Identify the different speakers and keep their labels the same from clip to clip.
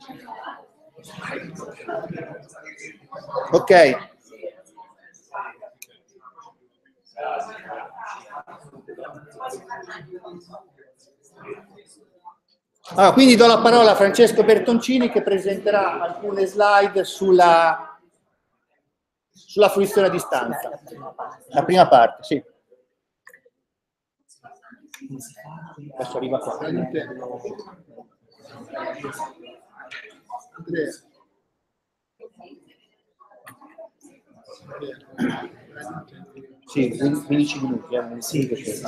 Speaker 1: Ok. Allora, quindi do la parola a Francesco Bertoncini che presenterà alcune slide sulla fruizione a distanza. La prima parte, sì. Adesso arriva qua. Sì, 15 minuti. Sì.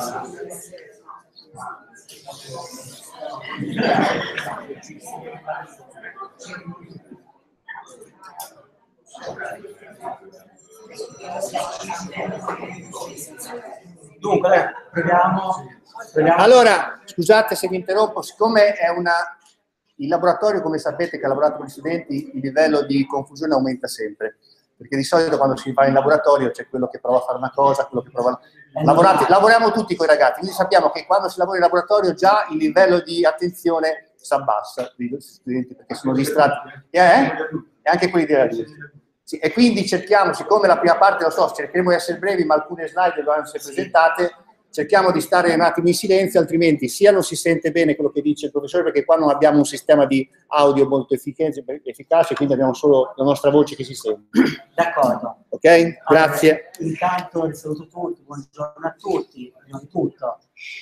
Speaker 2: Dunque, proviamo.
Speaker 1: Allora, scusate se vi interrompo, siccome è il laboratorio, come sapete che ha lavorato con gli studenti, il livello di confusione aumenta sempre, perché di solito quando si va in laboratorio c'è quello che prova a fare una cosa, quello che prova lavoriamo tutti con i ragazzi, quindi sappiamo che quando si lavora in laboratorio già il livello di attenzione si abbassa, gli studenti perché sono distratti, e anche quelli degli adulti. Sì, e quindi cerchiamo, siccome la prima parte, lo so, cercheremo di essere brevi, ma alcune slide dovranno essere presentate, cerchiamo di stare un attimo in silenzio, altrimenti sia non si sente bene quello che dice il professore, perché qua non abbiamo un sistema di audio molto efficace, quindi abbiamo solo la nostra voce che si sente.
Speaker 2: D'accordo.
Speaker 1: Ok? Grazie.
Speaker 2: Allora, intanto saluto tutti, buongiorno a tutti, prima di tutto.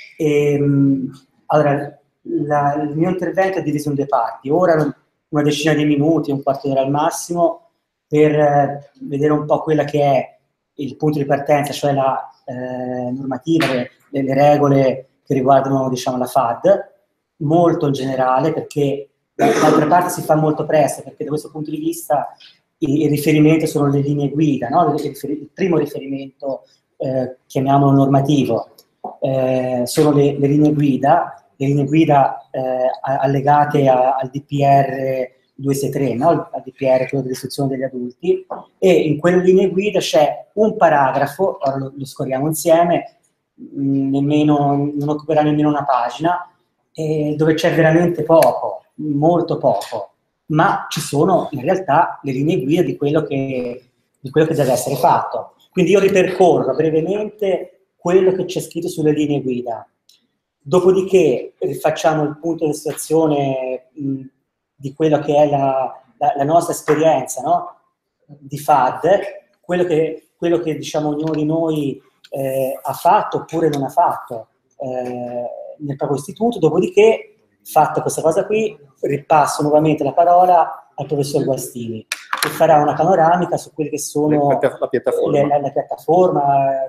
Speaker 2: Allora, il mio intervento è diviso in due parti. Ora una decina di minuti, un quarto d'ora al massimo, per vedere un po' quella che è il punto di partenza, cioè la normativa, le regole che riguardano, diciamo, la FAD, molto in generale, perché d'altra parte si fa molto presto, perché da questo punto di vista il riferimento sono le linee guida, no? Il primo riferimento, chiamiamolo normativo, sono le linee guida allegate al DPR 263, no? Al DPR, quello dell'istruzione degli adulti, e in quelle linee guida c'è un paragrafo, ora lo scorriamo insieme, non occuperà nemmeno una pagina, dove c'è veramente poco, molto poco, ma ci sono in realtà le linee guida di quello che deve essere fatto. Quindi io ripercorro brevemente quello che c'è scritto sulle linee guida. Dopodiché facciamo il punto di situazione di quello che è la nostra esperienza, no? Di FAD, quello che diciamo ognuno di noi ha fatto oppure non ha fatto nel proprio istituto. Dopodiché, fatta questa cosa qui, ripasso nuovamente la parola al professor Guastini, che farà una panoramica su quelle che sono la piattaforma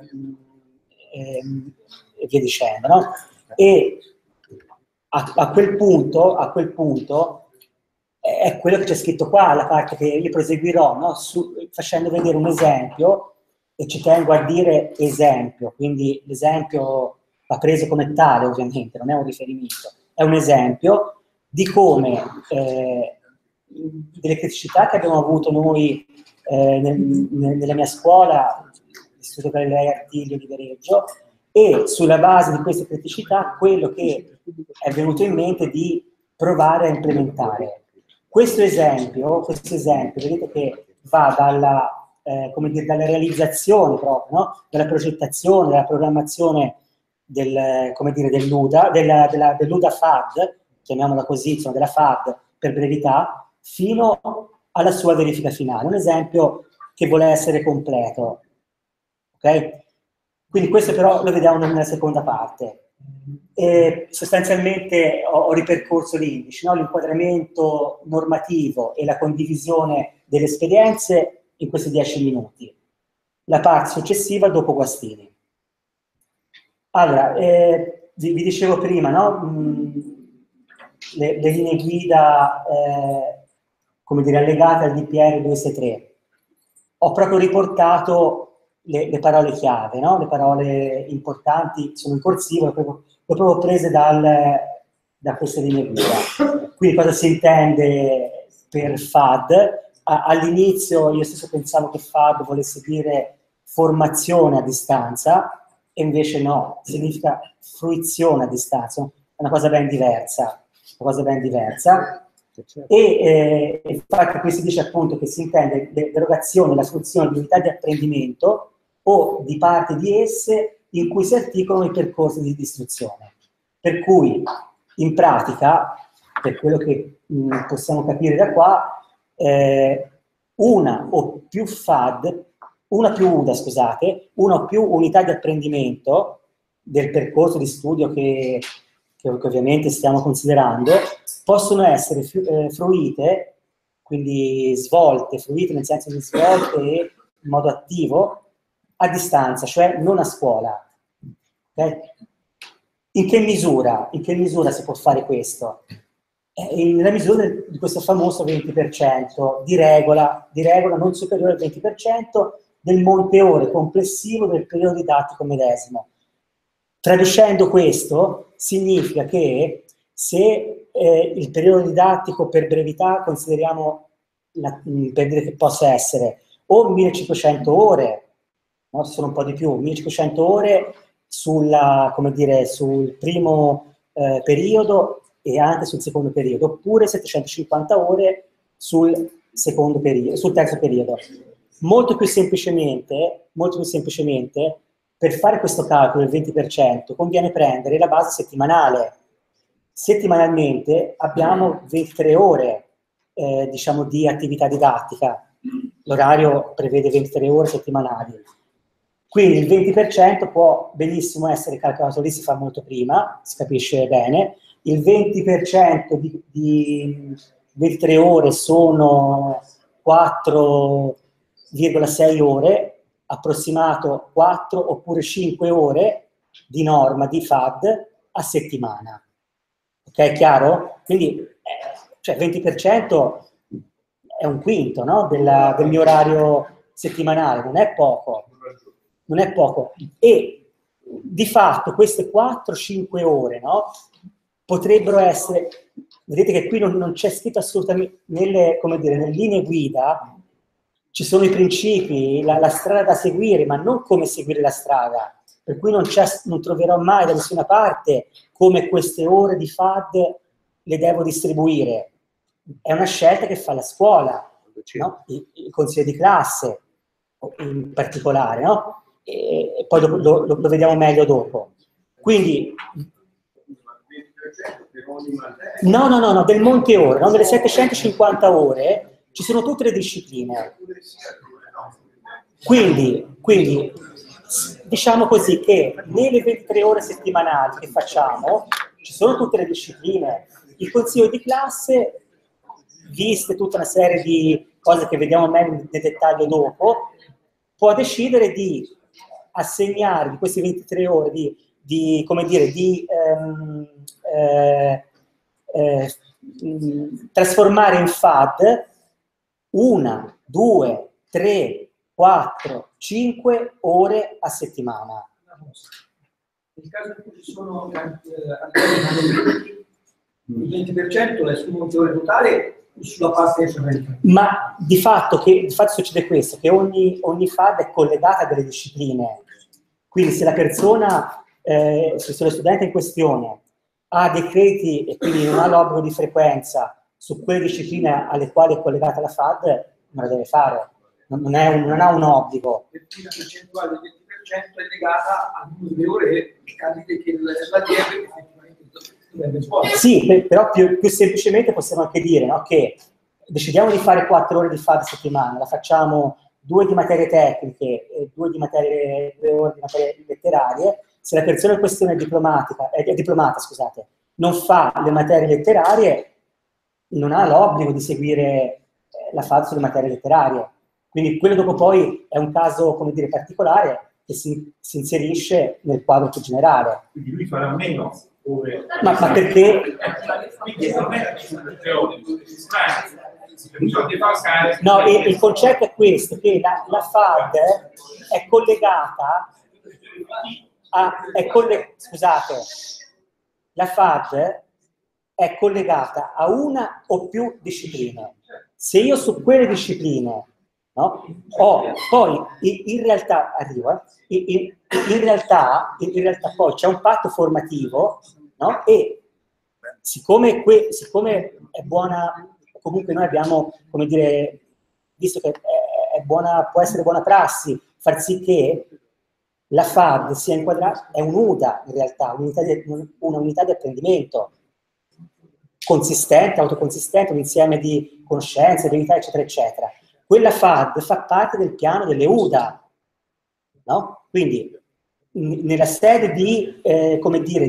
Speaker 2: e via dicendo, no? E a quel punto è quello che c'è scritto qua, la parte che io proseguirò, no? Facendo vedere un esempio, e ci tengo a dire esempio, quindi l'esempio va preso come tale, ovviamente, non è un riferimento, è un esempio di come delle criticità che abbiamo avuto noi nella mia scuola, l'Istituto Galilei Artiglio di Viareggio, e sulla base di queste criticità quello che è venuto in mente di provare a implementare. Questo esempio, vedete che va dalla realizzazione proprio, no? Dalla progettazione, dalla programmazione dell'UDA FAD, chiamiamola così, insomma, della FAD per brevità, fino alla sua verifica finale. Un esempio che vuole essere completo. Ok? Quindi questo però lo vediamo nella seconda parte. Sostanzialmente ho ripercorso gli indici, no? L'inquadramento normativo e la condivisione delle esperienze in questi 10 minuti. La parte successiva dopo Guastini. Allora, vi dicevo prima, no? Le linee guida come dire, allegate al DPR 263. Ho proprio riportato le parole chiave, no? Le parole importanti, sono in corsivo, le ho proprio prese da queste linee guida. Quindi cosa si intende per FAD? All'inizio io stesso pensavo che FAD volesse dire formazione a distanza, e invece no, significa fruizione a distanza, è una cosa ben diversa. E infatti qui si dice appunto che si intende l'erogazione, la soluzione di unità di apprendimento o di parte di esse in cui si articolano i percorsi di istruzione. Per cui, in pratica, per quello che possiamo capire da qua, una o più FAD, una più UDA, scusate, una o più unità di apprendimento del percorso di studio che ovviamente stiamo considerando, possono essere fruite, quindi fruite nel senso di svolte e in modo attivo, a distanza, cioè non a scuola. Okay? In che misura si può fare questo? Nella misura di questo famoso 20%, di regola non superiore al 20% del monte ore complessivo del periodo didattico medesimo. Traducendo questo, significa che se il periodo didattico per brevità consideriamo, per dire che possa essere o 1500 ore, no? Sono un po' di più, 1500 ore come dire, sul primo periodo e anche sul secondo periodo, oppure 750 ore sul terzo periodo. Molto più semplicemente, per fare questo calcolo del 20%, conviene prendere la base settimanale. Settimanalmente abbiamo 23 ore, diciamo, di attività didattica. L'orario prevede 23 ore settimanali. Quindi il 20% può benissimo essere calcolato lì, si fa molto prima, si capisce bene. Il 20% di 23 ore sono 4,6 ore, approssimato 4 oppure 5 ore di norma di FAD a settimana. Ok, chiaro? Quindi, cioè 20% è un quinto, no? del mio orario settimanale, non è poco. Non è poco. E di fatto queste 4-5 ore, no? Potrebbero essere, vedete che qui non c'è scritto assolutamente, nelle linee guida ci sono i principi, la strada da seguire, ma non come seguire la strada. Per cui non troverò mai da nessuna parte come queste ore di FAD le devo distribuire. È una scelta che fa la scuola, no? Il consiglio di classe in particolare, no? E poi lo vediamo meglio dopo. Quindi no, del monte ore, no? Delle 750 ore ci sono tutte le discipline. Quindi diciamo così che nelle 23 ore settimanali che facciamo ci sono tutte le discipline. Il consiglio di classe, viste tutta una serie di cose che vediamo meglio nel dettaglio dopo, può decidere di assegnare di queste 23 ore trasformare in FAD 1, 2, 3, 4, 5 ore a settimana.
Speaker 3: Nel caso in cui ci sono il 20% è sul monte ore totale o sulla parte differenza?
Speaker 2: Ma di fatto succede questo, che ogni FAD è collegata a delle discipline. Quindi se la persona, se lo studente in questione ha dei crediti e quindi non ha l'obbligo di frequenza su quelle discipline alle quali è collegata la FAD, non la deve fare. Non ha un obbligo.
Speaker 3: Perché la percentuale del 20% è legata al numero di ore che l'ADR effettivamente dovrebbe svolgere.
Speaker 2: Sì, però più semplicemente possiamo anche dire, no, che decidiamo di fare 4 ore di FAD a settimana, la facciamo 2 di materie tecniche e 2 ore di materie letterarie. Se la persona in questione è diplomata, scusate, non fa le materie letterarie, non ha l'obbligo di seguire la FAD sulle materie letterarie. Quindi quello dopo poi è un caso, come dire, particolare che si inserisce nel quadro più generale.
Speaker 4: Quindi lui farà meno ore.
Speaker 2: Ma perché? No, il concetto è questo, che la FAD è collegata scusate, la FAD è collegata a una o più discipline. Se io su quelle discipline, no, poi in realtà poi c'è un patto formativo, no, e siccome è buona, comunque noi abbiamo, come dire, visto che è buona, può essere buona prassi, far sì che la FAD sia inquadrata, è un'UDA in realtà, un'unità di apprendimento consistente, autoconsistente, un insieme di conoscenze, abilità, eccetera, eccetera. Quella FAD fa parte del piano delle UDA, no? Quindi nella sede di, come dire,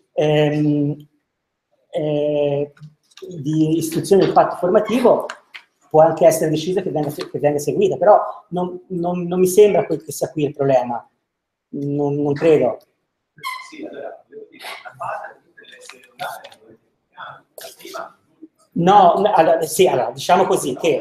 Speaker 2: di istruzione del patto formativo può anche essere deciso che venga seguita, però non mi sembra che sia qui il problema, non credo.
Speaker 4: Sì, allora, la fase deve essere
Speaker 2: no, allora, sì, allora, diciamo così, che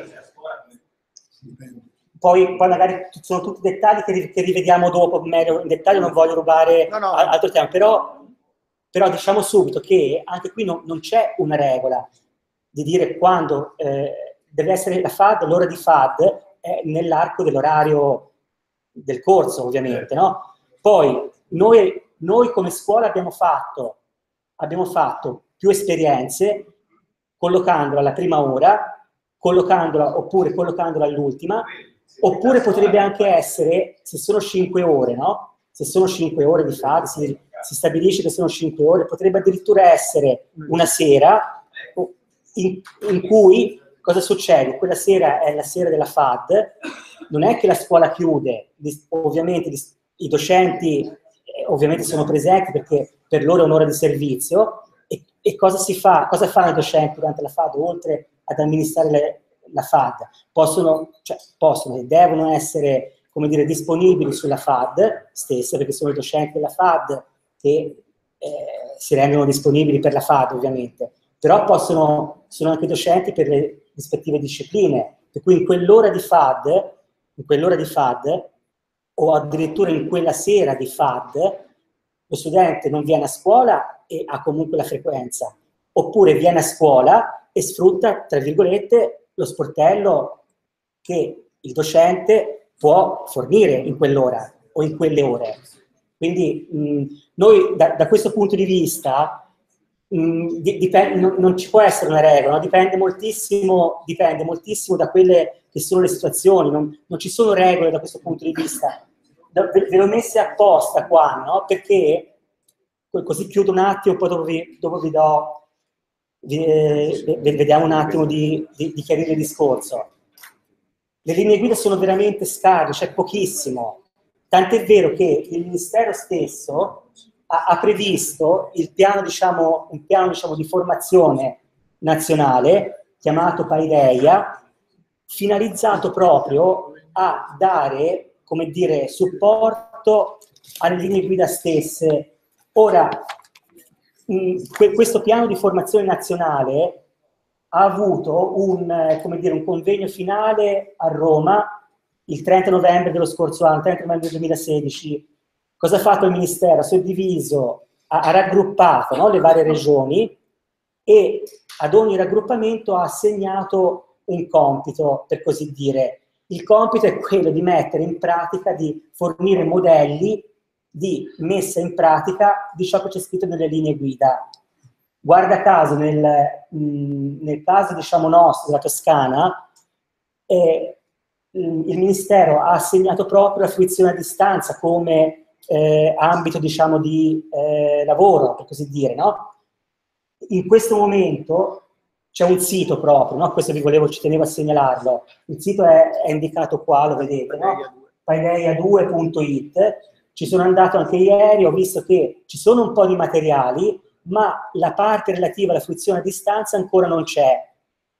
Speaker 2: poi magari sono tutti dettagli che rivediamo dopo meglio in dettaglio, non voglio rubare altro tempo, però diciamo subito che anche qui non c'è una regola di dire quando deve essere la FAD, l'ora di FAD è nell'arco dell'orario del corso, ovviamente, no? Poi noi come scuola abbiamo fatto più esperienze, collocandola alla prima ora, oppure collocandola all'ultima, oppure potrebbe anche essere, se sono 5 ore, no? Se sono 5 ore di FAD, si stabilisce che sono 5 ore, potrebbe addirittura essere una sera in cui cosa succede? Quella sera è la sera della FAD, non è che la scuola chiude, ovviamente i docenti ovviamente sono presenti perché per loro è un'ora di servizio, e cosa si fa? Cosa fanno i docenti durante la FAD, oltre ad amministrare la FAD? Possono e devono essere, come dire, disponibili sulla FAD stessa, perché sono i docenti della FAD che si rendono disponibili per la FAD, ovviamente, però sono anche docenti per le rispettive discipline, per cui in quell'ora di FAD, o addirittura in quella sera di FAD, lo studente non viene a scuola e ha comunque la frequenza, oppure viene a scuola e sfrutta, tra virgolette, lo sportello che il docente può fornire in quell'ora o in quelle ore. Quindi noi da questo punto di vista non ci può essere una regola, no? dipende moltissimo da quelle che sono le situazioni, non ci sono regole da questo punto di vista. Ve le ho messe apposta qua, no? Perché, così chiudo un attimo, poi dopo vediamo un attimo di chiarire il discorso. Le linee guida sono veramente scarse, c'è pochissimo. Tant'è vero che il Ministero stesso ha previsto un piano di formazione nazionale, chiamato Paideia, finalizzato proprio a dare, come dire, supporto alle linee guida stesse. Ora, questo piano di formazione nazionale ha avuto un convegno finale a Roma il 30 novembre dello scorso anno, 30 novembre 2016. Cosa ha fatto il Ministero? Ha raggruppato, no, le varie regioni, e ad ogni raggruppamento ha assegnato un compito, per così dire. Il compito è quello di mettere in pratica, di fornire modelli di messa in pratica di ciò che c'è scritto nelle linee guida. Guarda caso, nel caso, diciamo, nostro, della Toscana, il Ministero ha assegnato proprio la fruizione a distanza come ambito, diciamo, di lavoro, per così dire, no? In questo momento c'è un sito proprio, no? Questo ci tenevo a segnalarlo. Il sito è indicato qua, lo vedete, no? paideia2.it. Ci sono andato anche ieri, ho visto che ci sono un po' di materiali, ma la parte relativa alla fruizione a distanza ancora non c'è.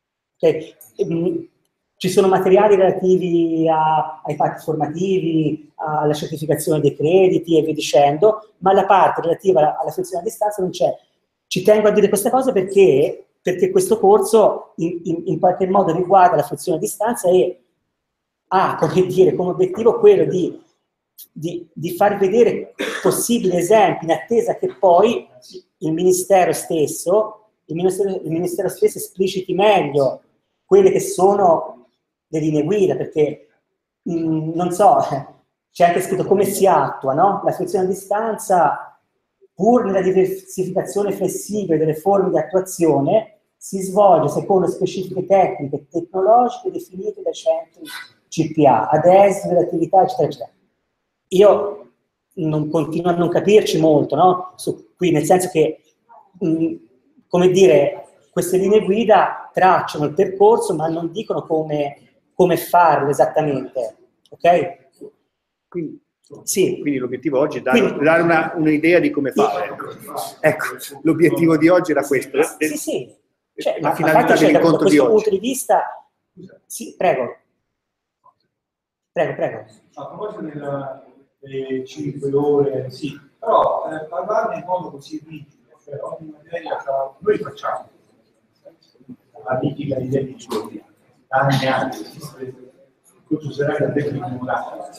Speaker 2: Ci sono materiali relativi ai patti formativi, alla certificazione dei crediti e via dicendo, ma la parte relativa alla fruizione a distanza non c'è. Ci tengo a dire questa cosa perché questo corso in qualche modo riguarda la fruizione a distanza e ha, come dire, come obiettivo quello di far vedere possibili esempi, in attesa che poi il Ministero stesso espliciti meglio quelle che sono le linee guida, perché non so, c'è anche scritto come si attua, no? La fruizione a distanza pur nella diversificazione flessibile delle forme di attuazione, si svolge secondo specifiche tecniche e tecnologiche definite dai centri CPA, ad esito dell'attività, eccetera, eccetera. Io non continuo a non capirci molto, no? Qui, nel senso che, come dire, queste linee guida tracciano il percorso, ma non dicono come farlo esattamente, ok?
Speaker 1: Quindi,
Speaker 2: sì.
Speaker 1: Quindi l'obiettivo oggi è dare un'idea di come fare. Ecco, l'obiettivo di oggi era questo.
Speaker 2: Sì, sì. Cioè,
Speaker 1: la finalità dell'incontro di oggi.
Speaker 2: Da questo punto di vista... Sì, prego. Prego.
Speaker 3: A proposito delle 5 ore, sì, però parlarne in modo così rigido, cioè ogni materia noi facciamo la critica di tempi giorni, anni, tutto sarà da tecnico morale.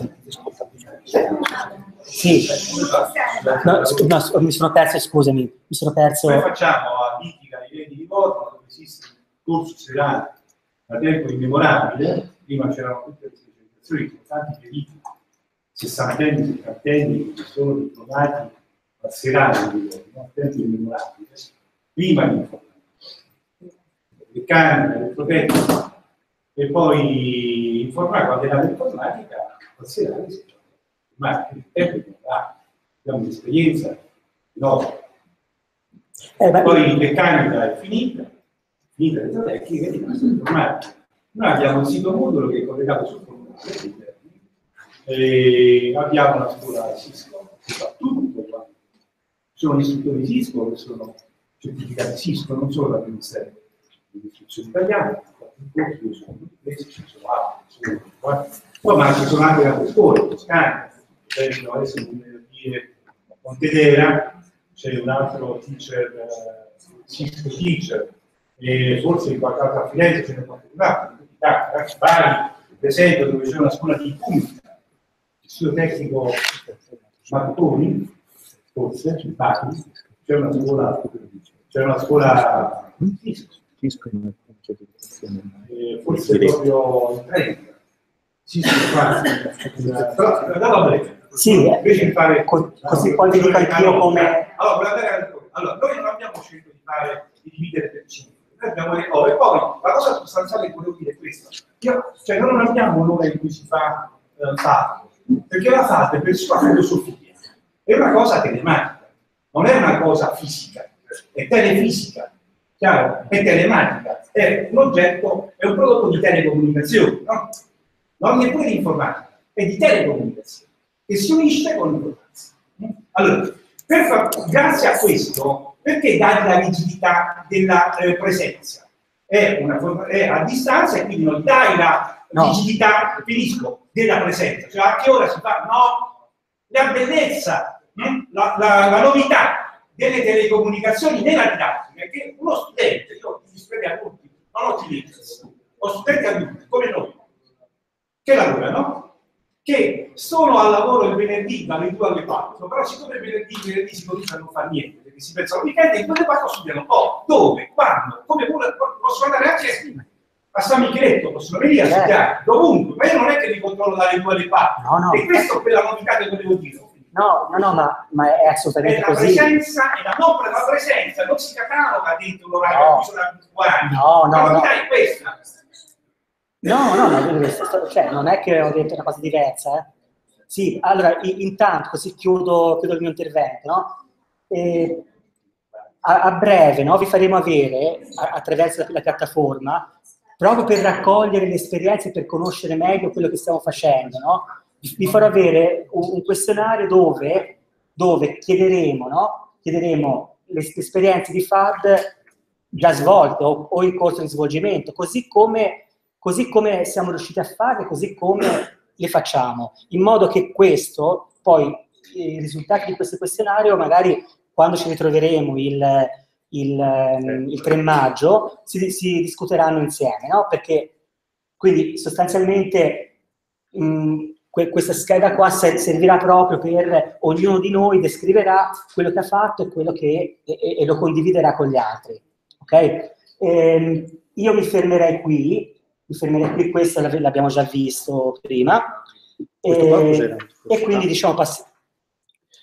Speaker 2: Sì, no, mi sono perso, scusami, mi sono perso.
Speaker 3: Noi facciamo la critica di livelli di voto, dove esiste un corso serale da tempo immemorabile, prima c'erano tutte le specializzazioni importanti che dicono 60enni, 70enni che sono diplomati a serali, a tempo immemorabile, prima di meccanica, elettrotecnica e poi informatica, quando era l'informatica, a serali si gioca. Ma il tempo immemorabile, abbiamo un'esperienza enorme. Poi meccanica è finita elettrotecnica e rimasta informatica. Noi abbiamo un sito modulo che è collegato sul computer. Abbiamo una scuola Cisco che fa tutto. Sono istruttori Cisco che sono certificati Cisco, non solo dal Ministero dell'Istruzione Italiana, ma ci sono anche altre scuole, Toscana, adesso dire Pontedera, c'è un altro teacher, Cisco teacher, e forse in qualche altra a Firenze ce ne sono qualche altro, Bari, per esempio, dove c'è una scuola di punta, istituto tecnico Marconi, forse, c'è una scuola forse proprio in 30.
Speaker 2: Sì, così poi vi dico anch'io come...
Speaker 3: Allora, noi non abbiamo scelto di dividere per 5. Noi abbiamo le ore. Poi la cosa sostanziale che volevo dire è questa. Cioè, noi non abbiamo un'ora in cui si fa FAT, perché la FAT per sua filosofia è una cosa telematica, non è una cosa fisica, è telefisica, chiaro? È telematica, è un oggetto, è un prodotto di telecomunicazione, no? Non è pure di informatica, è di telecomunicazione, che si unisce con l'informazione. Allora, grazie a questo, perché dare la rigidità della presenza? È a distanza e quindi non dai la rigidità, della presenza. Cioè a che ora si fa? No, la bellezza, la novità delle telecomunicazioni nella didattica è che uno studente, io gli studenti adulti, non ho utilizzo, ho studenti adulti come noi, che lavorano, che sono al lavoro il venerdì dalle 2 alle 4, però siccome il venerdì si comincia a non fare niente, perché si pensa al weekend, e in quelle 4 studiano dove, quando, come possono andare anche a San Micheletto, possono venire a studiare, dovunque, ma io non è che li controllo dalle 2 alle 4, e questo è quella novità che volevo dire.
Speaker 2: No, ma è assolutamente così.
Speaker 3: La presenza non si cataloga dentro l'orario a cui sono abituati. La novità è questa.
Speaker 2: No, cioè, non è che ho detto una cosa diversa. Sì, allora, intanto, così chiudo il mio intervento, no? A breve, no, vi faremo avere, attraverso la piattaforma, proprio per raccogliere le esperienze, per conoscere meglio quello che stiamo facendo, no? Vi farò avere un questionario dove chiederemo le esperienze di FAD già svolte o in corso di svolgimento, così come siamo riusciti a fare, così come le facciamo, in modo che questo, poi i risultati di questo questionario, magari quando ci ritroveremo il 3 maggio, si discuteranno insieme, no? Perché quindi sostanzialmente questa scheda qua servirà proprio per ognuno di noi, descriverà quello che ha fatto e quello che e lo condividerà con gli altri, ok? Io mi fermerei qui, questo l'abbiamo già visto prima, e quindi diciamo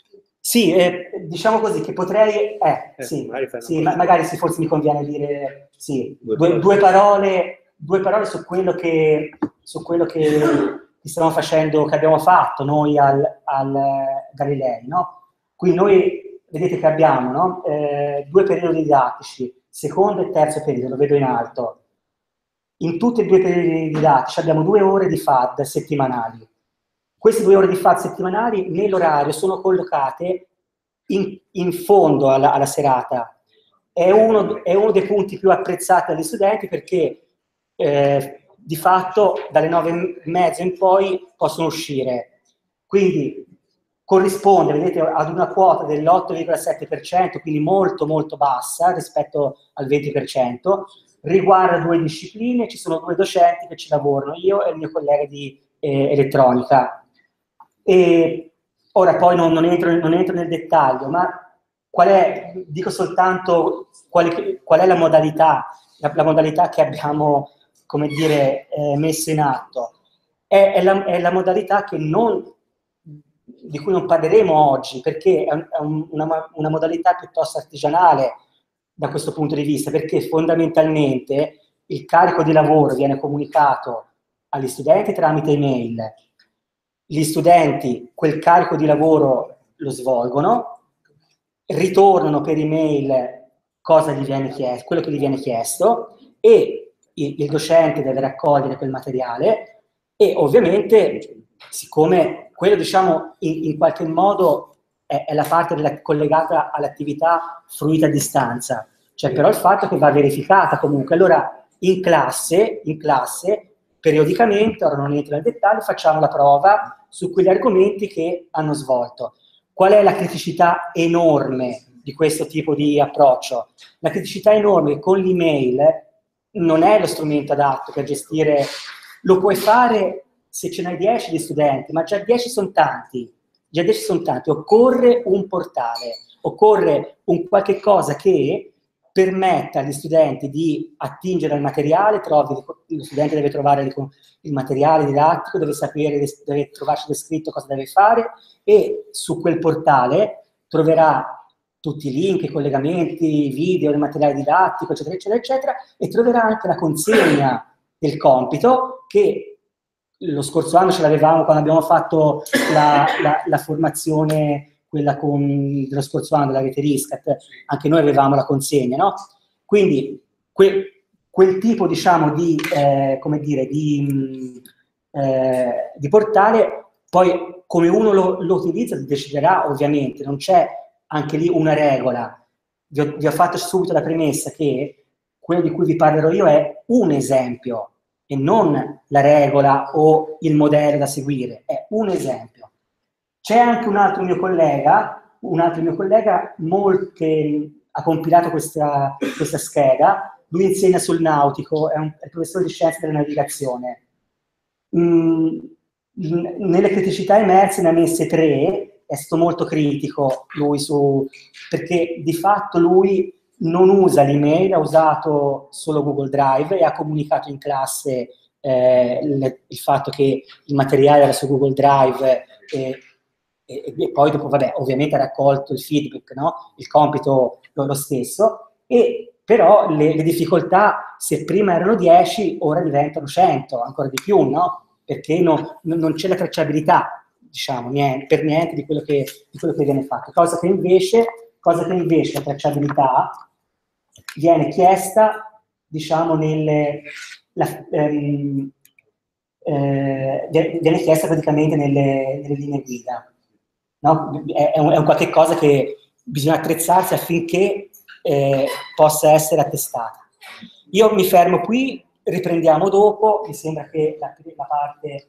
Speaker 2: Sì, diciamo così, che potrei... sì, sì, magari sì, forse mi conviene dire sì, due parole su quello che stiamo facendo, che abbiamo fatto noi al Galilei, no? Qui noi, vedete che abbiamo, no? 2 periodi didattici, secondo e terzo periodo, lo vedo in alto. In tutti e 2 i periodi didattici abbiamo 2 ore di FAD settimanali. Queste 2 ore di FAD settimanali nell'orario sono collocate in fondo alla serata. È uno dei punti più apprezzati dagli studenti perché di fatto dalle 9:30 in poi possono uscire. Quindi corrisponde, vedete, ad una quota dell'8,7%, quindi molto molto bassa rispetto al 20%. Riguarda 2 discipline, ci sono 2 docenti che ci lavorano, io e il mio collega di elettronica. E ora poi non entro nel dettaglio, ma dico soltanto qual è la modalità che abbiamo, come dire, messo in atto. È la modalità di cui non parleremo oggi, perché è una modalità piuttosto artigianale da questo punto di vista, perché fondamentalmente il carico di lavoro viene comunicato agli studenti tramite email. Gli studenti quel carico di lavoro lo svolgono, ritornano per email cosa gli viene chiesto, quello che gli viene chiesto, e il docente deve raccogliere quel materiale e ovviamente, siccome quello, diciamo, in qualche modo è la parte collegata all'attività fruita a distanza, c'è però il fatto che va verificata comunque. Allora, in classe, periodicamente, ora non entro nel dettaglio, facciamo la prova su quegli argomenti che hanno svolto. Qual è la criticità enorme di questo tipo di approccio? La criticità enorme con l'email non è lo strumento adatto per gestire, lo puoi fare se ce n'hai 10 di studenti, ma già 10 sono tanti, occorre un portale, occorre un qualche cosa che permetta agli studenti di attingere al materiale. Lo studente deve trovare il materiale didattico, deve trovarci descritto cosa deve fare, e su quel portale troverà tutti i link, i collegamenti, i video, il materiale didattico, eccetera, eccetera, eccetera, e troverà anche la consegna del compito, che lo scorso anno ce l'avevamo quando abbiamo fatto la formazione, quella dello scorso anno della rete RISCAT, anche noi avevamo la consegna, no? Quindi quel tipo, diciamo, di portale, poi come uno lo utilizza deciderà, ovviamente, non c'è anche lì una regola. Vi ho fatto subito la premessa che quello di cui vi parlerò io è un esempio e non la regola o il modello da seguire, è un esempio. C'è anche un altro mio collega che ha compilato questa scheda. Lui insegna sul nautico, è professore di scienze della navigazione. Nelle criticità emerse ne ha messe 3, è stato molto critico lui perché di fatto lui non usa l'email, ha usato solo Google Drive e ha comunicato in classe il fatto che il materiale era su Google Drive e poi dopo, vabbè, ovviamente ha raccolto il feedback, no? Il compito lo stesso, e però le difficoltà, se prima erano 10, ora diventano 100, ancora di più, no? Perché non c'è la tracciabilità, diciamo, per niente di quello che viene fatto, cosa che invece la tracciabilità viene chiesta, diciamo, viene chiesta praticamente nelle linee guida, no? È un qualche cosa che bisogna attrezzarsi affinché possa essere attestata. Io mi fermo qui, riprendiamo dopo, mi sembra che la parte...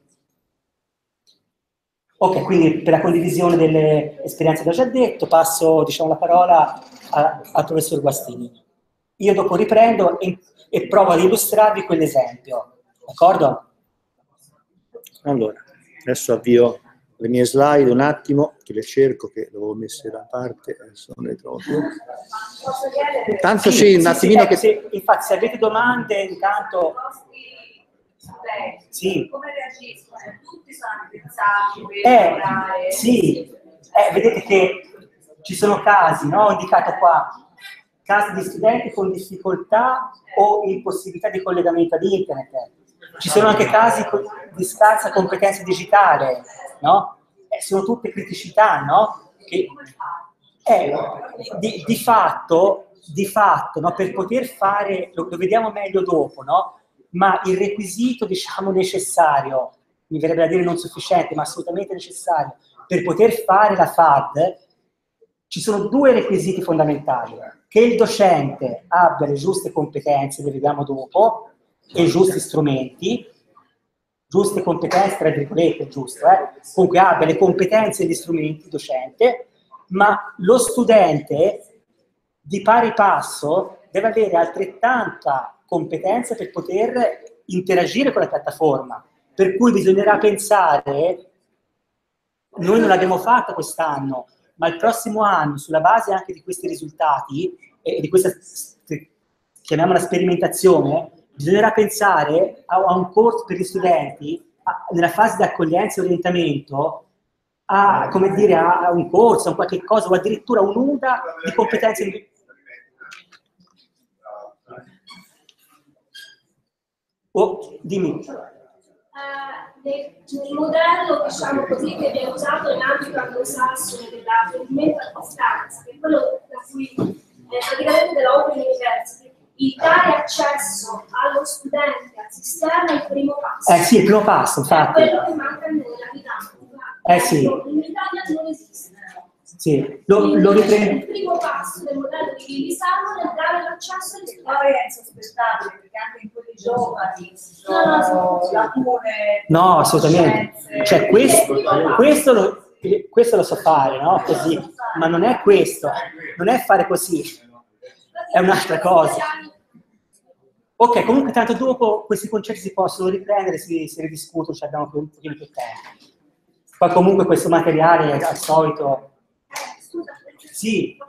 Speaker 2: Ok, quindi per la condivisione delle esperienze che ho già detto, passo, diciamo, la parola al professor Guastini. Io dopo riprendo e provo ad illustrarvi quell'esempio, d'accordo?
Speaker 1: Allora, adesso avvio le mie slide un attimo, che le cerco, che le avevo messe da parte, adesso non le trovo più. Tanto sì, un attimino che...
Speaker 2: Infatti, se avete domande, intanto... Sì.
Speaker 5: Come reagiscono? Tutti sono attrezzati per lavorare.
Speaker 2: Sì, vedete che ci sono casi, no? Ho indicato qua, casi di studenti con difficoltà o impossibilità di collegamento ad internet. Ci sono anche casi di scarsa competenza digitale, no? Sono tutte criticità, no? Che di fatto, no? Per poter fare, lo vediamo meglio dopo, no? Ma il requisito, diciamo, necessario, mi verrebbe da dire non sufficiente, ma assolutamente necessario, per poter fare la FAD, ci sono due requisiti fondamentali: che il docente abbia le giuste competenze, le vediamo dopo, e i giusti strumenti, giuste competenze, tra virgolette, giusto, comunque abbia le competenze e gli strumenti, docente, ma lo studente di pari passo deve avere altrettanta competenza per poter interagire con la piattaforma, per cui bisognerà pensare, noi non l'abbiamo fatta quest'anno, ma il prossimo anno, sulla base anche di questi risultati e di questa, chiamiamola sperimentazione, bisognerà pensare a un corso per gli studenti, nella fase di accoglienza e orientamento, come dire, a un corso, a qualche cosa, o addirittura un'unica di competenze. Dimmi.
Speaker 5: Il modello, diciamo così, che viene usato in ambito anglosassone dell'apprendimento a distanza, che è quello da cui praticamente della Open University, il dare accesso allo studente al sistema è il primo passo.
Speaker 2: Sì, il primo passo, infatti.
Speaker 5: È quello che manca nella vita.
Speaker 2: Sì.
Speaker 5: In Italia non esiste.
Speaker 2: Sì, lo riprendo.
Speaker 5: Il primo passo del modello di Villisano è dare l'accesso agli studenti.
Speaker 6: Poi è insospettabile, perché anche in quelli giovani ci sono lacune.
Speaker 2: No, assolutamente. Cioè, questo lo so fare, no? Così. Ma non è questo, non è fare così, è un'altra cosa. Ok, comunque tanto dopo questi concetti si possono riprendere, si ridiscutono, cioè abbiamo un pochino più tempo. Poi comunque questo materiale al solito... Sì.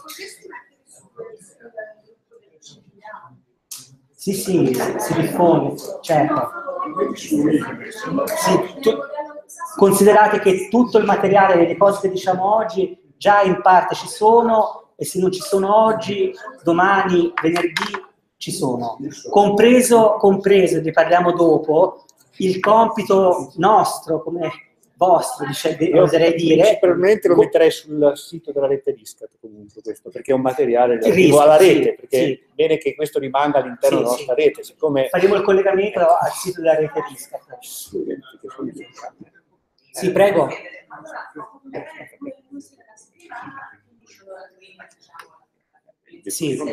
Speaker 2: Sì, si diffonde, certo. Sì, considerate che tutto il materiale, le cose che diciamo oggi, già in parte ci sono, e se non ci sono oggi, domani, venerdì, ci sono. Compreso, ne parliamo dopo, il compito nostro, come vostro, oserei dire.
Speaker 7: Principalmente lo metterei sul sito della rete Discat, comunque, questo, perché è un materiale relativo alla rete, perché è bene che questo rimanga all'interno della nostra rete. Siccome...
Speaker 2: Faremo il collegamento al sito della rete Discat. Sì, prego. Sì.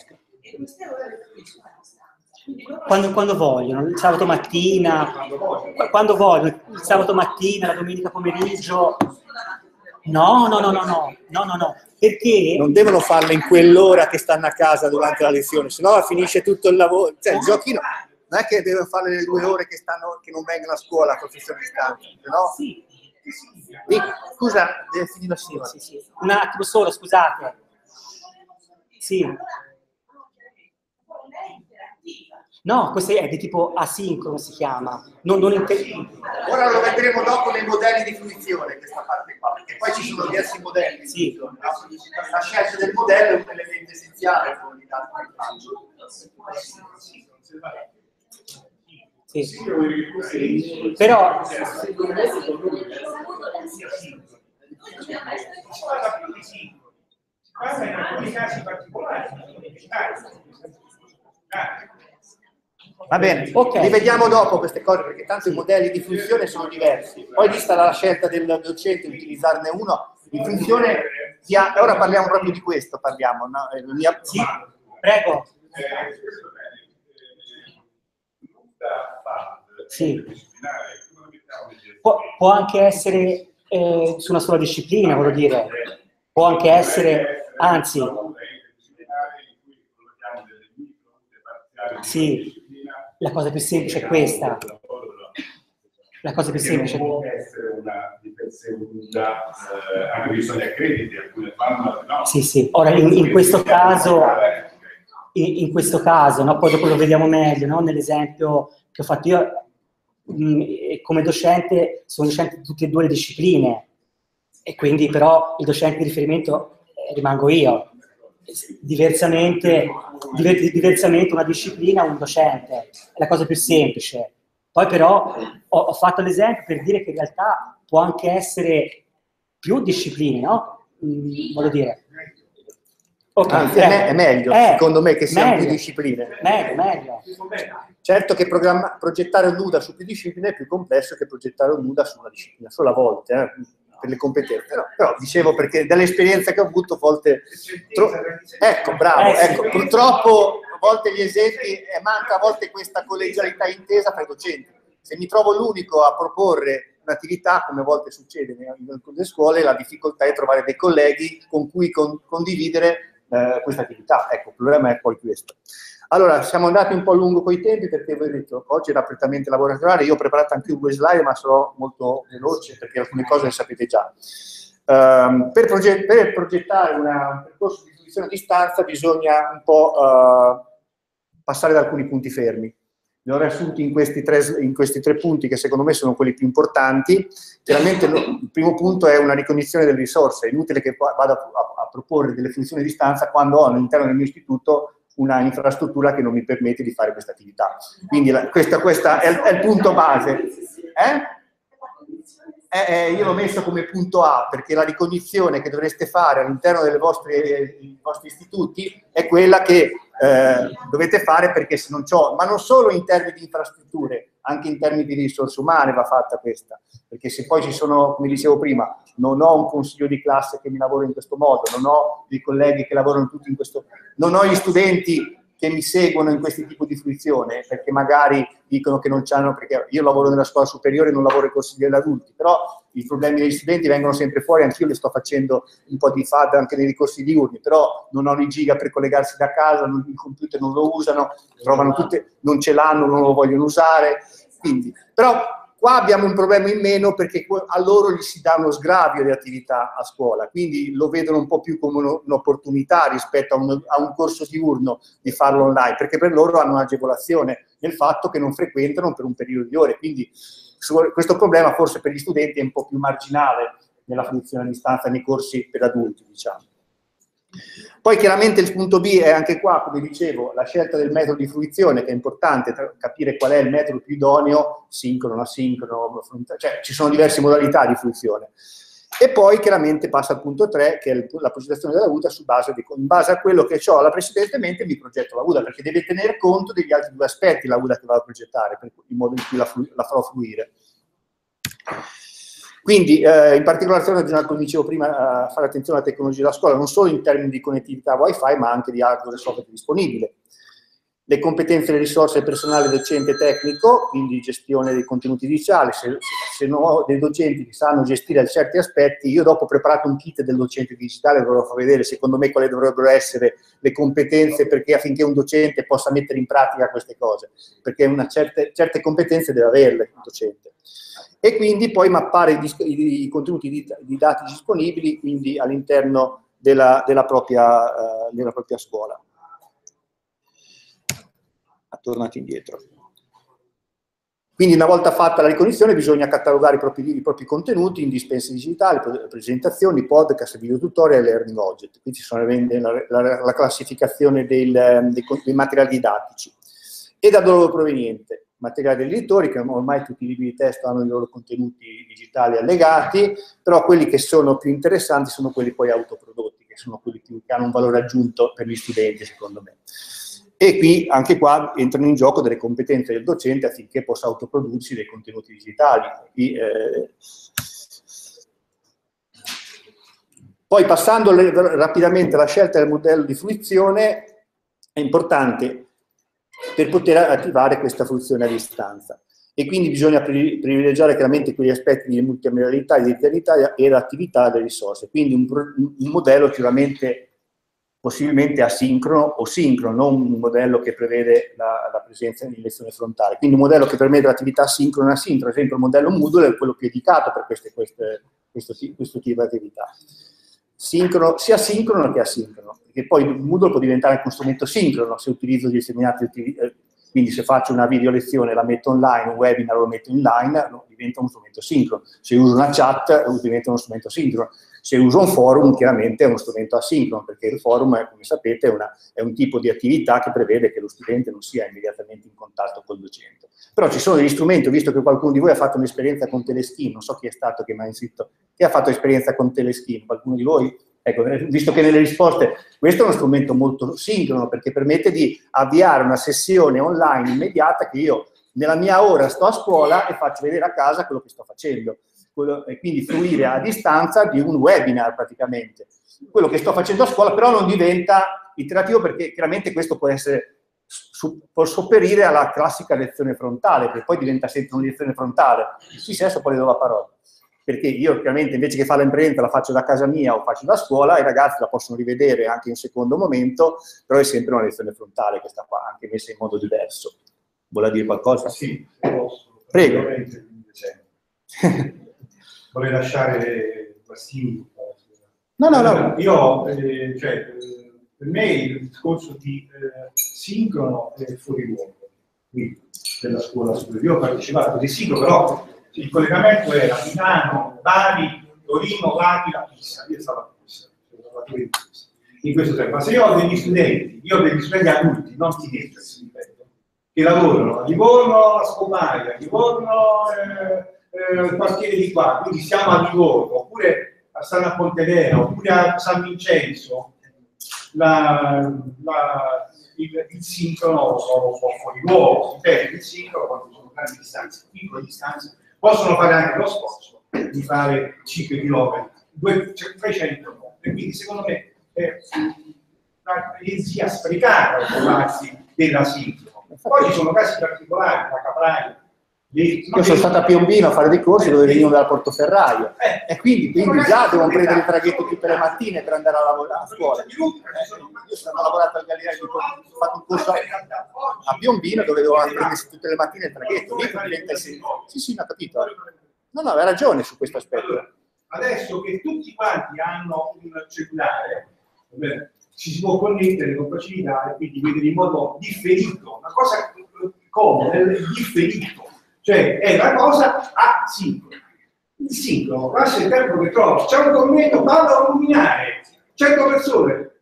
Speaker 2: Quando vogliono, il sabato mattina, quando vogliono, il sabato mattina, la domenica pomeriggio. No, perché...
Speaker 7: Non devono farlo in quell'ora che stanno a casa durante la lezione, sennò finisce tutto il lavoro. Cioè, il giochino non è che devono fare le 2 ore che non vengono a scuola con professore distante, no?
Speaker 2: Sì.
Speaker 1: Scusa, deve finire
Speaker 2: sì. Un attimo solo, scusate. Sì. No, questo è di tipo asincrono, si chiama.
Speaker 1: Ora lo vedremo dopo nei modelli di fruizione, questa parte qua, perché poi ci sono diversi modelli.
Speaker 2: Sì.
Speaker 1: La scelta del modello è un elemento essenziale per i dati che faccio.
Speaker 2: Sì. Però...
Speaker 3: in alcuni casi particolari.
Speaker 1: Va bene,
Speaker 2: okay.
Speaker 1: Li vediamo dopo queste cose, perché tanto i modelli di funzione sono diversi. Poi vista la scelta del docente di utilizzarne uno, di funzione, ora parliamo proprio di questo, parliamo, no?
Speaker 2: Sì, prego. Sì. Può anche essere su una sola disciplina, voglio dire. Può anche essere, anzi... Sì. La cosa più semplice è questa. La cosa più semplice.
Speaker 8: Può essere una di per sé anche bisogna crediti, alcune fanno, no?
Speaker 2: Sì. Ora, in questo caso, no? Poi dopo lo vediamo meglio, no? Nell'esempio che ho fatto io, come docente, sono docente di tutte e 2 le discipline, e quindi però il docente di riferimento rimango io. Diversamente una disciplina, un docente, è la cosa più semplice. Poi però ho fatto l'esempio per dire che in realtà può anche essere più discipline, no? Voglio dire. Okay,
Speaker 1: anzi, è meglio, secondo me, che siano più discipline.
Speaker 2: Meglio.
Speaker 1: Certo che progettare un NUDA su più discipline è più complesso che progettare un NUDA su una disciplina sola volta, per le competenze. Però dicevo, perché dall'esperienza che ho avuto a volte... Ecco, bravo, ecco, purtroppo a volte gli esempi, manca a volte questa collegialità intesa tra i docenti. Se mi trovo l'unico a proporre un'attività, come a volte succede nelle scuole, la difficoltà è trovare dei colleghi con cui condividere questa attività. Ecco, il problema è poi questo. Allora, siamo andati un po' a lungo con i tempi perché vi ho detto, oggi era prettamente laboratoriale, io ho preparato anche due slide, ma sarò molto veloce perché alcune cose le sapete già. Per progettare un percorso di istruzione a distanza bisogna un po' passare da alcuni punti fermi. Li ho riassunti in questi tre punti che secondo me sono quelli più importanti. Chiaramente il primo punto è una ricognizione delle risorse. È inutile che vada a proporre delle funzioni a distanza quando ho all'interno del mio istituto una infrastruttura che non mi permette di fare questa attività. Quindi questo è il punto base. Io l'ho messo come punto A perché la ricognizione che dovreste fare all'interno dei vostri istituti è quella che dovete fare, perché se non c'ho, ma non solo in termini di infrastrutture, anche in termini di risorse umane va fatta questa, perché se poi ci sono, come dicevo prima, non ho un consiglio di classe che mi lavora in questo modo, non ho dei colleghi che lavorano tutti in questo, non ho gli studenti che mi seguono in questi tipi di fruizione, perché magari dicono che non c'hanno, perché io lavoro nella scuola superiore e non lavoro ai consigli degli adulti, però i problemi degli studenti vengono sempre fuori, anch'io le sto facendo un po' di FAD anche nei corsi diurni, però non hanno i giga per collegarsi da casa, il computer non lo usano, trovano tutte, non ce l'hanno, non lo vogliono usare, quindi, però qua abbiamo un problema in meno perché a loro gli si dà uno sgravio di attività a scuola, quindi lo vedono un po' più come un'opportunità rispetto a un corso diurno di farlo online, perché per loro hanno un'agevolazione nel fatto che non frequentano per un periodo di ore, quindi questo problema forse per gli studenti è un po' più marginale nella fruizione a distanza nei corsi per adulti, diciamo. Poi chiaramente il punto B è anche qua, come dicevo, la scelta del metodo di fruizione, che è importante capire qual è il metodo più idoneo, sincrono, asincrono, cioè ci sono diverse modalità di fruizione. E poi chiaramente passa al punto 3, che è la progettazione della VUDA in base a quello che ho precedentemente mi progetto la VUDA, perché deve tener conto degli altri due aspetti la VUDA che vado a progettare, per il modo in cui la farò fluire. Quindi, in particolare, bisogna, come dicevo prima, fare attenzione alla tecnologia della scuola, non solo in termini di connettività Wi-Fi, ma anche di hardware e software disponibile. Le competenze e le risorse del personale docente e tecnico, quindi gestione dei contenuti digitali, se non ho dei docenti che sanno gestire certi aspetti, io dopo ho preparato un kit del docente digitale, ve lo farò vedere secondo me quali dovrebbero essere le competenze perché affinché un docente possa mettere in pratica queste cose, perché certe competenze deve averle il docente. E quindi poi mappare i contenuti didattici disponibili quindi all'interno della propria scuola. Tornati indietro. Quindi una volta fatta la ricognizione bisogna catalogare i propri contenuti in dispense digitali, presentazioni, podcast, video tutorial e learning object. Qui ci sono la classificazione dei materiali didattici. E da dove proveniente? Materiali degli editori, che ormai tutti i libri di testo hanno i loro contenuti digitali allegati, però quelli che sono più interessanti sono quelli poi autoprodotti, che sono quelli che hanno un valore aggiunto per gli studenti, secondo me. E qui, anche qua, entrano in gioco delle competenze del docente affinché possa autoprodursi dei contenuti digitali. Poi, passando rapidamente alla scelta del modello di fruizione, è importante per poter attivare questa fruizione a distanza. E quindi bisogna privilegiare chiaramente quegli aspetti di multimedialità, di identità e l'attività delle risorse. Quindi un modello sicuramente possibilmente asincrono o sincrono, non un modello che prevede la presenza in lezione frontale. Quindi un modello che permette l'attività sincrona e asincrona, ad esempio il modello Moodle è quello più dedicato per questo tipo di attività. Sincrono, sia sincrono che asincrono, perché poi Moodle può diventare anche un strumento sincrono se utilizzo determinati quindi se faccio una video lezione e la metto online, un webinar lo metto online, diventa uno strumento sincrono. Se uso una chat diventa uno strumento sincrono.
Speaker 7: Se uso un forum, chiaramente è uno strumento asincrono, perché il forum, come sapete, è un tipo di attività che prevede che lo studente non sia immediatamente in contatto col docente. Però ci sono degli strumenti, ho visto che qualcuno di voi ha fatto un'esperienza con Telescheme, non so chi è stato che mi ha insito, chi ha fatto esperienza con Telescheme, qualcuno di voi? Ecco, visto che nelle risposte, questo è uno strumento molto sincrono, perché permette di avviare una sessione online immediata che io nella mia ora sto a scuola e faccio vedere a casa quello che sto facendo. E quindi fruire a distanza di un webinar praticamente. Quello che sto facendo a scuola però non diventa interattivo, perché chiaramente questo può sopperire alla classica lezione frontale, che poi diventa sempre una lezione frontale. Sì, adesso poi le do la parola. Perché io chiaramente invece che fare l'impresa la faccio da casa mia o faccio da scuola, i ragazzi la possono rivedere anche in secondo momento, però è sempre una lezione frontale questa qua, anche messa in modo diverso. Vuole dire qualcosa?
Speaker 3: Sì, posso.
Speaker 7: Prego.
Speaker 3: Vorrei lasciare Bastini.
Speaker 7: No.
Speaker 3: Io, per me il discorso di sincrono è fuori luogo, quindi della scuola superiore. Io ho partecipato di sincrono, però il collegamento era Milano, Bari, Torino, L'Aquila, Pisa. Io stavo a Pisa, in questo tempo. Ma se io ho degli studenti, adulti, non teenagers, ripeto, che lavorano a Livorno, a Scopaia, a Livorno, il quartiere di qua, quindi siamo a Livorno, oppure a San Pontedera, oppure a San Vincenzo, il sincrono sono un po' fuori luogo, il sincrono quando sono grandi distanze, piccole distanze, possono fare anche lo sforzo di fare 5 km, 300 km, e quindi secondo me è un'eresia sprecata occuparsi della sincrono. Poi ci sono casi particolari, la Capraia.
Speaker 7: Io sono stato a Piombino a fare dei corsi dove venivano dal Portoferraio e quindi già devo prendere il traghetto tutte le mattine per andare a lavorare a scuola. Io sono lavorato al Galileo, ho fatto un corso a Piombino dove dovevo prendere tutte le mattine il traghetto. Lì diventa sì, ho capito. No, aveva ragione su questo aspetto.
Speaker 3: Allora, adesso che tutti quanti hanno un cellulare, ci si può connettere con facilità e quindi vedere in modo differito. Una cosa comoda è differito. Cioè è la cosa asincrona. Il sincrono lascia il tempo che trovo. C'è un commento, vado a illuminare 100 persone,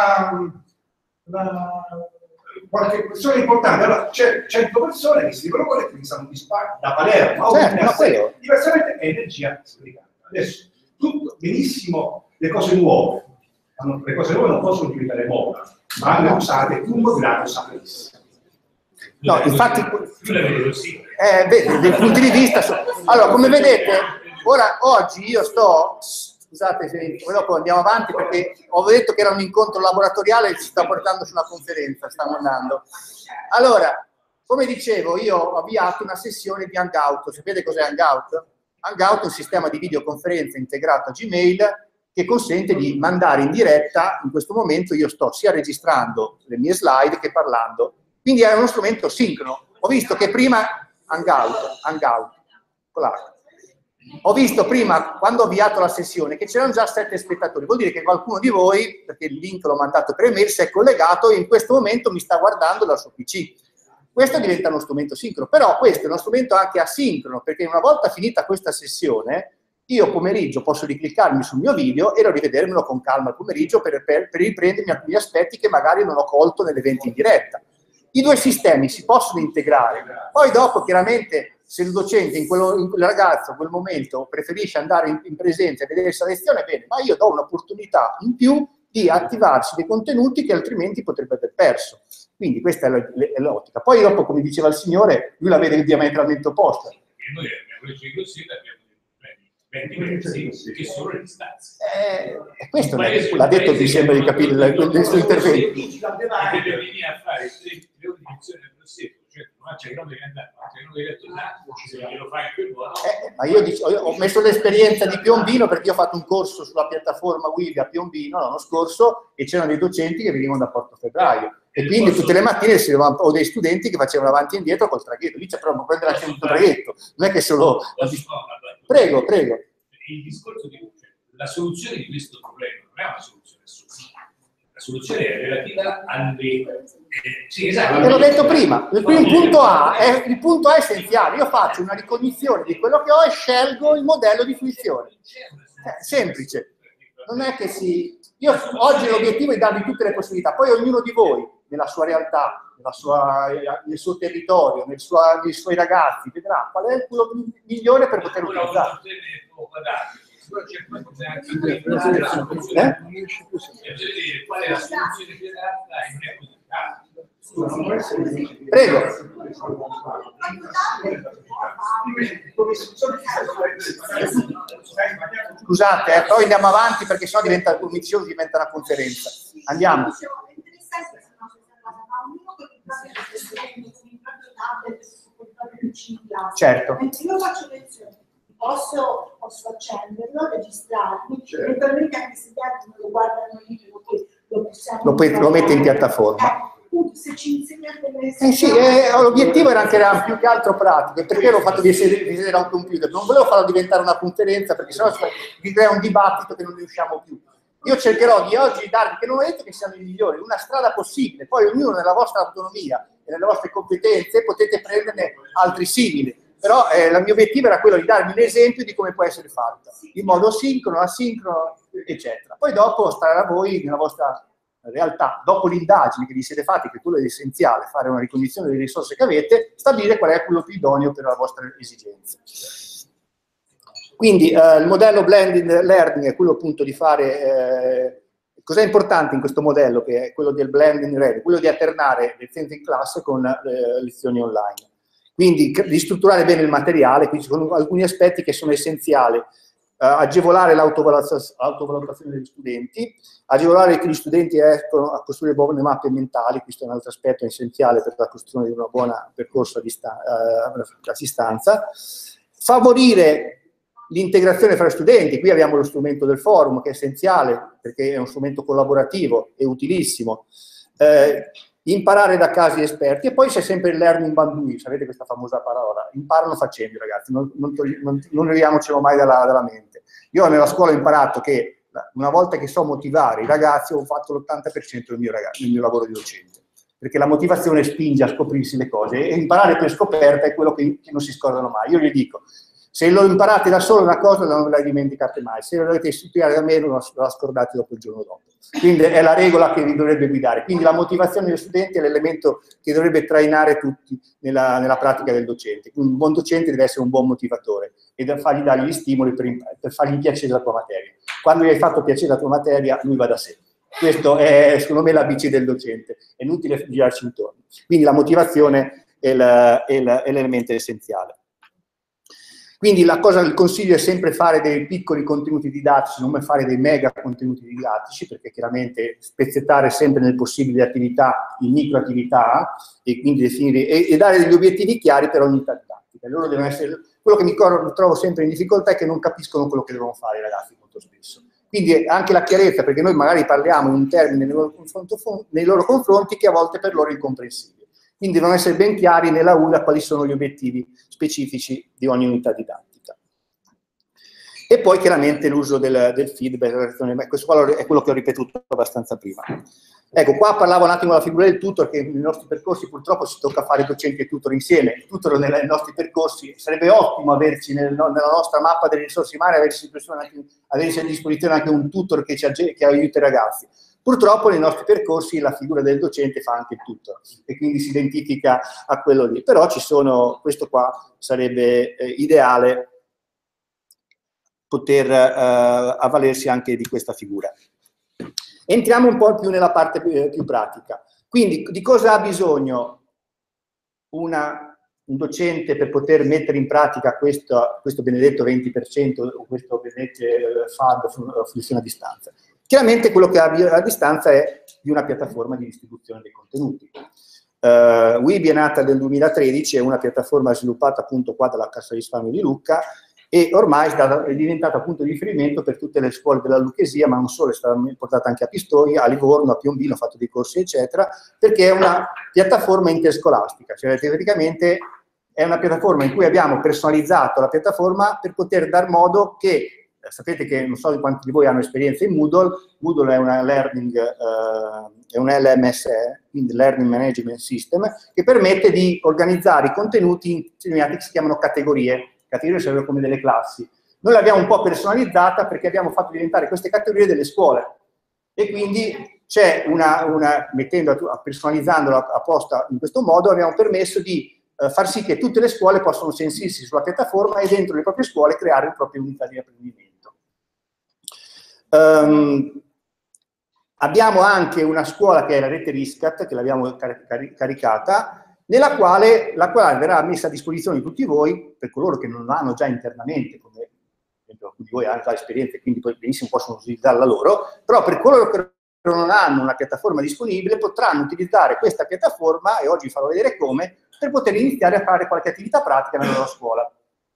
Speaker 3: qualche persona importante, allora c'è 100 persone che si devono connettere, che stanno disparati da Palermo, diversamente è energia sprecata. Adesso tutto benissimo, le cose nuove non possono diventare moda, ma vanno usate un grado sapesse.
Speaker 7: No, infatti, dei punti di vista. Allora, come vedete, oggi io scusate se dopo andiamo avanti perché ho detto che era un incontro laboratoriale e ci sta portando su una conferenza, stiamo andando. Allora, come dicevo, io ho avviato una sessione di Hangout. Sapete cos'è Hangout? Hangout è un sistema di videoconferenza integrato a Gmail che consente di mandare in diretta. In questo momento io sto sia registrando le mie slide che parlando. Quindi è uno strumento sincrono. Ho visto che prima Hangout, ho visto prima, quando ho avviato la sessione, che c'erano già 7 spettatori. Vuol dire che qualcuno di voi, perché il link l'ho mandato per email, si è collegato e in questo momento mi sta guardando dal suo PC. Questo diventa uno strumento sincrono, però questo è uno strumento anche asincrono, perché una volta finita questa sessione, io pomeriggio posso ricliccarmi sul mio video e rivedermelo con calma il pomeriggio per riprendermi alcuni aspetti che magari non ho colto nell'evento in diretta. I due sistemi si possono integrare. Poi dopo, chiaramente, se il docente, il ragazzo in quel momento preferisce andare in presenza e vedere la lezione, bene, ma io do un'opportunità in più di attivarsi dei contenuti che altrimenti potrebbe aver perso. Quindi questa è l'ottica. Poi dopo, come diceva il signore, lui la vede diametralmente opposta.
Speaker 8: E noi abbiamo preso così, abbiamo 20 mezzi che sono le distanze.
Speaker 7: Questo l'ha detto, mi sembra di capire il suo intervento.
Speaker 8: Devi venire a fare 3 ore di lezione al prossimo, cioè non c'è che non devi andare, ma che non devi tornare, se lo fai in quel modo.
Speaker 7: Ma io ho messo l'esperienza di Piombino perché io ho fatto un corso sulla piattaforma Wii a Piombino l'anno scorso e c'erano dei docenti che venivano da Portoferraio. E quindi tutte le mattine ho dei studenti che facevano avanti e indietro col traghetto. Lì c'è proprio prendere anche un traghetto, non è che solo. Prego.
Speaker 8: Il discorso di la soluzione di questo problema non è una soluzione assoluta. La soluzione è relativa alle. Sì, esatto.
Speaker 7: Te l'ho detto prima, il punto A è essenziale. Io faccio una ricognizione di quello che ho e scelgo il modello di fruizione. Semplice.
Speaker 1: non è che si... Io oggi l'obiettivo è darvi tutte le possibilità, poi ognuno di voi, nella sua realtà, nel suo territorio, nei suoi ragazzi, vedrà qual è quello migliore per poter utilizzare. Prego. Scusate, poi andiamo avanti perché sennò diventa commissione, diventa una conferenza. Andiamo. Certo.
Speaker 6: Io faccio lezione, posso accenderlo, registrarmi, eventualmente anche se gli altri non lo guardano lì, lo possiamo...
Speaker 1: Lo mette in piattaforma.
Speaker 6: Se ci insegnate
Speaker 1: sì, l'obiettivo era più che altro pratico, perché l'ho fatto vedere a un computer, non volevo farlo diventare una conferenza perché sennò si crea un dibattito che non riusciamo più. Io cercherò di oggi darvi, che non ho detto che siamo i migliori, una strada possibile, poi ognuno nella vostra autonomia e nelle vostre competenze potete prenderne altri simili, però il mio obiettivo era quello di darvi un esempio di come può essere fatto, in modo sincrono, asincrono, eccetera. Poi dopo starà a voi nella vostra realtà, dopo l'indagine che vi siete fatti, che quello è essenziale, fare una ricognizione delle risorse che avete, stabilire qual è quello più idoneo per la vostra esigenza. Quindi il modello blended learning è quello appunto di fare, cos'è importante in questo modello, che è quello del blended learning, quello di alternare lezioni in classe con lezioni online. Quindi di strutturare bene il materiale, quindi ci sono alcuni aspetti che sono essenziali. Agevolare l'autovalutazione degli studenti, agevolare che gli studenti riescano a costruire buone mappe mentali, questo è un altro aspetto essenziale per la costruzione di una buona percorso a distanza, favorire l'integrazione fra studenti, qui abbiamo lo strumento del forum che è essenziale perché è uno strumento collaborativo e utilissimo, imparare da casi esperti e poi c'è sempre il learning by doing, sapete questa famosa parola, imparano facendo ragazzi, non leviamocelo mai dalla mente. Io nella scuola ho imparato che una volta che so motivare i ragazzi ho fatto l'80% del mio lavoro di docente, perché la motivazione spinge a scoprirsi le cose e imparare per scoperta è quello che non si scordano mai. Io gli dico, se lo imparate da solo una cosa non ve la dimenticate mai, se lo dovete studiare da me non la scordate dopo il giorno dopo. Quindi è la regola che vi dovrebbe guidare. Quindi la motivazione degli studenti è l'elemento che dovrebbe trainare tutti nella pratica del docente. Quindi un buon docente deve essere un buon motivatore e fargli dare gli stimoli per fargli piacere la tua materia. Quando gli hai fatto piacere la tua materia, lui va da sé. Questo è secondo me l'ABC del docente, è inutile girarci intorno. Quindi la motivazione è l'elemento essenziale. Quindi il consiglio è sempre fare dei piccoli contenuti didattici, non fare dei mega contenuti didattici, perché chiaramente spezzettare sempre nel possibile attività in micro attività e quindi definire e dare degli obiettivi chiari per ogni unità didattica. Loro devono essere, quello che mi trovo sempre in difficoltà è che non capiscono quello che devono fare i ragazzi molto spesso. Quindi anche la chiarezza, perché noi magari parliamo in un termine nei loro confronti che a volte per loro è incomprensibile. Quindi devono essere ben chiari nella ULA quali sono gli obiettivi specifici di ogni unità didattica. E poi chiaramente l'uso del feedback, questo qua è quello che ho ripetuto abbastanza prima. Ecco, qua parlavo un attimo della figura del tutor, che nei nostri percorsi purtroppo ci tocca fare docenti e tutor insieme. Il tutor nei nostri percorsi sarebbe ottimo averci nella nostra mappa delle risorse umane, averci a disposizione anche un tutor che aiuta i ragazzi. Purtroppo nei nostri percorsi la figura del docente fa anche il tutor e quindi si identifica a quello lì. Però questo qua sarebbe ideale poter avvalersi anche di questa figura. Entriamo un po' più nella parte più pratica. Quindi di cosa ha bisogno un docente per poter mettere in pratica questo benedetto 20% o questo benedetto FAD, fruizione a distanza? Chiaramente quello che ha a distanza è di una piattaforma di distribuzione dei contenuti. Weebly è nata nel 2013, è una piattaforma sviluppata appunto qua dalla Cassa di Risparmio di Lucca e ormai è diventata punto di riferimento per tutte le scuole della Lucchesia, ma non solo, è stata portata anche a Pistoia, a Livorno, a Piombino, ha fatto dei corsi eccetera, perché è una piattaforma interscolastica, cioè teoricamente è una piattaforma in cui abbiamo personalizzato la piattaforma per poter dar modo che sapete che non so quanti di voi hanno esperienza in Moodle. Moodle è una è un LMS, quindi Learning Management System, che permette di organizzare i contenuti insegnati che si chiamano categorie. Categorie servono come delle classi. Noi l'abbiamo un po' personalizzata perché abbiamo fatto diventare queste categorie delle scuole e quindi c'è personalizzandola apposta in questo modo, abbiamo permesso di far sì che tutte le scuole possano sentirsi sulla piattaforma e dentro le proprie scuole creare le proprie unità di apprendimento. Abbiamo anche una scuola che è la rete Riscat, che l'abbiamo caricata, la quale verrà messa a disposizione di tutti voi, per coloro che non l'hanno già internamente, come per esempio alcuni di voi hanno già esperienze, quindi poi benissimo possono utilizzarla loro, però per coloro che non hanno una piattaforma disponibile potranno utilizzare questa piattaforma, e oggi vi farò vedere come, per poter iniziare a fare qualche attività pratica nella loro scuola.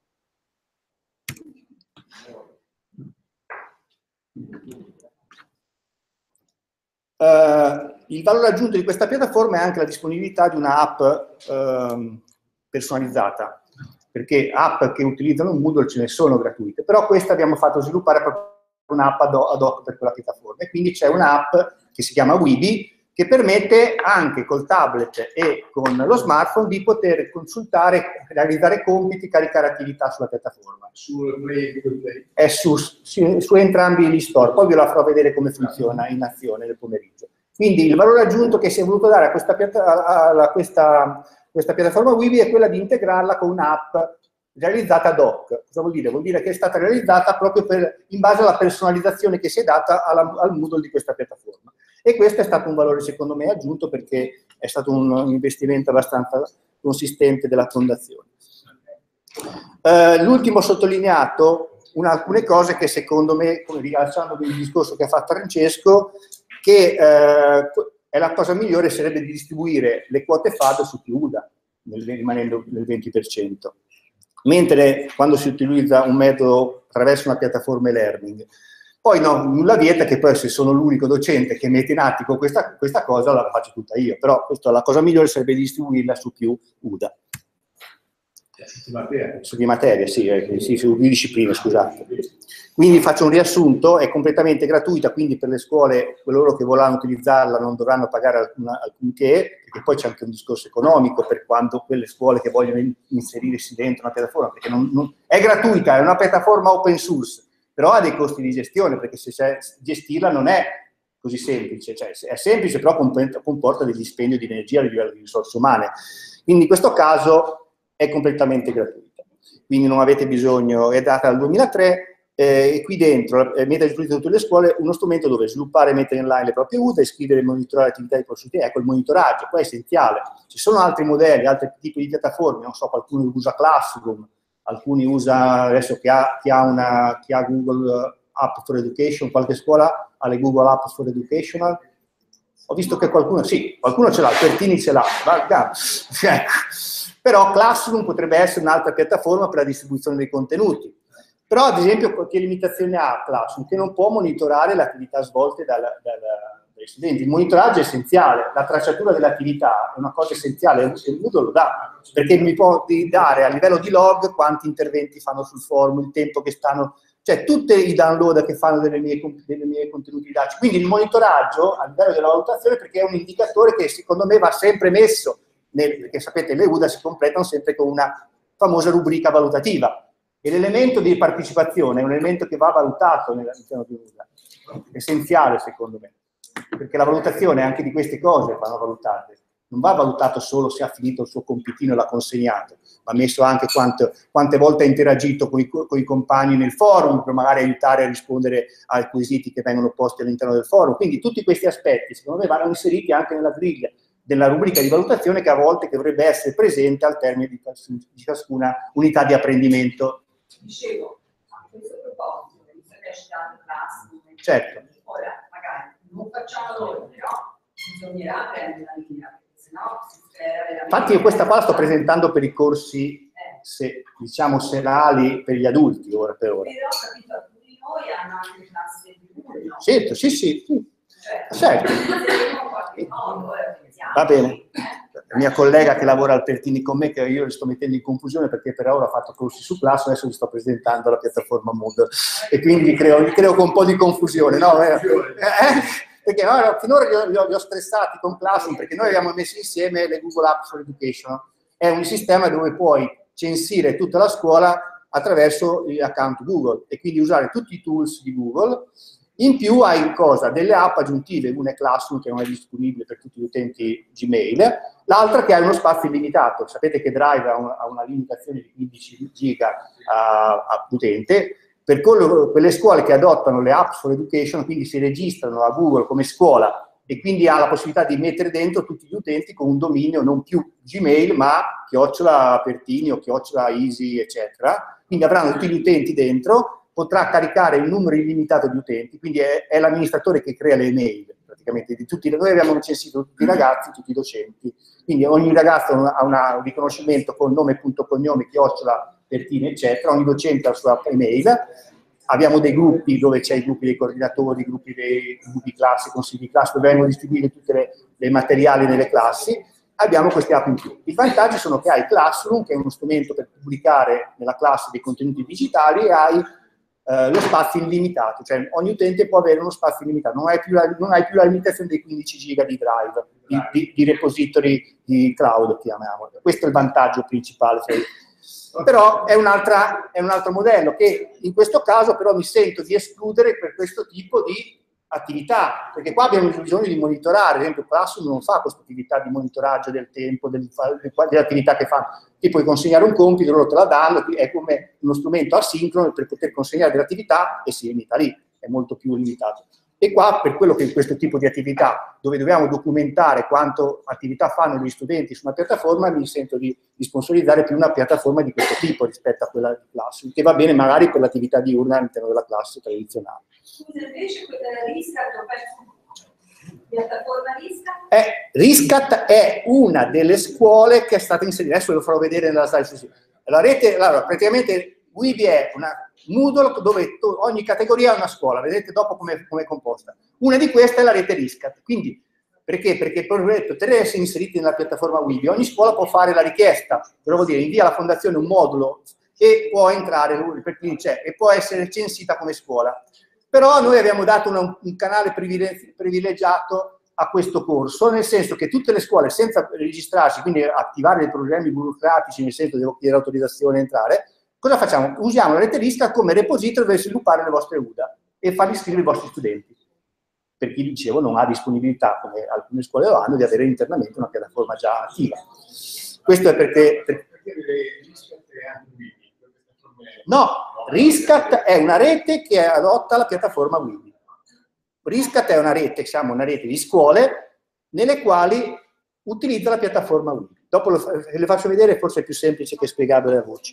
Speaker 1: Il valore aggiunto di questa piattaforma è anche la disponibilità di una app personalizzata, perché app che utilizzano Moodle ce ne sono gratuite, però questa abbiamo fatto sviluppare proprio un'app ad hoc per quella piattaforma, e quindi c'è un'app che si chiama Weeby, che permette anche col tablet e con lo smartphone di poter consultare, realizzare compiti, caricare attività sulla piattaforma. È su entrambi gli store, poi ve la farò vedere come funziona in azione nel pomeriggio. Quindi il valore aggiunto che si è voluto dare a questa piattaforma Weeby è quella di integrarla con un'app realizzata ad hoc. Cosa vuol dire? Vuol dire che è stata realizzata proprio in base alla personalizzazione che si è data al Moodle di questa piattaforma. E questo è stato un valore secondo me aggiunto, perché è stato un investimento abbastanza consistente della fondazione. L'ultimo sottolineato, alcune cose che secondo me, come rilasciando il discorso che ha fatto Francesco, che è la cosa migliore sarebbe di distribuire le quote FAD su più UDA, rimanendo nel 20%. Mentre quando si utilizza un metodo attraverso una piattaforma e-learning, poi no, nulla vieta che poi se sono l'unico docente che mette in attico questa cosa la faccio tutta io, però la cosa migliore sarebbe distribuirla su più UDA. Su di materia, sì, su più discipline, scusate. Quindi faccio un riassunto, è completamente gratuita, quindi per le scuole, coloro che vorranno utilizzarla non dovranno pagare alcunché, perché poi c'è anche un discorso economico per quando quelle scuole che vogliono inserirsi dentro una piattaforma, perché è gratuita, è una piattaforma open source, però ha dei costi di gestione, perché se gestirla non è così semplice, cioè è semplice, però comporta degli dispendio di energia a livello di risorse umane. Quindi in questo caso è completamente gratuita. Quindi non avete bisogno, è data dal 2003, e qui dentro mette a disposizione tutte le scuole uno strumento dove sviluppare e mettere online le proprie UDA, iscrivere e monitorare l'attività di prossimi. Ecco, il monitoraggio, poi è essenziale. Ci sono altri modelli, altri tipi di piattaforme, non so, qualcuno usa Classroom, alcuni usa, adesso chi ha Google App for Education, qualche scuola ha le Google App for Educational. Ho visto che qualcuno ce l'ha, Pertini ce l'ha, però Classroom potrebbe essere un'altra piattaforma per la distribuzione dei contenuti. Però, ad esempio, che limitazione ha Classroom? Che non può monitorare le attività svolte dagli studenti. Il monitoraggio è essenziale, la tracciatura dell'attività è una cosa essenziale, il Moodle lo dà, perché mi può dare a livello di log quanti interventi fanno sul forum, il tempo che stanno, cioè tutti i download che fanno delle mie contenuti didattici. Quindi il monitoraggio a livello della valutazione, perché è un indicatore che secondo me va sempre messo, perché sapete le UDA si completano sempre con una famosa rubrica valutativa. E l'elemento di partecipazione è un elemento che va valutato all'interno di UDA, essenziale secondo me, perché la valutazione anche di queste cose vanno valutate, non va valutato solo se ha finito il suo compitino e l'ha consegnato, va messo anche quante volte ha interagito con i compagni nel forum, per magari aiutare a rispondere ai quesiti che vengono posti all'interno del forum. Quindi tutti questi aspetti secondo me vanno inseriti anche nella griglia della rubrica di valutazione che a volte dovrebbe essere presente al termine di ciascuna unità di apprendimento.
Speaker 9: Dicevo, a questo proposito, visto che hai citato Classroom,
Speaker 1: certo.
Speaker 9: Ora, magari, non facciamo noi, però bisognerà prendere la linea, perché sennò si spera veramente...
Speaker 1: Infatti io questa qua la sto presentando per i corsi, diciamo, serali per gli adulti, ora per ora.
Speaker 9: Però, capito, alcuni di noi hanno anche classi di uno.
Speaker 1: Certo, sì. Certo. Va bene. La mia collega che lavora al Pertini con me, che io le sto mettendo in confusione perché per ora ha fatto corsi su Classroom, adesso vi sto presentando la piattaforma Moodle e quindi li creo con un po' di confusione, no? Perché no, finora li ho stressati con Classroom perché noi abbiamo messo insieme le Google Apps for Education. È un sistema dove puoi censire tutta la scuola attraverso l'account Google e quindi usare tutti i tools di Google. In più hai cosa? Delle app aggiuntive, una è Classroom che non è disponibile per tutti gli utenti Gmail, l'altra che ha uno spazio illimitato. Sapete che Drive ha una limitazione di 15 giga a utente. Per quelle scuole che adottano le apps for education, quindi si registrano a Google come scuola e quindi ha la possibilità di mettere dentro tutti gli utenti con un dominio non più Gmail, ma @Pertini o @Easy, eccetera. Quindi avranno tutti gli utenti dentro, potrà caricare un numero illimitato di utenti, quindi è l'amministratore che crea le email, praticamente, di tutti. Noi abbiamo recensito tutti i ragazzi, tutti i docenti, quindi ogni ragazzo ha un riconoscimento con nome, punto, cognome, @Pertini, eccetera, ogni docente ha la sua email. Abbiamo dei gruppi dove c'è i gruppi dei coordinatori, i gruppi di classi, consigli di classe, dove vengono distribuiti tutti i materiali nelle classi. Abbiamo queste app in più. I vantaggi sono che hai Classroom, che è uno strumento per pubblicare nella classe dei contenuti digitali, e hai lo spazio illimitato, cioè ogni utente può avere uno spazio illimitato, non hai più la limitazione dei 15 giga di drive, di repository di cloud, chiamiamolo. Questo è il vantaggio principale. Però è un altro modello che in questo caso però mi sento di escludere per questo tipo di attività, perché qua abbiamo bisogno di monitorare. Ad esempio Classroom non fa questa attività di monitoraggio del tempo, delle attività che fanno. Ti puoi consegnare un compito, loro te la danno, è come uno strumento asincrono per poter consegnare delle attività e si limita lì, è molto più limitato. E qua, per quello che è questo tipo di attività, dove dobbiamo documentare quanto attività fanno gli studenti su una piattaforma, mi sento di sponsorizzare più una piattaforma di questo tipo rispetto a quella di Classroom, che va bene magari per l'attività diurna all'interno della classe tradizionale.
Speaker 9: Scusa, invece quella Riscat, piattaforma Riscat?
Speaker 1: Riscat è una delle scuole che è stata inserita, adesso ve lo farò vedere nella slide successiva. La rete, allora, praticamente Weebly è una Moodle dove ogni categoria ha una scuola, vedete dopo come è composta. Una di queste è la rete Riscat, quindi perché? Perché per essere inseriti nella piattaforma Weebly ogni scuola può fare la richiesta, però vuol dire invia alla fondazione un modulo e può entrare, e può essere censita come scuola. Però noi abbiamo dato un canale privilegiato a questo corso, nel senso che tutte le scuole, senza registrarsi, quindi attivare dei problemi burocratici, nel senso devo chiedere autorizzazione a entrare, cosa facciamo? Usiamo la rete Riscat come repository dove sviluppare le vostre UDA e farli scrivere i vostri studenti. Per chi, dicevo, non ha disponibilità, come alcune scuole lo hanno, di avere internamente una piattaforma già attiva. Questo è perché no, Riscat è una rete che adotta la piattaforma Weebly. Riscat è una rete, diciamo, una rete di scuole nelle quali utilizza la piattaforma Weebly. Dopo le faccio vedere, forse è più semplice che spiegarlo a voce.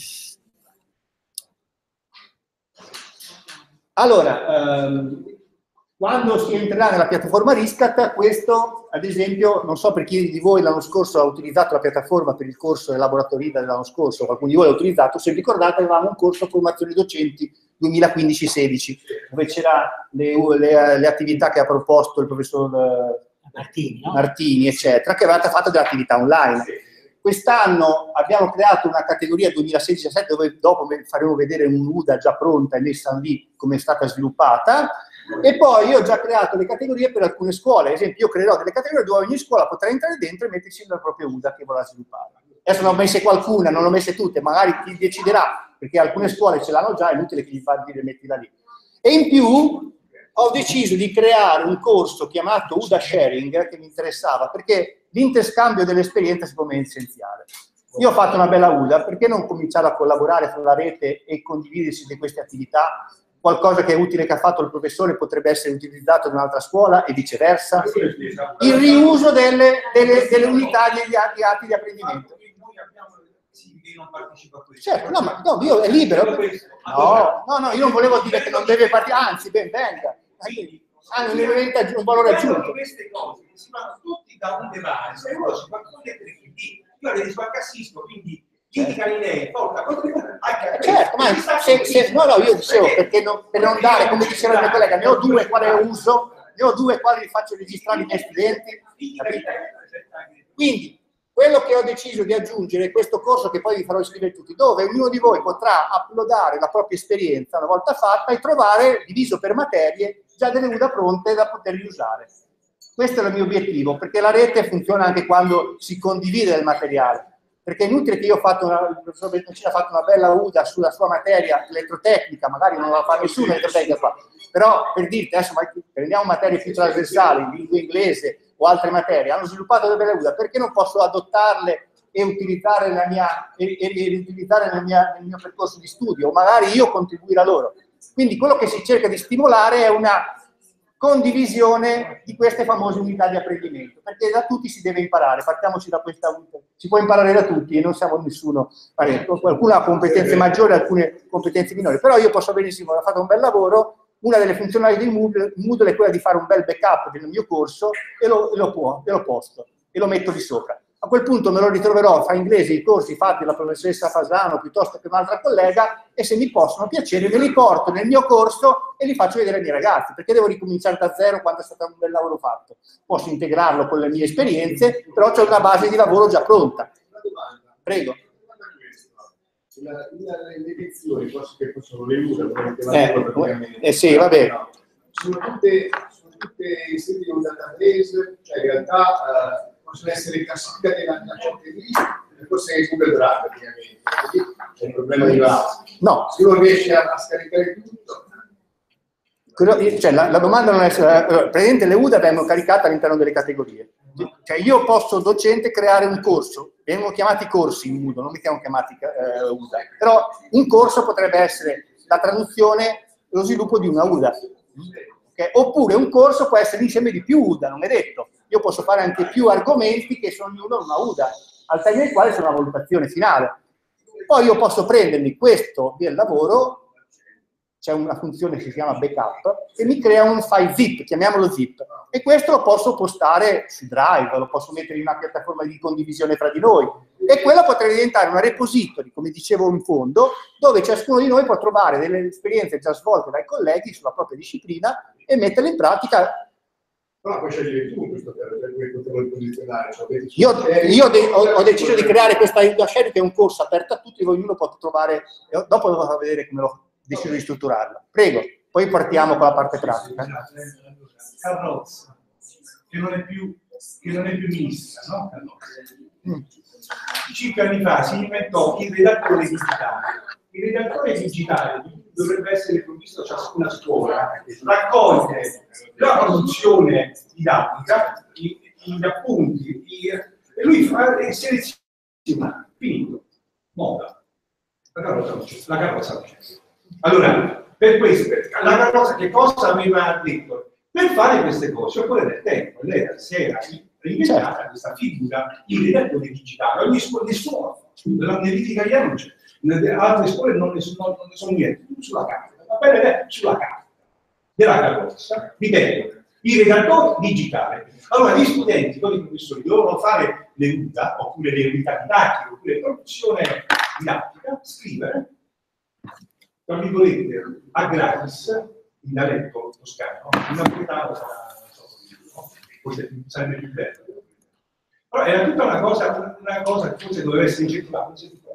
Speaker 1: Allora, quando si entrerà nella piattaforma Riscat, questo, ad esempio, non so per chi di voi l'anno scorso ha utilizzato la piattaforma per il corso Elaboratorida dell'anno scorso, qualcuno di voi l'ha utilizzato, se vi ricordate avevamo un corso formazione docenti 2015-16, dove c'era le attività che ha proposto il professor Martini, eccetera, che aveva fatto delle attività online. Quest'anno abbiamo creato una categoria 2016-17 dove dopo faremo vedere un'UDA già pronta e messa lì come è stata sviluppata, e poi io ho già creato le categorie per alcune scuole. Ad esempio io creerò delle categorie dove ogni scuola potrà entrare dentro e metterci la propria UDA che vorrà sviluppare. Adesso ne ho messe qualcuna, non le ho messe tutte, magari chi deciderà, perché alcune scuole ce l'hanno già, è inutile che gli fa dire mettila lì. E in più ho deciso di creare un corso chiamato UDA Sharing che mi interessava, perché l'interscambio delle esperienze secondo me è essenziale. Io ho fatto una bella UDA, perché non cominciare a collaborare sulla rete e condividersi di queste attività? Qualcosa che è utile che ha fatto il professore potrebbe essere utilizzato in un'altra scuola e viceversa. Il riuso delle unità degli atti di apprendimento.
Speaker 3: Non partecipa a questo.
Speaker 1: Certo, no, ma no, io è libero. No, io non volevo dire che non deve partecipare, anzi, ben venga. Hanno un valore aggiunto.
Speaker 3: Queste cose si vanno tutti da un device, se uno ci fa mettere lì, io le dispacassisco, quindi indicano in lei, porta,
Speaker 1: certo, ma io dicevo, perché per non dare, come diceva il mio collega, ne ho due quali uso, ne ho due quali faccio registrare i miei studenti, quindi quello che ho deciso di aggiungere è questo corso che poi vi farò iscrivere tutti, dove ognuno di voi potrà uploadare la propria esperienza una volta fatta e trovare, diviso per materie, già delle UDA pronte da poterli usare. Questo è il mio obiettivo, perché la rete funziona anche quando si condivide il materiale. perché è inutile che io ho fatto il professor Bertoncini ha fatto una bella UDA sulla sua materia elettrotecnica, magari non la fa nessuno elettrotecnica qua, però per dirti, adesso prendiamo materie più trasversali, lingua inglese o altre materie, hanno sviluppato delle belle UDA, perché non posso adottarle e utilizzare nel mio percorso di studio, o magari io contribuire a loro. Quindi quello che si cerca di stimolare è una condivisione di queste famose unità di apprendimento, perché da tutti si deve imparare, partiamoci da questa unità, si può imparare da tutti e non siamo nessuno, qualcuno ha competenze maggiori, alcune competenze minori, però io posso benissimo aver fatto un bel lavoro, una delle funzionalità di Moodle è quella di fare un bel backup del mio corso e lo posto e lo metto di sopra. A quel punto me lo ritroverò fra inglese i corsi fatti dalla professoressa Fasano piuttosto che un'altra collega e se mi possono piacere me li porto nel mio corso e li faccio vedere ai miei ragazzi, perché devo ricominciare da zero quando è stato un bel lavoro fatto. Posso integrarlo con le mie esperienze, però c'è una base di lavoro già pronta. Prego.
Speaker 10: Le lezioni, che sono le UDA,
Speaker 1: sì, vabbè.
Speaker 10: Sono tutte inserite in un database, cioè in realtà possono essere classificate da ciò che esiste, forse è Google Drive, ovviamente, c'è il problema di base.
Speaker 1: No.
Speaker 10: Se uno riesce a scaricare tutto.
Speaker 1: Cioè, la domanda non è praticamente le UDA vengono caricate all'interno delle categorie. Cioè io posso, docente, creare un corso, vengono chiamati corsi in Moodle, non mi chiamano chiamati UDA, però un corso potrebbe essere la traduzione, lo sviluppo di una UDA. Okay? Oppure un corso può essere l'insieme di più UDA, non è detto. Io posso fare anche più argomenti che sono ognuno una UDA, al termine del quale c'è una valutazione finale. Poi io posso prendermi questo del lavoro, c'è una funzione che si chiama backup, che mi crea un file zip, chiamiamolo zip, e questo lo posso postare su Drive, lo posso mettere in una piattaforma di condivisione fra di noi, e quella potrebbe diventare una repository, come dicevo in fondo, dove ciascuno di noi può trovare delle esperienze già svolte dai colleghi sulla propria disciplina e metterle in pratica.
Speaker 10: Però poi scegliere tu questo per posizionare.
Speaker 1: Io ho deciso di creare questa Udashare che è un corso aperto a tutti, ognuno può trovare, dopo devo far vedere come l'ho deciso di strutturarla. Prego, poi partiamo con la parte pratica.
Speaker 3: Carrozza, che non è più mista, no? 5 anni fa si inventò il redattore digitale. Il redattore digitale dovrebbe essere provvisto a ciascuna scuola, raccoglie la produzione didattica, gli appunti, e lui seleziona, finito, moda. La carrozza non c'è. Allora, per questo, la carrozza che cosa aveva detto? Per fare queste cose occorre del tempo, lei si era inventata questa figura, il redattore digitale, ogni scuola, nessuno, nella verifica italiana non c'è. Nelle altre scuole non ne sono niente, tutto sulla carta, va bene? Sulla carta della carrozza, ripeto, il redattore digitale. Allora gli studenti, con i professori, devono fare le UDA, oppure le unità didattiche, oppure produzione didattica, scrivere, tra virgolette, a gratis, in dialetto toscano, in napoletano forse sarebbe più bello. Però era tutta una cosa che forse doveva essere incentivata.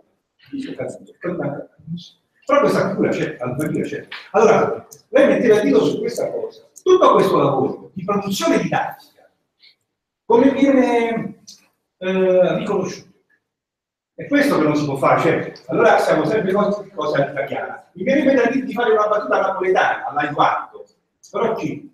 Speaker 3: Però questa figura c'è, c'è. Allora, lei metteva il dito su questa cosa. Tutto questo lavoro di produzione didattica, come viene riconosciuto? È questo che non si può fare. Cioè, allora siamo sempre cose all'italiana. Mi viene di fare una battuta napoletana, all'aiuto, però ci...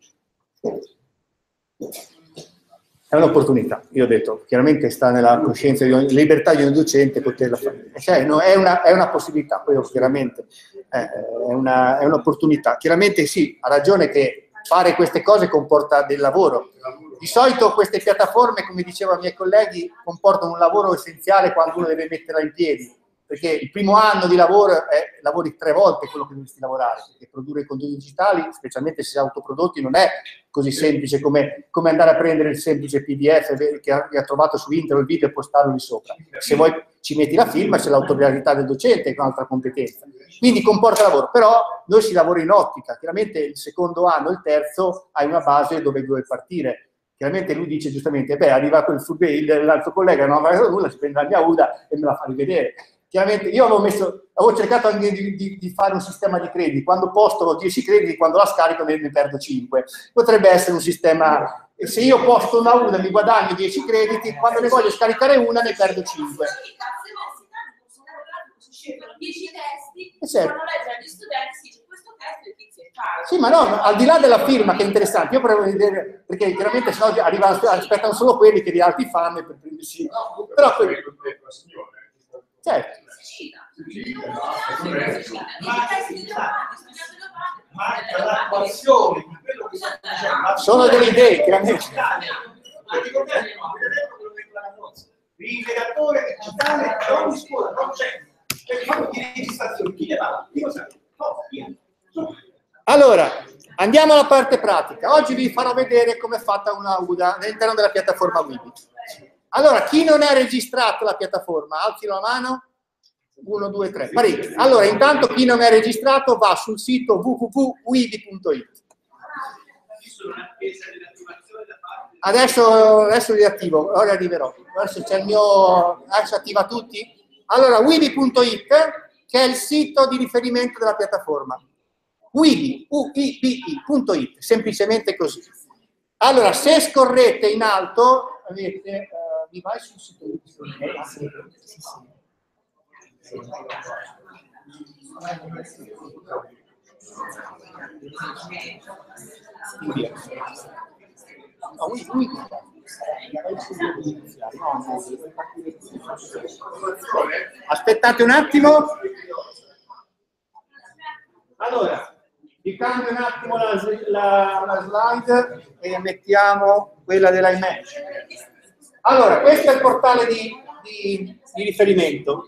Speaker 1: È un'opportunità, io ho detto, chiaramente sta nella coscienza di ogni libertà di ogni docente poterla fare. Cioè, no, è una possibilità, poi chiaramente è un'opportunità. Chiaramente sì, ha ragione che fare queste cose comporta del lavoro. Di solito queste piattaforme, come dicevano i miei colleghi, comportano un lavoro essenziale quando uno deve metterla in piedi, perché il primo anno di lavoro lavori 3 volte quello che dovresti lavorare, perché produrre contenuti digitali, specialmente se autoprodotti, non è così semplice come andare a prendere il semplice PDF che ha trovato su internet, il video e postarlo lì sopra. Se vuoi ci metti la firma, c'è l'autorialità del docente, che è un'altra competenza. Quindi comporta lavoro, però noi si lavora in ottica, chiaramente il secondo anno, il terzo, hai una base dove vuoi partire. Chiaramente lui dice giustamente, beh, arriva l'altro collega, non aveva nulla, si prende la mia UDA e me la fa rivedere. Chiaramente io avevo cercato anche di fare un sistema di crediti, quando posto 10 crediti, quando la scarico ne perdo 5. Potrebbe essere un sistema, se io posto una UDA mi guadagno 10 crediti, quando ne voglio scaricare una ne perdo 5.
Speaker 9: scelgono 10 testi,
Speaker 1: certo.
Speaker 9: fanno leggere agli studenti, si dice questo testo è tizio e Caio.
Speaker 1: Sì, ma no, al di là della firma che è interessante, io provo a vedere, perché chiaramente sennò aspettano solo quelli che di altri fanno per prendersi. Però quelli. Certo.
Speaker 3: Manca l'attuazione di quello che sta dicendo.
Speaker 1: Sono delle idee, chiaramente.
Speaker 3: Il redattore digitale per ogni scuola non c'è. C'è fatto di registrazione, chi ne va? Chi lo sa? No, via.
Speaker 1: Allora, andiamo alla parte pratica. Oggi vi farò vedere come è fatta una UDA all'interno della piattaforma Wibi. Allora, chi non è registrato alla piattaforma, alzi la mano. 1, 2, 3, parecchi. Allora, intanto chi non è registrato va sul sito www.wibi.it. Adesso li attivo, ora arriverò. Adesso c'è il mio... Adesso attiva tutti. Allora, wibi.it, che è il sito di riferimento della piattaforma. Wibi, UIBI.it, semplicemente così. Allora, se scorrete in alto, avete... vi vai sul sito aspettate un attimo. Allora, vi cambio un attimo la slide e mettiamo quella dell'iMatch. Allora, questo è il portale di riferimento.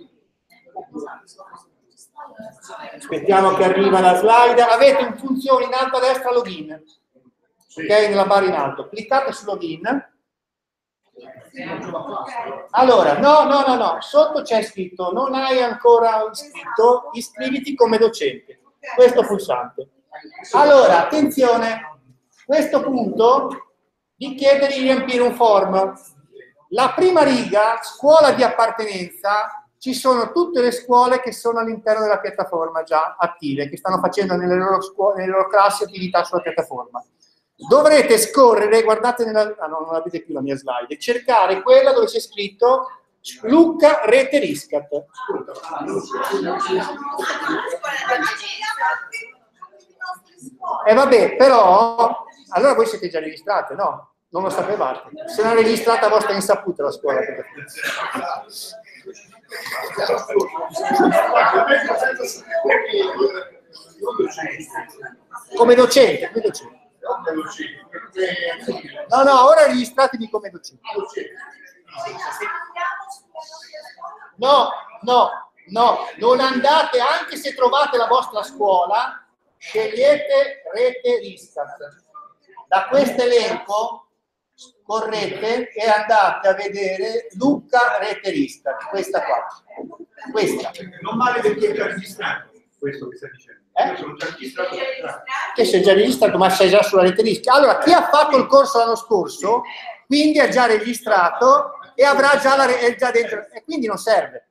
Speaker 1: Aspettiamo che arriva la slide. Avete in funzione in alto a destra login, ok? Nella barra in alto. Cliccate su login. Allora, no. Sotto c'è scritto: non hai ancora iscritto, iscriviti come docente. Questo pulsante. Allora, attenzione, questo punto vi chiede di riempire un form. La prima riga, scuola di appartenenza. Ci sono tutte le scuole che sono all'interno della piattaforma già attive, che stanno facendo nelle loro classi attività sulla piattaforma. Dovrete scorrere, guardate no, non avete più la mia slide, cercare quella dove c'è scritto Lucca Rete Riscat. E vabbè, però, allora voi siete già registrate, no? Non lo sapevate. Se non è registrata a vostra insaputa la scuola. Come docente. No, ora registratevi come docente. No, non andate, anche se trovate la vostra scuola, scegliete Rete Riscat. Da questo elenco correte e andate a vedere Lucca Rete Riscat, questa qua. Questa.
Speaker 3: Non vale perché è già registrato, questo che sta dicendo. Io sono già registrato.
Speaker 1: Che sei già registrato, ma sei già sulla Rete Riscat. Allora, chi ha fatto il corso l'anno scorso, quindi ha già registrato e avrà già è già dentro, e quindi non serve.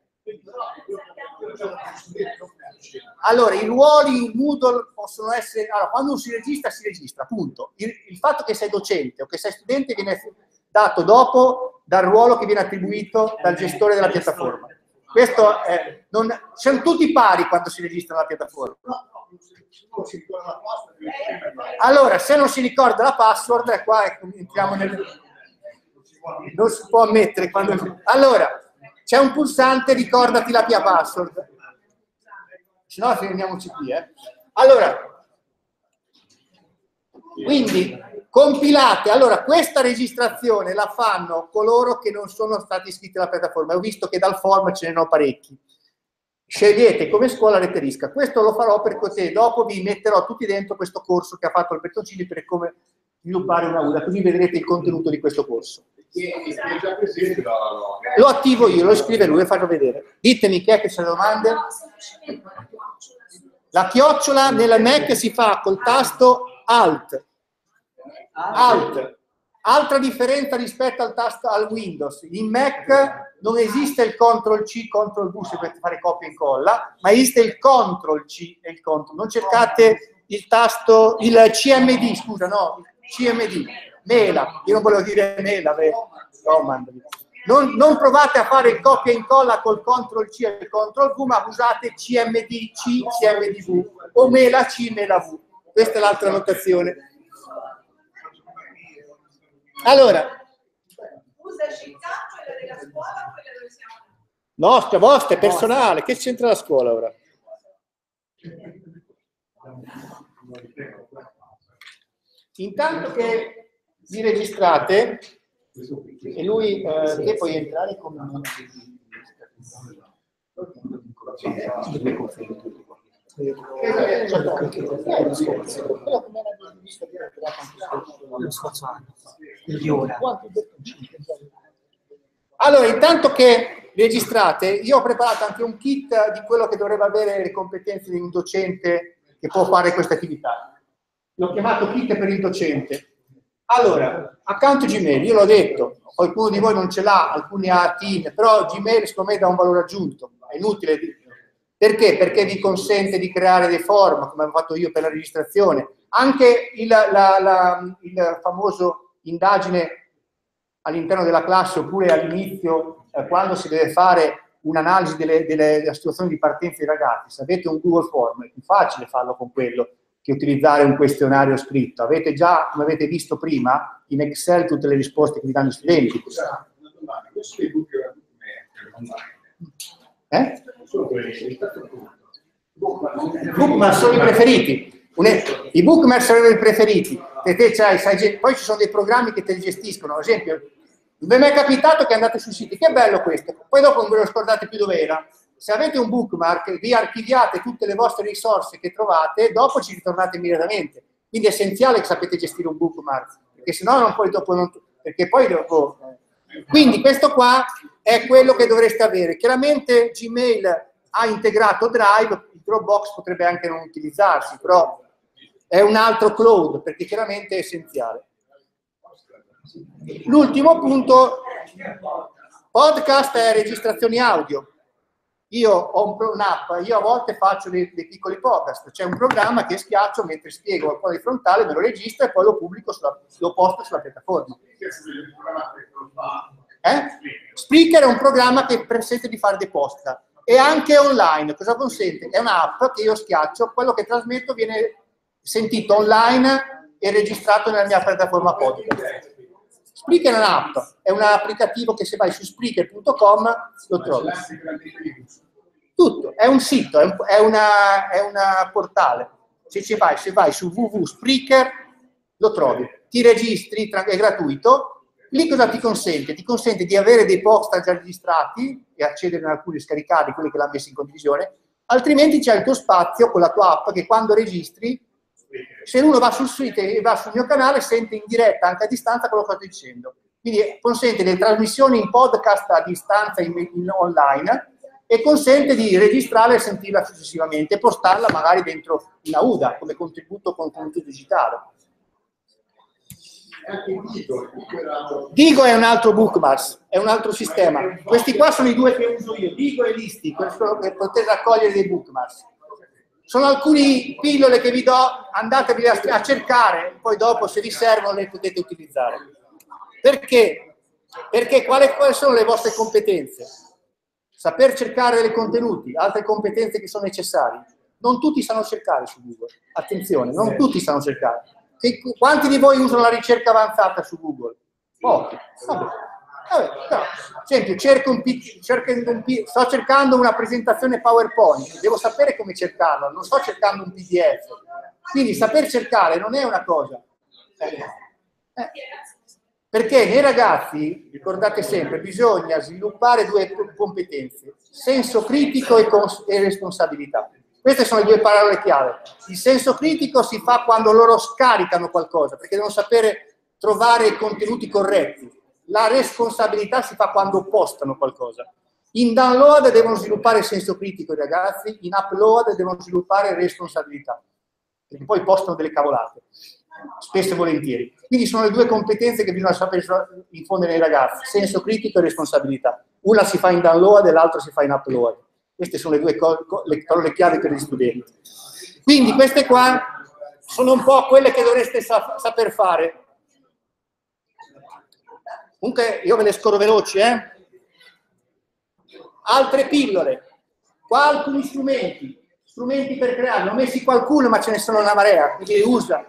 Speaker 1: Allora, i ruoli in Moodle possono essere... Allora, quando uno si registra, punto. Il fatto che sei docente o che sei studente viene dato dopo dal ruolo che viene attribuito dal gestore della piattaforma. Questo è... Siamo tutti pari quando si registra la piattaforma. Allora, se non si ricorda la password, è qua, entriamo nel... Non si può ammettere quando... Allora, c'è un pulsante, ricordati la tua password. Se no fermiamoci qui, Allora, quindi compilate. Allora, questa registrazione la fanno coloro che non sono stati iscritti alla piattaforma. Ho visto che dal form ce ne sono parecchi. Scegliete come scuola Rete Riscat. Questo lo farò perché dopo vi metterò tutti dentro questo corso che ha fatto Alberto Cini per come sviluppare una UDA, così vedrete il contenuto di questo corso. Lo attivo io, lo scrive lui, lo faccio vedere. Ditemi che è che c'è domande. La chiocciola nella Mac si fa col tasto Alt. Altra differenza rispetto al tasto al Windows. In Mac non esiste il CTRL-C, CTRL-V per fare copia e incolla, ma esiste il CTRL-C e il CTRL. Non cercate il tasto, il CMD, scusa, no, il CMD. Mela, io non volevo dire mela, Non provate a fare il copia e incolla col CTRL-C e il CTRL-V, ma usate CMD-C, CMD-V, o mela-C, mela-V. Questa è l'altra notazione. Allora.
Speaker 9: Usa città, quella della scuola o quella dove siamo?
Speaker 1: Nostra, vostra, è personale. Che c'entra la scuola ora? Intanto che vi registrate, e lui che puoi entrare come allora, intanto che registrate, io ho preparato anche un kit di quello che dovrebbe avere le competenze di un docente che può fare questa attività. L'ho chiamato kit per il docente. Allora, account Gmail, io l'ho detto, qualcuno di voi non ce l'ha, alcuni ha Team, però Gmail secondo me dà un valore aggiunto, è inutile. Perché? Perché vi consente di creare dei form, come avevo fatto io per la registrazione. Anche il famoso indagine all'interno della classe oppure all'inizio, quando si deve fare un'analisi della situazione di partenza dei ragazzi. Se avete un Google Form è più facile farlo con quello che utilizzare un questionario scritto. Avete già, come avete visto prima, in Excel tutte le risposte che vi danno gli studenti. Bookmark sono i preferiti. I bookmark sono i preferiti. Poi ci sono dei programmi che te li gestiscono. Ad esempio, non mi è capitato che andate sui siti, che bello questo, poi dopo non ve lo scordate più dove era. Se avete un bookmark, vi archiviate tutte le vostre risorse che trovate e dopo ci ritornate immediatamente. Quindi è essenziale che sapete gestire un bookmark, perché sennò non poi dopo non... Perché poi dopo... Quindi questo qua è quello che dovreste avere. Chiaramente Gmail ha integrato Drive, il Dropbox potrebbe anche non utilizzarsi, però è un altro cloud, perché chiaramente è essenziale. L'ultimo punto, podcast e registrazioni audio. Io ho un'app, io a volte faccio dei piccoli podcast, c'è un programma che schiaccio mentre spiego qualcosa di frontale, me lo registra e poi lo pubblico, lo posto sulla piattaforma. Spreaker è un programma che consente di fare dei podcast e anche online. Cosa consente? È un'app che io schiaccio, quello che trasmetto viene sentito online e registrato nella mia piattaforma podcast. Spreaker è un'app, è un applicativo che se vai su Spreaker.com lo trovi. Tutto, è un sito, è una portale. Se vai su www.spreaker lo trovi, ti registri, è gratuito. Lì cosa ti consente? Ti consente di avere dei post già registrati e accedere a alcuni, scaricati, quelli che l'hanno messo in condivisione, altrimenti c'è il tuo spazio con la tua app che quando registri, se uno va sul sito e va sul mio canale, sente in diretta, anche a distanza, quello che sto dicendo. Quindi consente le trasmissioni in podcast a distanza online e consente di registrarla e sentirla successivamente e postarla magari dentro una UDA come contributo digitale. Digo è un altro bookmarks, è un altro sistema. Questi qua sono i due che uso io, Digo e Listi, per poter raccogliere dei bookmarks. Sono alcune pillole che vi do, andatevi a cercare, poi dopo se vi servono le potete utilizzare. Perché? Perché quali sono le vostre competenze? Saper cercare dei contenuti, altre competenze che sono necessarie. Non tutti sanno cercare su Google, attenzione, non tutti sanno cercare. Quanti di voi usano la ricerca avanzata su Google? Pochi. Vabbè, no. Esempio, sto cercando una presentazione PowerPoint, devo sapere come cercarla, non sto cercando un PDF. Quindi saper cercare non è una cosa. Perché nei ragazzi, ricordate sempre, bisogna sviluppare due competenze, senso critico e responsabilità. Queste sono le due parole chiave. Il senso critico si fa quando loro scaricano qualcosa, perché devono sapere trovare i contenuti corretti. La responsabilità si fa quando postano qualcosa. In download devono sviluppare senso critico i ragazzi, in upload devono sviluppare responsabilità, perché poi postano delle cavolate, spesso e volentieri. Quindi sono le due competenze che bisogna sapere infondere nei ragazzi, senso critico e responsabilità. Una si fa in download e l'altra si fa in upload. Queste sono le due parole chiave per gli studenti. Quindi queste qua sono un po' quelle che dovreste saper fare. Comunque io ve le scorro veloci, Altre pillole. Qua alcuni strumenti per creare. Ne ho messi qualcuno, ma ce ne sono una marea. Chi li usa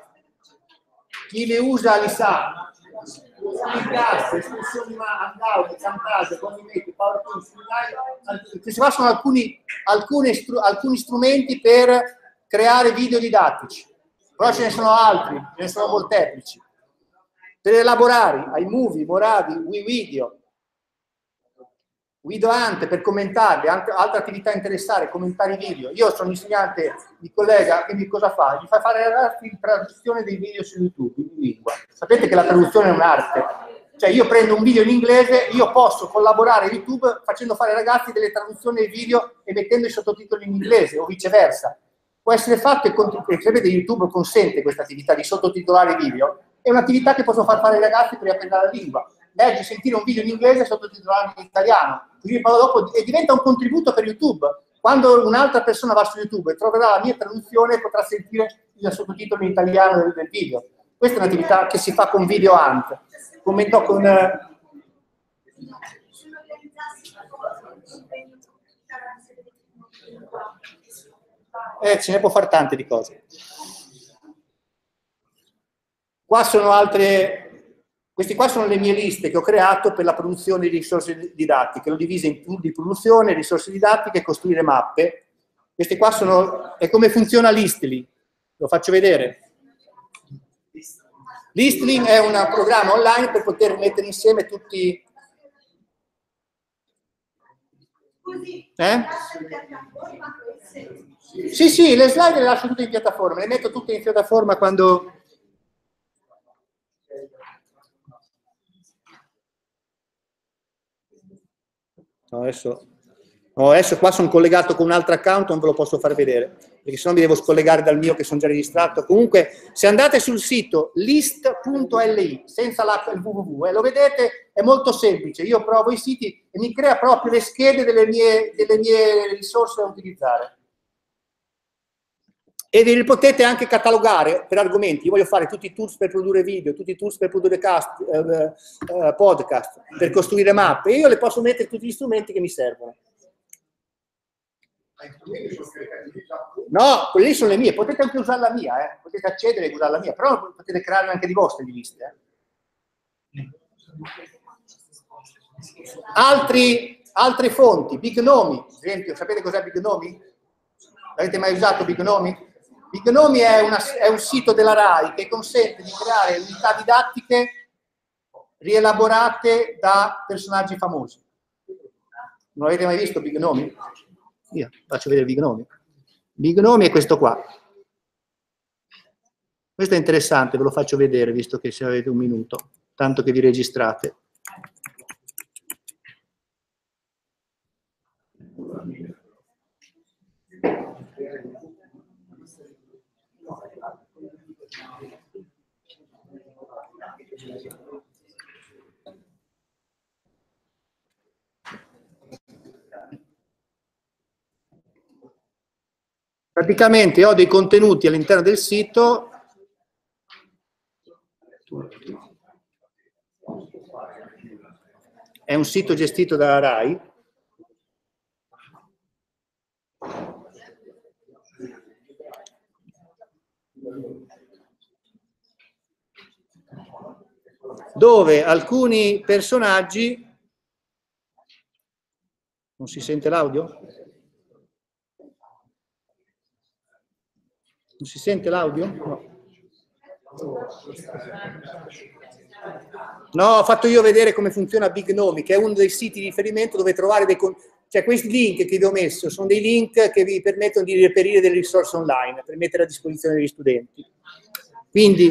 Speaker 1: li sa. Gas, espressioni Hangout, Camtasia, Condimenti, PowerPoint, questi qua sono alcuni strumenti per creare video didattici, però ce ne sono altri, ce ne sono molteplici. Per elaborare iMovie, Moravi, WeVideo, Videoante per commentarli, altre attività interessate, commentare i video. Io sono insegnante di collega, quindi cosa fa? Gli fa fare la traduzione dei video su YouTube in lingua. Sapete che la traduzione è un'arte. Cioè io prendo un video in inglese, io posso collaborare a YouTube facendo fare ai ragazzi delle traduzioni dei video e mettendo i sottotitoli in inglese o viceversa. Può essere fatto e sapete YouTube consente questa attività di sottotitolare i video. È un'attività che posso far fare ai ragazzi per riapprendere la lingua. Leggi, sentire un video in inglese e sottotitolarlo in italiano. Così parlo dopo e diventa un contributo per YouTube. Quando un'altra persona va su YouTube e troverà la mia traduzione, potrà sentire il sottotitolo in italiano del video. Questa è un'attività che si fa con Videoante. Commentò con... ce ne può fare tante di cose. Qua sono altre... Questi qua sono le mie liste che ho creato per la produzione di risorse didattiche. L'ho divisa in tool di produzione, risorse didattiche e costruire mappe. Questi qua sono... E come funziona Listly? Lo faccio vedere. Listly è un programma online per poter mettere insieme tutti... Sì, le slide le lascio tutte in piattaforma. Le metto tutte in piattaforma quando... No, adesso qua sono collegato con un altro account, non ve lo posso far vedere, perché sennò mi devo scollegare dal mio che sono già registrato. Comunque, se andate sul sito list.li, senza il www, lo vedete, è molto semplice. Io provo i siti e mi crea proprio le schede delle mie risorse da utilizzare. E li potete anche catalogare per argomenti. Io voglio fare tutti i tools per produrre video, tutti i tools per produrre podcast, per costruire mappe. E io le posso mettere tutti gli strumenti che mi servono. No, quelle lì sono le mie. Potete anche usare la mia, potete accedere e usare la mia, però potete creare anche di vostre di liste. Altre fonti, Bignomi, ad esempio. Sapete cos'è Bignomi? Avete mai usato Bignomi? Bignomi è un sito della RAI che consente di creare unità didattiche rielaborate da personaggi famosi. Non avete mai visto Bignomi? Io faccio vedere Bignomi. Bignomi è questo qua. Questo è interessante, ve lo faccio vedere, visto che se avete un minuto, tanto che vi registrate. Praticamente ho dei contenuti all'interno del sito è un sito gestito dalla RAI dove alcuni personaggi... Non si sente l'audio? Non si sente l'audio? No. No, ho fatto io vedere come funziona Bignomi, che è uno dei siti di riferimento dove trovare dei... Cioè questi link che vi ho messo sono dei link che vi permettono di reperire delle risorse online per mettere a disposizione degli studenti. Quindi...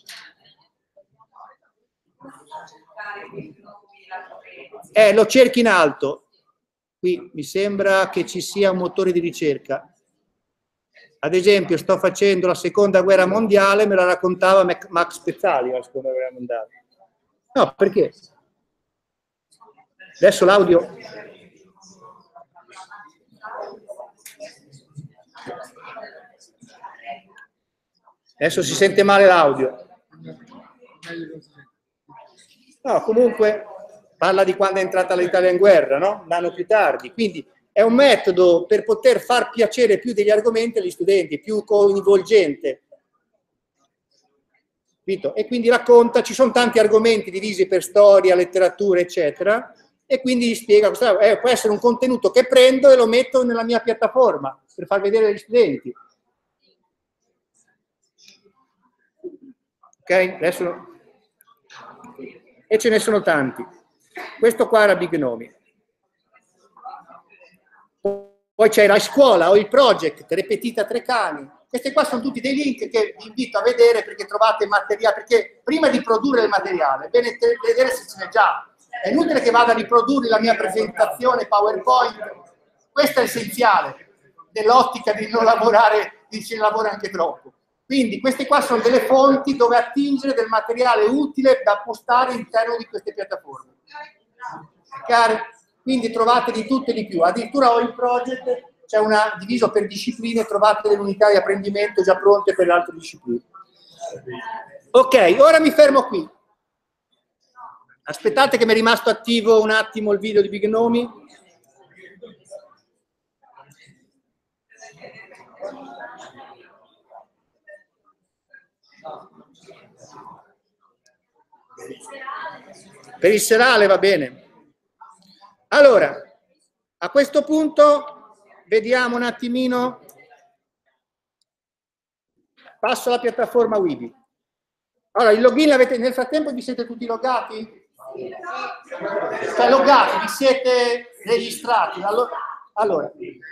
Speaker 1: lo cerchi in alto. Qui mi sembra che ci sia un motore di ricerca. Ad esempio, sto facendo la seconda guerra mondiale, me la raccontava Max Pezzali, la seconda guerra mondiale. No, perché? Adesso l'audio... Adesso si sente male l'audio. No, comunque... parla di quando è entrata l'Italia in guerra, no? Un anno più tardi. Quindi è un metodo per poter far piacere più degli argomenti agli studenti, più coinvolgente. E quindi racconta, ci sono tanti argomenti divisi per storia, letteratura, eccetera, e quindi gli spiega, può essere un contenuto che prendo e lo metto nella mia piattaforma per far vedere agli studenti. Ok? Adesso... E ce ne sono tanti. Questo qua era Big Nomi. Poi c'è la scuola o il project, Repetita Trecani. Questi qua sono tutti dei link che vi invito a vedere perché trovate materiale, perché prima di produrre il materiale è bene vedere se ce n'è già. È inutile che vada a riprodurre la mia presentazione PowerPoint. Questo è essenziale, nell'ottica di non lavorare, di se ne lavora anche troppo. Quindi queste qua sono delle fonti dove attingere del materiale utile da postare all'interno di queste piattaforme. Quindi trovate di tutto e di più. Addirittura ho il project, c'è una diviso per discipline, trovate delle unità di apprendimento già pronte per le altre discipline. Ok, ora mi fermo qui. Aspettate che mi è rimasto attivo un attimo il video di Big Nomi. Per il serale va bene. Allora, a questo punto vediamo un attimino, passo alla piattaforma Weebly. Allora, il login l'avete, nel frattempo vi siete tutti loggati? Cioè loggati, vi siete registrati? Allora.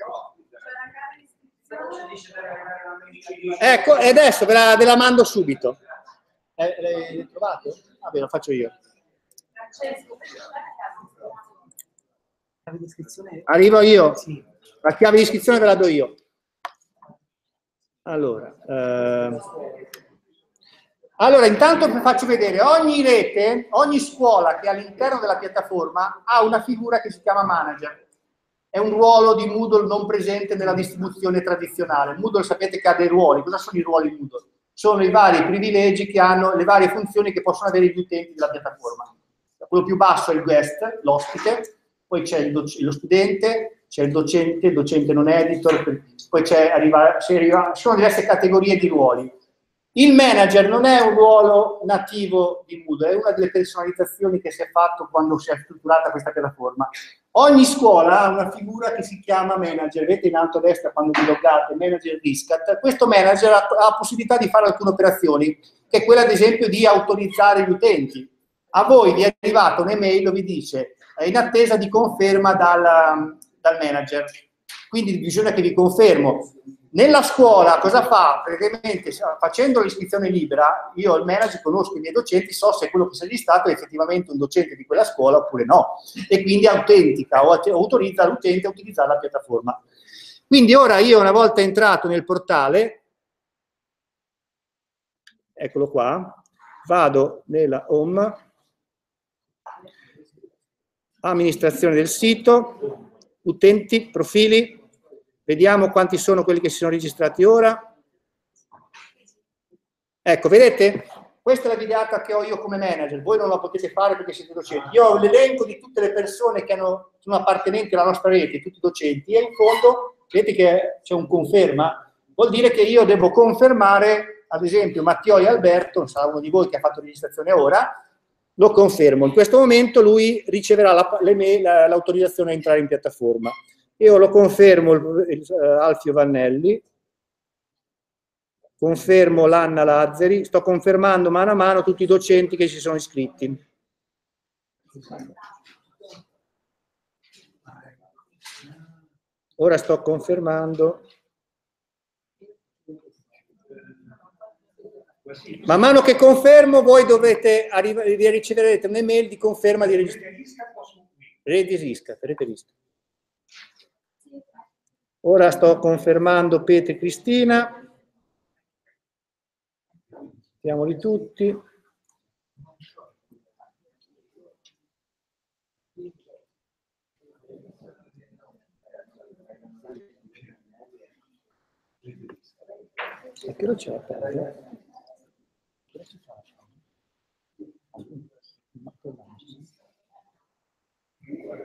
Speaker 1: Ecco, e adesso ve la mando subito. Le trovate? Vabbè, lo faccio io. Arrivo io. La chiave di iscrizione ve la do io. Allora, intanto vi faccio vedere, ogni rete, ogni scuola che all'interno della piattaforma ha una figura che si chiama manager. È un ruolo di Moodle non presente nella distribuzione tradizionale. Moodle sapete che ha dei ruoli. Cosa sono i ruoli Moodle? Sono i vari privilegi che hanno, le varie funzioni che possono avere gli utenti della piattaforma. Quello più basso è il guest, l'ospite, poi c'è lo studente, c'è il docente non editor, poi sono diverse categorie di ruoli. Il manager non è un ruolo nativo di Moodle, è una delle personalizzazioni che si è fatto quando si è strutturata questa piattaforma. Ogni scuola ha una figura che si chiama manager, vedete in alto a destra quando vi loggate, manager Riscat. Questo manager ha la possibilità di fare alcune operazioni, che è quella ad esempio di autorizzare gli utenti. A voi vi è arrivata un'email dove vi dice in attesa di conferma dal manager, quindi bisogna che vi confermo. Nella scuola cosa fa? Praticamente facendo l'iscrizione libera, io il manager conosco i miei docenti, so se quello che si è registrato è effettivamente un docente di quella scuola oppure no, e quindi autentica o autorizza l'utente a utilizzare la piattaforma. Quindi ora io, una volta entrato nel portale, eccolo qua, vado nella home, amministrazione del sito, utenti, profili. Vediamo quanti sono quelli che si sono registrati ora. Ecco, vedete? Questa è la videata che ho io come manager. Voi non la potete fare perché siete docenti. Io ho l'elenco di tutte le persone che sono appartenenti alla nostra rete, tutti i docenti, e in fondo, vedete che c'è un conferma? Vuol dire che io devo confermare, ad esempio, Mattioli Alberto, sarà uno di voi che ha fatto registrazione ora, lo confermo. In questo momento lui riceverà l'autorizzazione a entrare in piattaforma. Io lo confermo Alfio Vannelli, confermo l'Anna Lazzari, sto confermando mano a mano tutti i docenti che si sono iscritti. Ora sto confermando. Man mano che confermo, voi dovete riceverete un'email di conferma di registrazione. Rete Riscat. Ora sto confermando Pietro e Cristina. Mettiamoli tutti. Perché non c'è la pelle?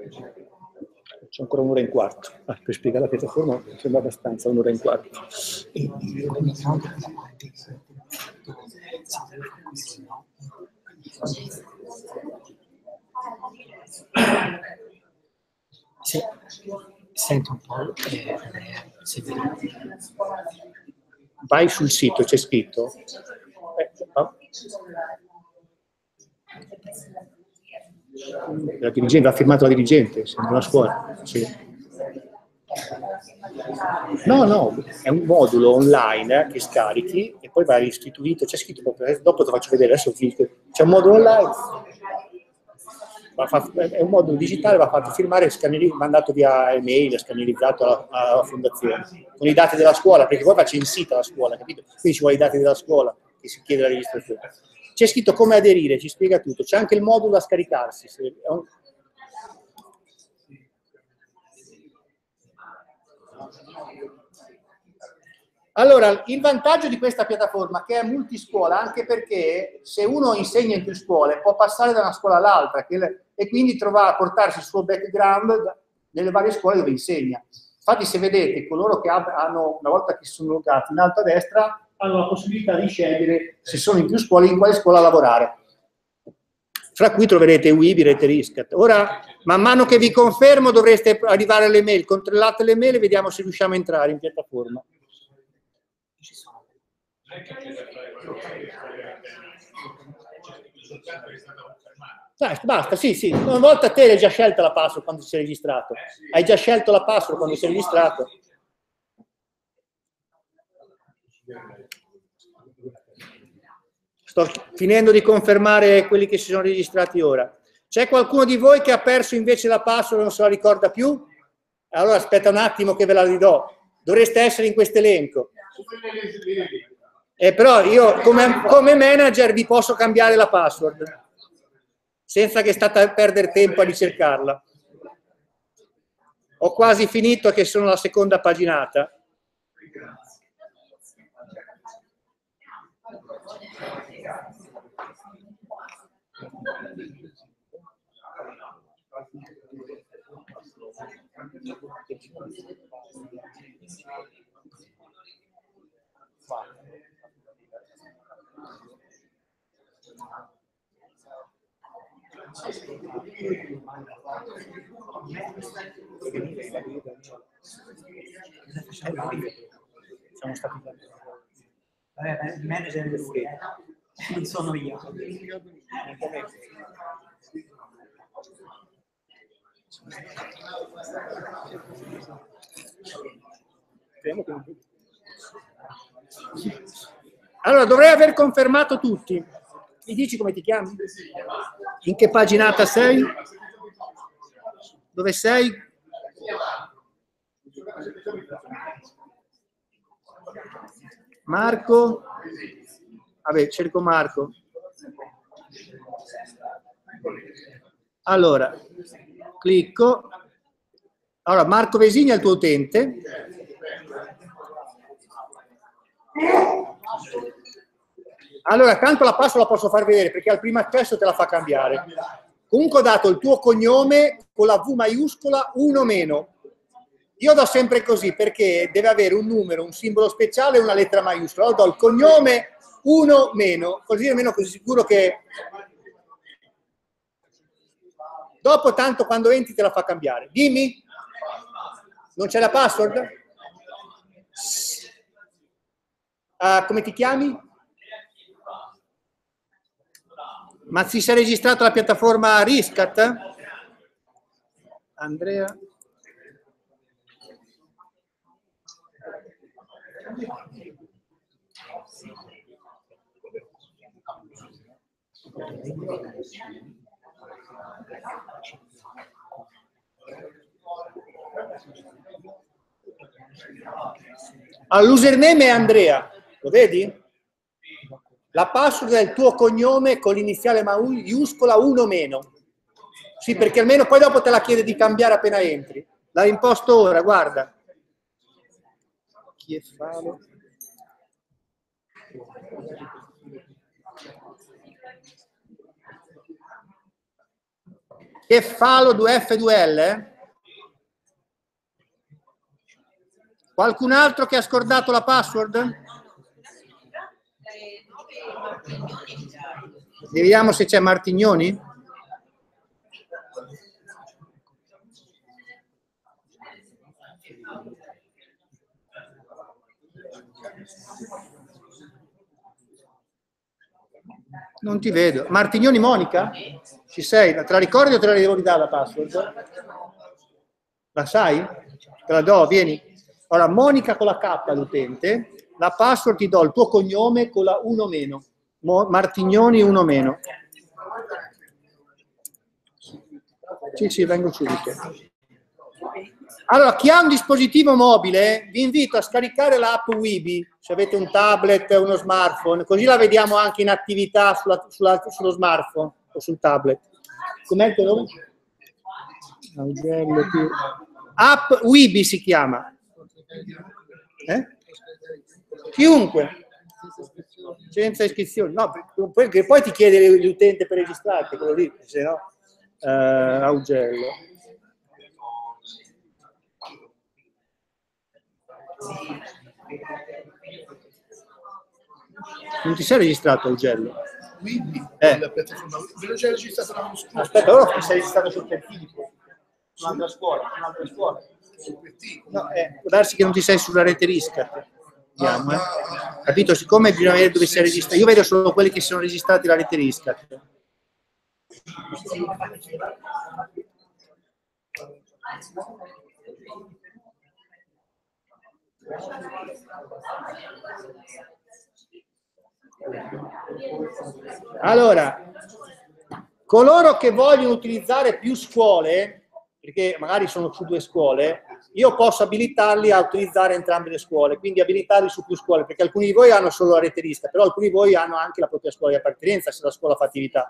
Speaker 1: C'è ancora un'ora e un quarto. Per spiegare la piattaforma sembra abbastanza, un'ora e un quarto.
Speaker 2: Sì. Senti un po', se
Speaker 1: vai sul sito, c'è scritto. La dirigente, ha firmato la dirigente, sembra una scuola. Sì. No, è un modulo online che scarichi e poi va istituito, c'è scritto proprio, dopo te lo faccio vedere, adesso c'è un modulo online, è un modulo digitale, va fatto firmare, mandato via email, scannerizzato alla fondazione, con i dati della scuola, perché poi va censita la scuola, capito? Quindi ci vuole i dati della scuola, che si chiede la registrazione. C'è scritto come aderire, ci spiega tutto, c'è anche il modulo da scaricarsi. Allora, il vantaggio di questa piattaforma che è multiscuola, anche perché se uno insegna in più scuole può passare da una scuola all'altra e quindi portarsi il suo background nelle varie scuole dove insegna. Infatti se vedete, coloro che hanno, una volta che si sono logati in alto a destra, hanno la possibilità di scegliere, se sono in più scuole, in quale scuola lavorare. Fra cui troverete Weebly, Rete Riscat. Ora, man mano che vi confermo, dovreste arrivare alle mail. Controllate le mail e vediamo se riusciamo a entrare in piattaforma. Dai, basta, sì. Una volta te hai già scelto la password quando sei registrato. Hai già scelto la password quando sei registrato. Sto finendo di confermare quelli che si sono registrati ora. C'è qualcuno di voi che ha perso invece la password e non se la ricorda più? Allora aspetta un attimo che ve la ridò. Dovreste essere in questo elenco. Però io come manager vi posso cambiare la password senza che state a perdere tempo a ricercarla. Ho quasi finito, che sono alla seconda paginata. Siamo stati
Speaker 2: il manager è lui, non sono io.
Speaker 1: Allora, dovrei aver confermato tutti. Mi dici come ti chiami? In che paginata sei? Dove sei? Marco? Vabbè, cerco Marco. Allora, clicco. Allora, Marco Vesini è il tuo utente. Allora, tanto la password la posso far vedere perché al primo accesso te la fa cambiare. Comunque ho dato il tuo cognome con la V maiuscola 1 meno. Io do sempre così perché deve avere un numero, un simbolo speciale e una lettera maiuscola. Allora do il cognome 1 meno, così almeno così sicuro che... Dopo tanto quando entri te la fa cambiare. Dimmi. Non c'è la password? Come ti chiami? Ma si sei registrato alla piattaforma Riscat? Andrea? Allora, l'username è Andrea, lo vedi? La password è il tuo cognome con l'iniziale maiuscola 1 meno. Sì, perché almeno poi dopo te la chiede di cambiare appena entri. La imposto ora, guarda. Chi è Falo? Che falo 2F2L? Qualcun altro che ha scordato la password? Vediamo se c'è Martignoni. Non ti vedo. Martignoni Monica? Ci sei? Te la ricordi o te la devo ridare la password? La sai? Te la do, vieni. Allora, Monica con la K l'utente, la password ti do il tuo cognome con la 1 meno. Martignoni 1 meno. Sì, vengo subito. Allora, chi ha un dispositivo mobile, vi invito a scaricare l'app Weeby, se avete un tablet o uno smartphone, così la vediamo anche in attività sullo smartphone o sul tablet. Com'è il tuo nome? App Weeby si chiama. Chiunque. Senza iscrizioni. No, perché poi ti chiede l'utente per registrarti, quello lì, se no, Augello. Non ti sei registrato, Augello?
Speaker 10: La piattaforma, ve l'ho già registrato l'anno scorso.
Speaker 1: Aspetta, ora ti sei registrato sul Pertini, un'altra scuola. No, può darsi che non ti sei sulla rete Riscat. Vediamo, capito? Siccome bisogna vedere dove sei registrato, io vedo solo quelli che sono registrati alla rete Riscat. Allora, coloro che vogliono utilizzare più scuole, perché magari sono su 2 scuole, io posso abilitarli a utilizzare entrambe le scuole, quindi abilitarli su più scuole, perché alcuni di voi hanno solo la rete Riscat, però alcuni di voi hanno anche la propria scuola di appartenenza, se la scuola fa attività.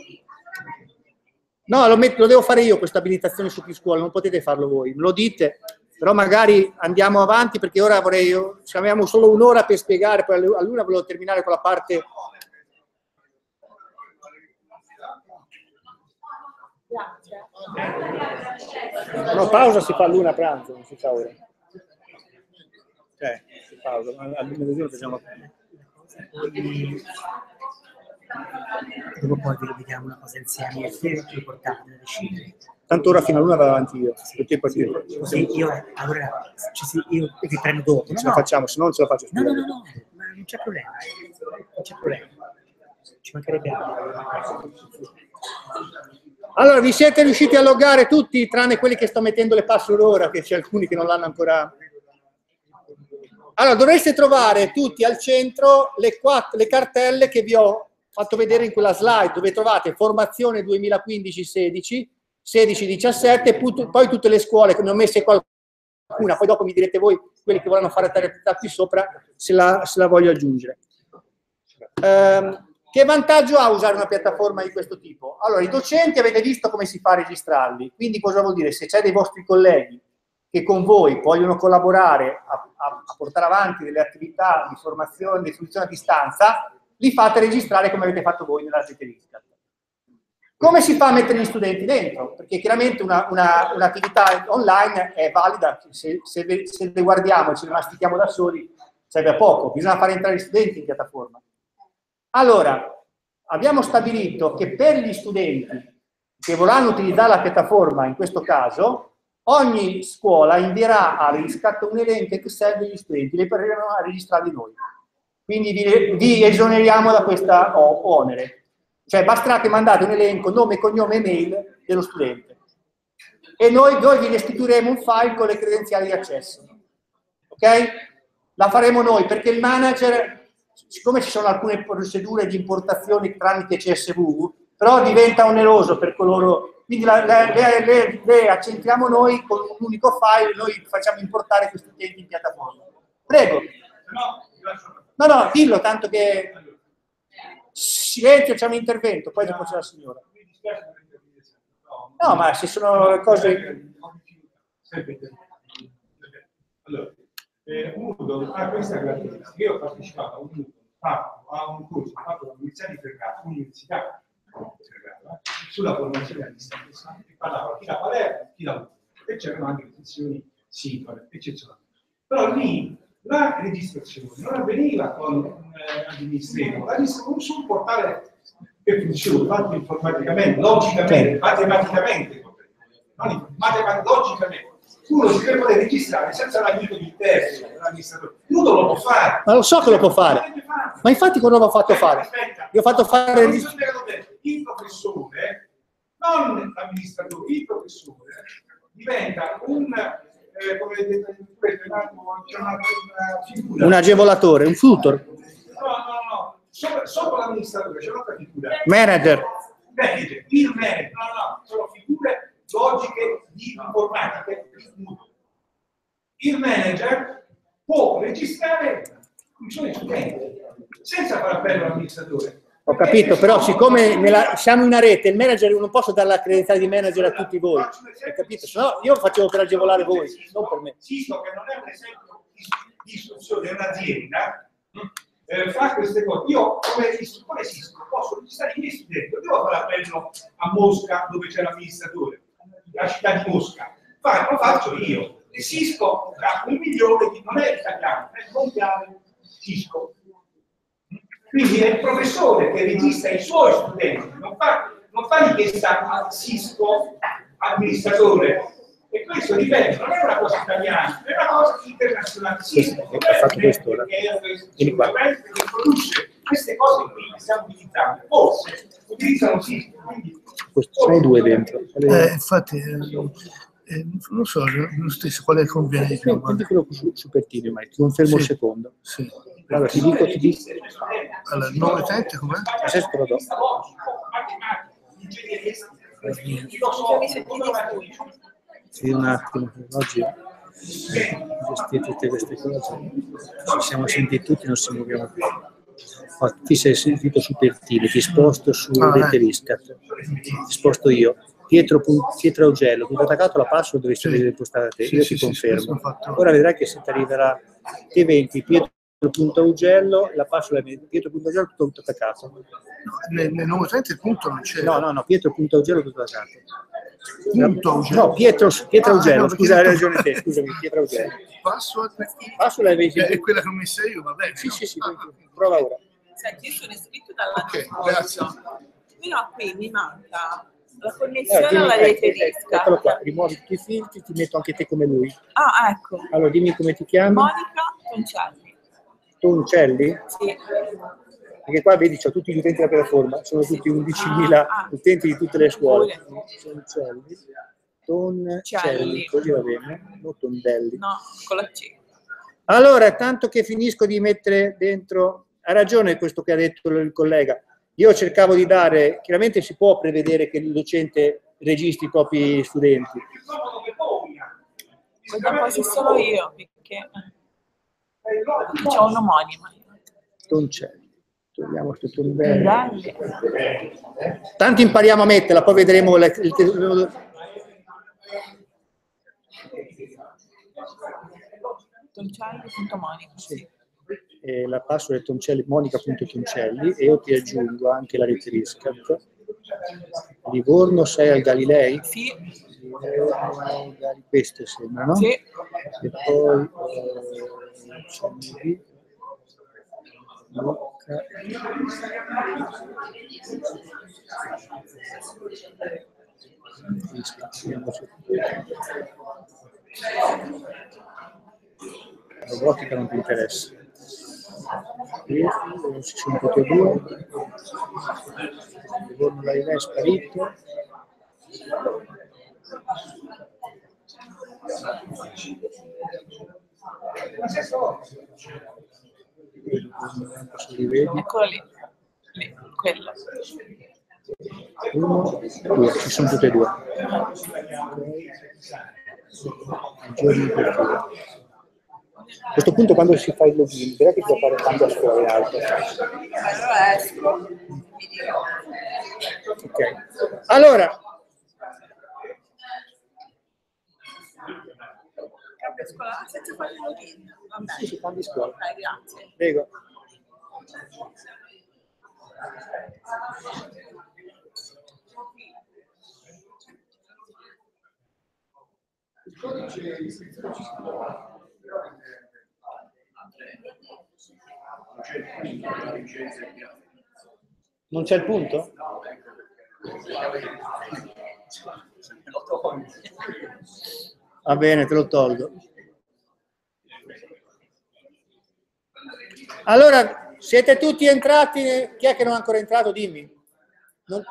Speaker 1: No, lo devo fare io questa abilitazione su più scuole, non potete farlo voi, me lo dite, però magari andiamo avanti, perché ora se abbiamo solo un'ora per spiegare, poi all'una volevo terminare con la parte... No, pausa si fa all'una a pranzo, non si fa ora. Pausa, all'una facciamo...
Speaker 2: Dopo poi vi vediamo una cosa insieme, è più importante da decidere.
Speaker 1: Tanto ora fino all'una vado avanti io.
Speaker 2: Così io, allora, io vi prendo dopo.
Speaker 1: Ce la facciamo, se no non ce la faccio.
Speaker 2: No, ma non c'è problema. Non c'è problema. Ci mancherebbe altro.
Speaker 1: Allora, vi siete riusciti a loggare tutti, tranne quelli che sto mettendo le password ora, che c'è alcuni che non l'hanno ancora... Allora, dovreste trovare tutti al centro le cartelle che vi ho fatto vedere in quella slide, dove trovate formazione 2015-16, 16-17, e poi tutte le scuole, che ne ho messe qualcuna, poi dopo mi direte voi, quelli che vogliono fare attività qui sopra, se la voglio aggiungere. Che vantaggio ha usare una piattaforma di questo tipo? Allora, i docenti avete visto come si fa a registrarli, quindi cosa vuol dire? Se c'è dei vostri colleghi che con voi vogliono collaborare a portare avanti delle attività di formazione, di istruzione a distanza, li fate registrare come avete fatto voi nella rete Riscat. Come si fa a mettere gli studenti dentro? Perché chiaramente un'attività online è valida, se le guardiamo e ce le mastichiamo da soli, serve a poco, bisogna fare entrare gli studenti in piattaforma. Allora, abbiamo stabilito che per gli studenti che vorranno utilizzare la piattaforma, in questo caso, ogni scuola invierà a Riscat un elenco Excel degli studenti, li prenderemo a registrarli noi. Quindi vi esoneriamo da questa onere. Cioè basterà che mandate un elenco, nome, cognome e mail dello studente. E noi vi restituiremo un file con le credenziali di accesso. Ok? La faremo noi, perché il manager, siccome ci sono alcune procedure di importazione tramite CSV, però diventa oneroso per coloro... Quindi le accentriamo noi con un unico file, noi facciamo importare questi utenti in piattaforma. Prego. No, dillo, tanto che... Silenzio, c'è un intervento, poi dopo c'è la signora. No, ma se sono cose...
Speaker 3: Allora, questa è la caratteristica. Io ho partecipato a un corso fatto all'Università di Ferrara, sulla formazione a distanza, che parlava chi da Palermo, chi da Udine, e c'erano anche le sezioni singole, eccezionali. Però lì la registrazione non avveniva con un amministratore, la registrazione su un portale che funziona, fatto informaticamente, logicamente, matematicamente, logicamente. Uno si deve poter registrare senza l'aiuto di terzo, dell'amministratore. Uno lo può fare.
Speaker 1: Ma lo so che lo può fare. Ma infatti cosa ho fatto fare?
Speaker 3: Aspetta,
Speaker 1: Io ho fatto fare
Speaker 3: il professore, non l'amministratore, il professore diventa un come figura.
Speaker 1: Un agevolatore, un tutor.
Speaker 3: No. Sopra l'amministratore c'è un'altra figura.
Speaker 1: Manager.
Speaker 3: Il manager, sono figure logiche di informatica. Il manager può registrare i suoi studenti senza fare appello all'amministratore.
Speaker 1: Ho capito, però siccome siamo in una rete, il manager non posso dare la credenziale di manager a tutti voi, hai capito? Se no io facevo per agevolare voi, non per me.
Speaker 3: Cisco, che non è un esempio di istruzione, è un'azienda, fa queste cose. Io come istruttore Cisco posso registrare i miei studenti, non devo fare appello a Mosca dove c'è l'amministratore, la città di Mosca, lo faccio io. E Cisco ha 1 milione di, non è italiano, è mondiale Cisco. Quindi è il professore che registra i suoi studenti, non fa richiesta al Cisco amministratore. E questo dipende, non è una cosa italiana, è una cosa internazionale. Cisco
Speaker 1: Ho fatto questo ora. Vieni qua.
Speaker 3: che produce queste cose qui che stiamo utilizzando. Forse utilizzano Cisco.
Speaker 1: Sono 2 dentro.
Speaker 10: Infatti, non so, lo stesso, quale conviene di più?
Speaker 1: Prendi quello su Pertini, ma ti confermo il secondo.
Speaker 10: Sì.
Speaker 1: Allora ti dico.
Speaker 10: Allora, il nome utente com'è?
Speaker 1: Adesso te lo do. Sì, un attimo, oggi gestire tutte queste cose. Ci siamo sentiti tutti, non si muoviamo più. Ti sei sentito su Pertini, ti sposto su Letteriscat, ti sposto io. Pietro Augello, tutto attaccato alla password dove devi impostare te, io ti confermo. Ora vedrai che se ti arriverà eventi Pietro.Augello, la password è Pietro.Augello tutto attaccato.
Speaker 10: No, nel nuovo utente il punto non c'è.
Speaker 1: No, Pietro.Augello tutto attaccato.
Speaker 10: Punto Augello.
Speaker 1: No, Pietro Augello, scusa, hai ragione te, scusami, Pietro Augello.
Speaker 10: Password è quella che ho messo io, va bene.
Speaker 1: Sì, prova ora.
Speaker 9: Senti, io sono iscritto dalla
Speaker 10: Grazie.
Speaker 9: però qui mi manca la connessione alla rete disca.
Speaker 1: Eccolo qua, rimuovi tutti i filtri, ti metto anche te come lui.
Speaker 9: Ah, ecco.
Speaker 1: Allora, dimmi come ti chiami.
Speaker 9: Monica Toncelli.
Speaker 1: Toncelli?
Speaker 9: Sì.
Speaker 1: Perché qua vedi, c'ho tutti gli utenti della piattaforma, sono tutti 11.000 utenti di tutte le scuole. Toncelli, così va bene, non Tondelli.
Speaker 9: No, con la C.
Speaker 1: Allora, tanto che finisco di mettere dentro, ha ragione questo che ha detto il collega. Io cercavo di dare, chiaramente si può prevedere che il docente registri i propri studenti.
Speaker 9: Voglio quasi solo io, perché c'ho un'omonima.
Speaker 1: Toncelli. Togliamo questo Tondelli. Tanto impariamo a metterla, poi vedremo
Speaker 9: Toncelli.monica.
Speaker 1: Sì. E la password è Toncelli, monica.toncelli, e io ti aggiungo anche la Letteriscat. Livorno 6 al Galilei?
Speaker 9: Sì.
Speaker 1: Questo sembra, no?
Speaker 9: Sì.
Speaker 1: E poi Luca. La robotica non ti interessa. Qui ci sono tutti e 2. Livorno Galilei è sparito.
Speaker 9: Eccolo lì. Quella.
Speaker 1: 1, 2, ci sono tutte e 2. A questo punto, quando si fa il login, vedrai che ti appare tanto a scuola in alto.
Speaker 9: Allora esco.
Speaker 1: Ok. Allora.
Speaker 9: Cambio scuola senza fare il login. Vabbè.
Speaker 1: Sì, cambi scuola.
Speaker 9: Dai, grazie.
Speaker 1: Prego.
Speaker 10: codice di iscrizione ci si trova, però
Speaker 1: non c'è il punto? Va bene, te lo tolgo. Allora, siete tutti entrati? Chi è che non è ancora entrato? Dimmi. Non...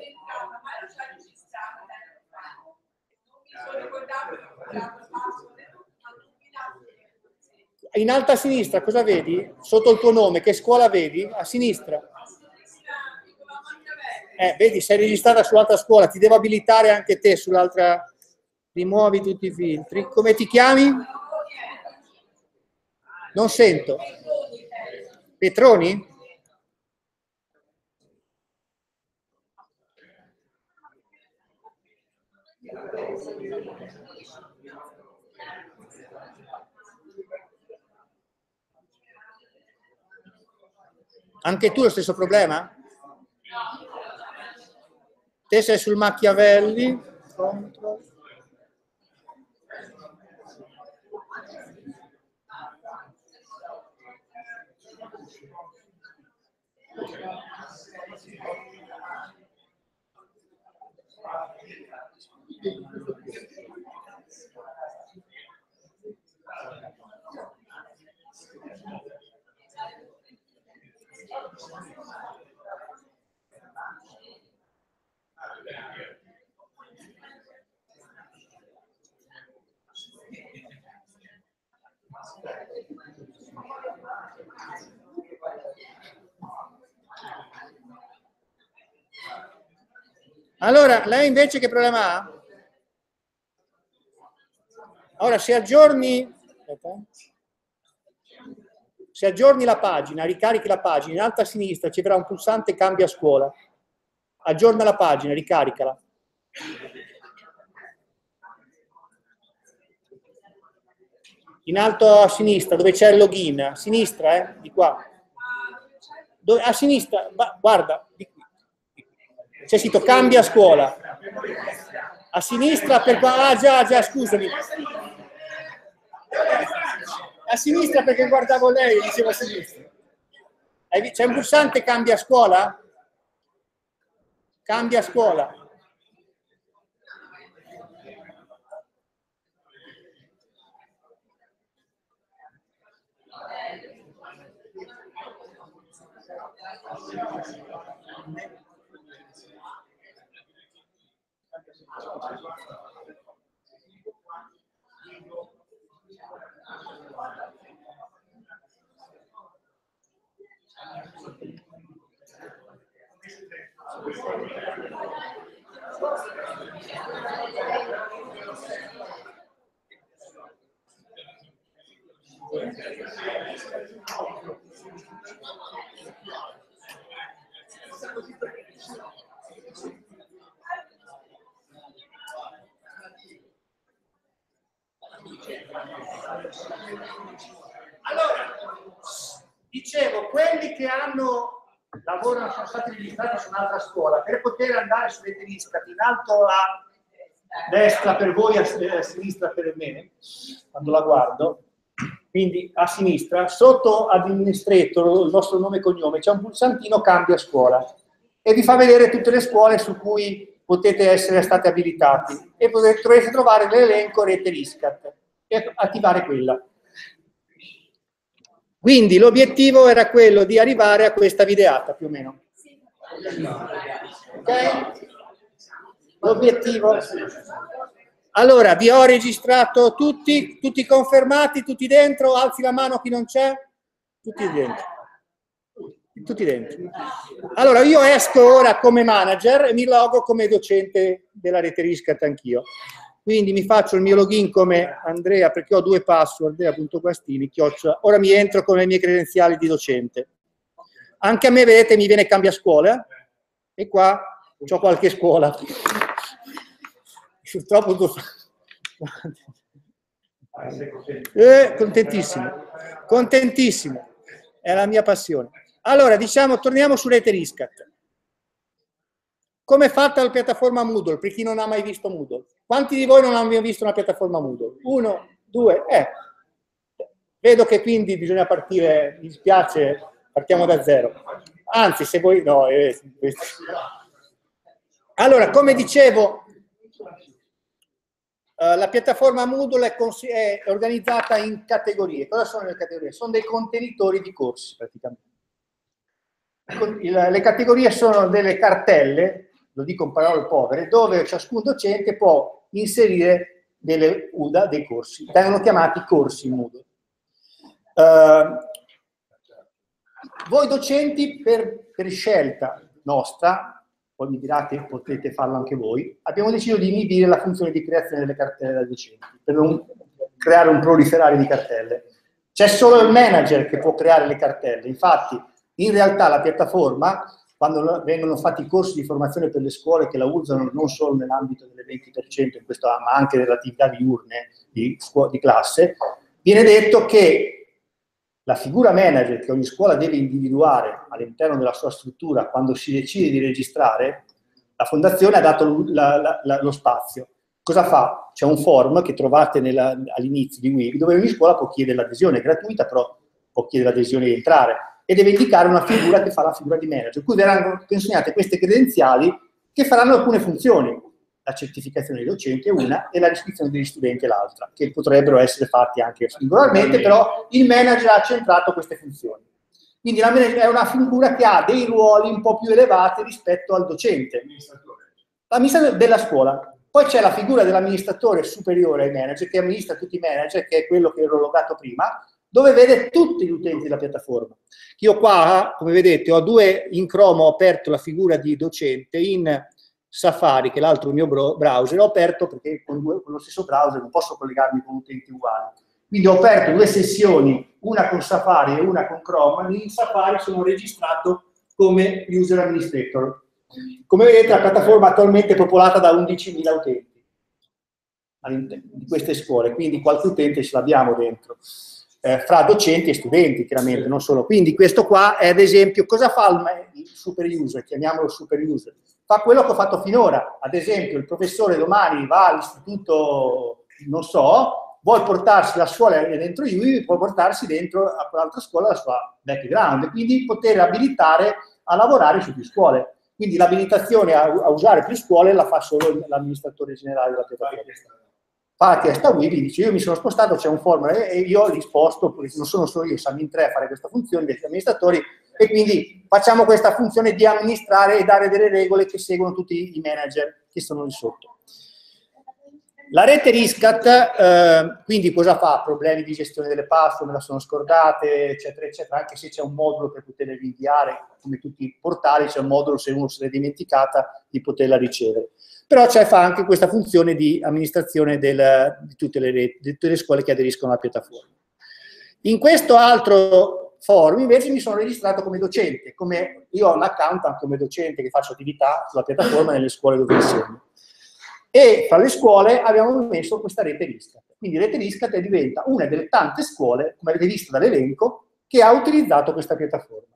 Speaker 1: In alto a sinistra cosa vedi? Sotto il tuo nome, che scuola vedi? A sinistra. Vedi, sei registrata sull'altra scuola, ti devo abilitare anche te sull'altra. Rimuovi tutti i filtri. Come ti chiami? Non sento. Petroni? Anche tu lo stesso problema? Te sei sul Machiavelli. Contro. Allora, lei invece che problema ha? Ora, se aggiorni la pagina, ricarichi la pagina, in alto a sinistra ci avrà un pulsante cambia scuola. Aggiorna la pagina, ricaricala. In alto a sinistra, dove c'è il login, a sinistra, di qua. A sinistra, guarda, di qui. C'è scritto cambia scuola. A sinistra per qua, già, scusami. A sinistra perché guardavo lei e dicevo a sinistra. C'è un pulsante cambia scuola? Cambia scuola. Allora, dicevo, quelli che lavorano, sono stati registrati su un'altra scuola, per poter andare su Letteriscat, in alto a destra per voi, a sinistra per me, quando la guardo, quindi a sinistra, sotto Administrator, il vostro nome e cognome, c'è un pulsantino cambia scuola e vi fa vedere tutte le scuole su cui potete essere stati abilitati e dovrete trovare l'elenco Letteriscat e attivare quella. Quindi l'obiettivo era quello di arrivare a questa videata, più o meno. Ok? L'obiettivo. Allora, vi ho registrato tutti confermati, tutti dentro, alzi la mano chi non c'è, tutti dentro. Tutti dentro. Allora, io esco ora come manager e mi logo come docente della Letteriscat anch'io. Quindi mi faccio il mio login come Andrea, perché ho due password, andrea.guastini, ora mi entro con le mie credenziali di docente. Anche a me, vedete, mi viene cambia scuola, e qua c'ho qualche scuola. Purtroppo contentissimo, è la mia passione. Allora, diciamo, torniamo su Letteriscat. Come è fatta la piattaforma Moodle, per chi non ha mai visto Moodle? Quanti di voi non hanno mai visto una piattaforma Moodle? 1, 2, Vedo che quindi bisogna partire, mi dispiace, partiamo da zero. Anzi, se voi... No, allora, come dicevo, la piattaforma Moodle è organizzata in categorie. Cosa sono le categorie? Sono dei contenitori di corsi, praticamente. Le categorie sono delle cartelle, lo dico in parole povere, dove ciascun docente può inserire delle UDA, dei corsi. Vengono chiamati corsi Moodle. Voi docenti, per scelta nostra, poi mi dirate, potete farlo anche voi, abbiamo deciso di inibire la funzione di creazione delle cartelle da docenti, per non creare un proliferare di cartelle. C'è solo il manager che può creare le cartelle. Infatti, in realtà la piattaforma, quando vengono fatti i corsi di formazione per le scuole che la usano non solo nell'ambito delle 20%, in questo, ma anche nelle attività diurne di classe, viene detto che la figura manager che ogni scuola deve individuare all'interno della sua struttura quando si decide di registrare, la fondazione ha dato lo spazio. Cosa fa? C'è un form che trovate all'inizio di Weeb dove ogni scuola può chiedere l'adesione, è gratuita, però può chiedere l'adesione di entrare e deve indicare una figura che fa la figura di manager, cui verranno consegnate queste credenziali che faranno alcune funzioni. La certificazione dei docenti è una e la iscrizione degli studenti è l'altra, che potrebbero essere fatti anche singolarmente, però il manager ha centrato queste funzioni. Quindi la manager è una figura che ha dei ruoli un po' più elevati rispetto al docente, l'amministratore della scuola. Poi c'è la figura dell'amministratore superiore ai manager, che amministra tutti i manager, che è quello che ero logato prima, dove vede tutti gli utenti della piattaforma. Io qua, come vedete, ho in Chrome ho aperto la figura di docente, in Safari, che è l'altro mio browser, l'ho aperto perché con lo stesso browser non posso collegarmi con utenti uguali. Quindi ho aperto due sessioni, una con Safari e una con Chrome. In Safari sono registrato come user administrator. Come vedete, la piattaforma attualmente è popolata da 11.000 utenti di queste scuole, quindi qualche utente ce l'abbiamo dentro. Fra docenti e studenti, chiaramente, non solo. Quindi questo qua è, ad esempio, cosa fa il super user, chiamiamolo super user? Fa quello che ho fatto finora. Ad esempio, il professore domani va all'istituto, non so, vuole portarsi la scuola dentro UI, può portarsi dentro a quell'altra scuola la sua background, e quindi poter abilitare a lavorare su più scuole. Quindi l'abilitazione a usare più scuole la fa solo l'amministratore generale della piattaforma. Fa la chiesta Web, dice io mi sono spostato, c'è un form e io ho risposto, perché non sono solo io, siamo in tre a fare questa funzione, degli amministratori, e quindi facciamo questa funzione di amministrare e dare delle regole che seguono tutti i manager che sono lì sotto. La rete RISCAT, quindi cosa fa? Problemi di gestione delle password, me la sono scordate, eccetera, eccetera, anche se c'è un modulo per poterle inviare, come tutti i portali, c'è un modulo se uno se l'è dimenticata di poterla ricevere. Però fa anche questa funzione di amministrazione di tutte le scuole che aderiscono alla piattaforma. In questo altro forum invece mi sono registrato come docente, io ho un account anche come docente che faccio attività sulla piattaforma nelle scuole dove insegno. E fra le scuole abbiamo messo questa rete RISCAT. Quindi rete RISCAT diventa una delle tante scuole, come avete visto dall'elenco, che ha utilizzato questa piattaforma.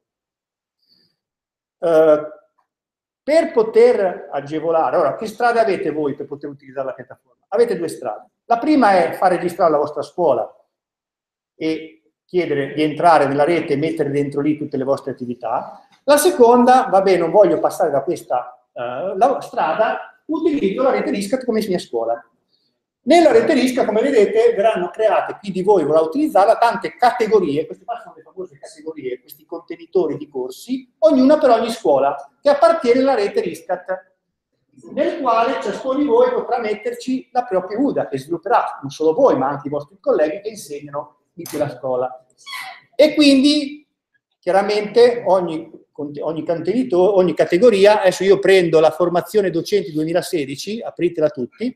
Speaker 1: Per poter agevolare, ora, che strade avete voi per poter utilizzare la piattaforma? Avete due strade. La prima è far registrare la vostra scuola e chiedere di entrare nella rete e mettere dentro lì tutte le vostre attività. La seconda, vabbè, non voglio passare da questa strada, utilizzo la rete RISCAT come mia scuola. Nella rete RISCAT, come vedete, verranno create, chi di voi vorrà utilizzarla, tante categorie, queste qua sono le famose categorie, questi contenitori di corsi, ognuna per ogni scuola, che appartiene alla rete RISCAT, nel quale ciascuno di voi potrà metterci la propria UDA, che svilupperà non solo voi, ma anche i vostri colleghi che insegnano in quella scuola. E quindi, chiaramente, ogni categoria, adesso io prendo la formazione docenti 2016, apritela tutti.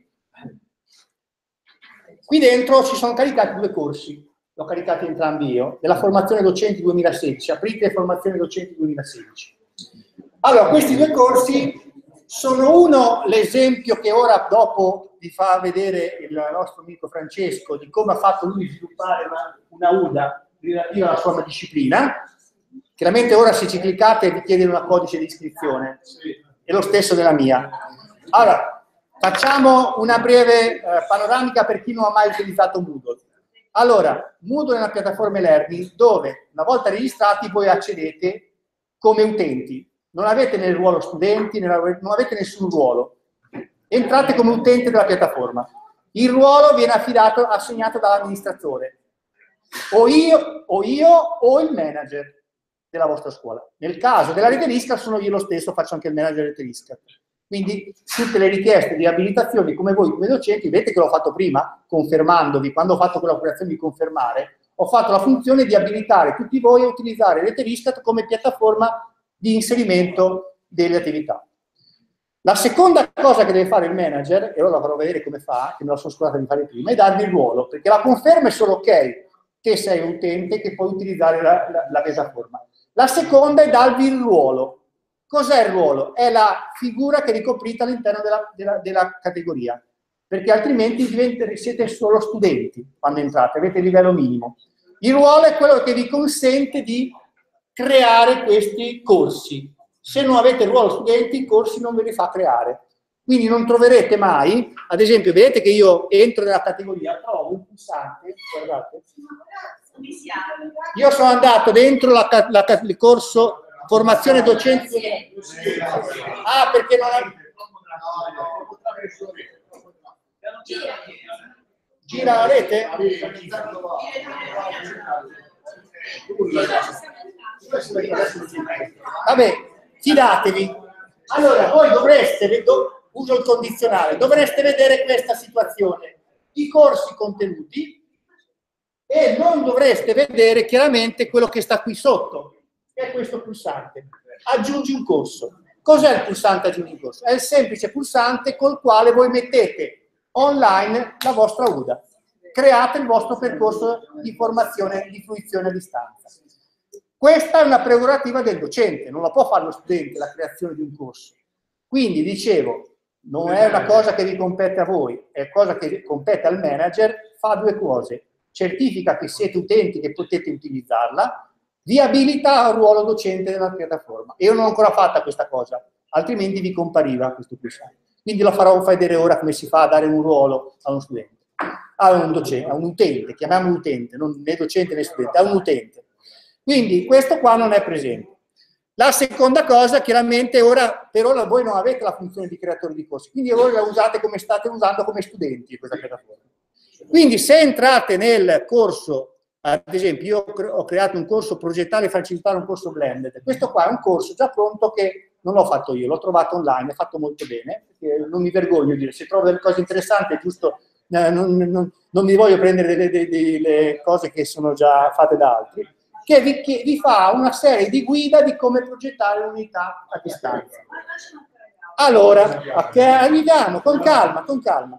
Speaker 1: Qui dentro ci sono caricati due corsi, l'ho caricati entrambi io, della formazione docenti 2016, aprite formazione docenti 2016. Allora, questi due corsi sono uno, l'esempio che ora dopo vi fa vedere il nostro amico Francesco, di come ha fatto lui sviluppare una UDA relativa alla sua disciplina. Chiaramente ora se ci cliccate vi chiede un codice di iscrizione, è lo stesso della mia. Allora, Facciamo una breve panoramica per chi non ha mai utilizzato Moodle. Allora, Moodle è una piattaforma e-learning dove, una volta registrati, voi accedete come utenti. Non avete nel ruolo studenti, non avete nessun ruolo. Entrate come utente della piattaforma. Il ruolo viene assegnato dall'amministratore. O io o il manager della vostra scuola. Nel caso della rete Risca sono io lo stesso, faccio anche il manager della rete Risca. Quindi tutte le richieste di abilitazioni, come voi come docenti, vedete che l'ho fatto prima, confermandovi, quando ho fatto quell'operazione di confermare, ho fatto la funzione di abilitare tutti voi a utilizzare Rete Riscat come piattaforma di inserimento delle attività. La seconda cosa che deve fare il manager, e ora la farò vedere come fa, che me la sono scordata di fare prima, è darvi il ruolo, perché la conferma è solo ok, te sei un utente che puoi utilizzare la piattaforma. La seconda è darvi il ruolo. Cos'è il ruolo? È la figura che ricoprite all'interno della categoria, perché altrimenti siete solo studenti quando entrate, avete il livello minimo. Il ruolo è quello che vi consente di creare questi corsi. Se non avete il ruolo studenti, i corsi non ve li fa creare. Quindi non troverete mai, ad esempio, vedete che io entro nella categoria, trovo un pulsante, guardate, io sono andato dentro il corso formazione docenti. Ah, perché non è... Gira la rete? Vabbè, fidatevi. Allora, voi dovreste, uso il condizionale, dovreste vedere questa situazione. I corsi contenuti e non dovreste vedere chiaramente quello che sta qui sotto, che è questo pulsante. Aggiungi un corso. Cos'è il pulsante aggiungi un corso? È il semplice pulsante col quale voi mettete online la vostra UDA. Create il vostro percorso di formazione, di fruizione a distanza. Questa è una prerogativa del docente, non la può fare lo studente la creazione di un corso. Quindi, dicevo, non è una cosa che vi compete a voi, è cosa che compete al manager, fa due cose. Certifica che siete utenti, che potete utilizzarla, vi abilita al ruolo docente della piattaforma. Io non ho ancora fatta questa cosa, altrimenti vi compariva questo pulsante. Quindi lo farò vedere ora come si fa a dare un ruolo a uno studente, a un docente, a un utente, chiamiamolo utente, non né docente né studente, a un utente. Quindi questo qua non è presente. La seconda cosa, chiaramente, per ora voi non avete la funzione di creatori di corsi, quindi voi la usate come state usando come studenti questa piattaforma. Quindi se entrate nel corso, ad esempio io ho creato un corso progettare e facilitare un corso blended, questo qua è un corso già pronto che non l'ho fatto io, l'ho trovato online, è fatto molto bene, perché non mi vergogno di dire, se trovo delle cose interessanti è giusto, non mi voglio prendere delle cose che sono già fatte da altri, che vi fa una serie di guida di come progettare un'unità a distanza. Allora, arriviamo con calma, con calma.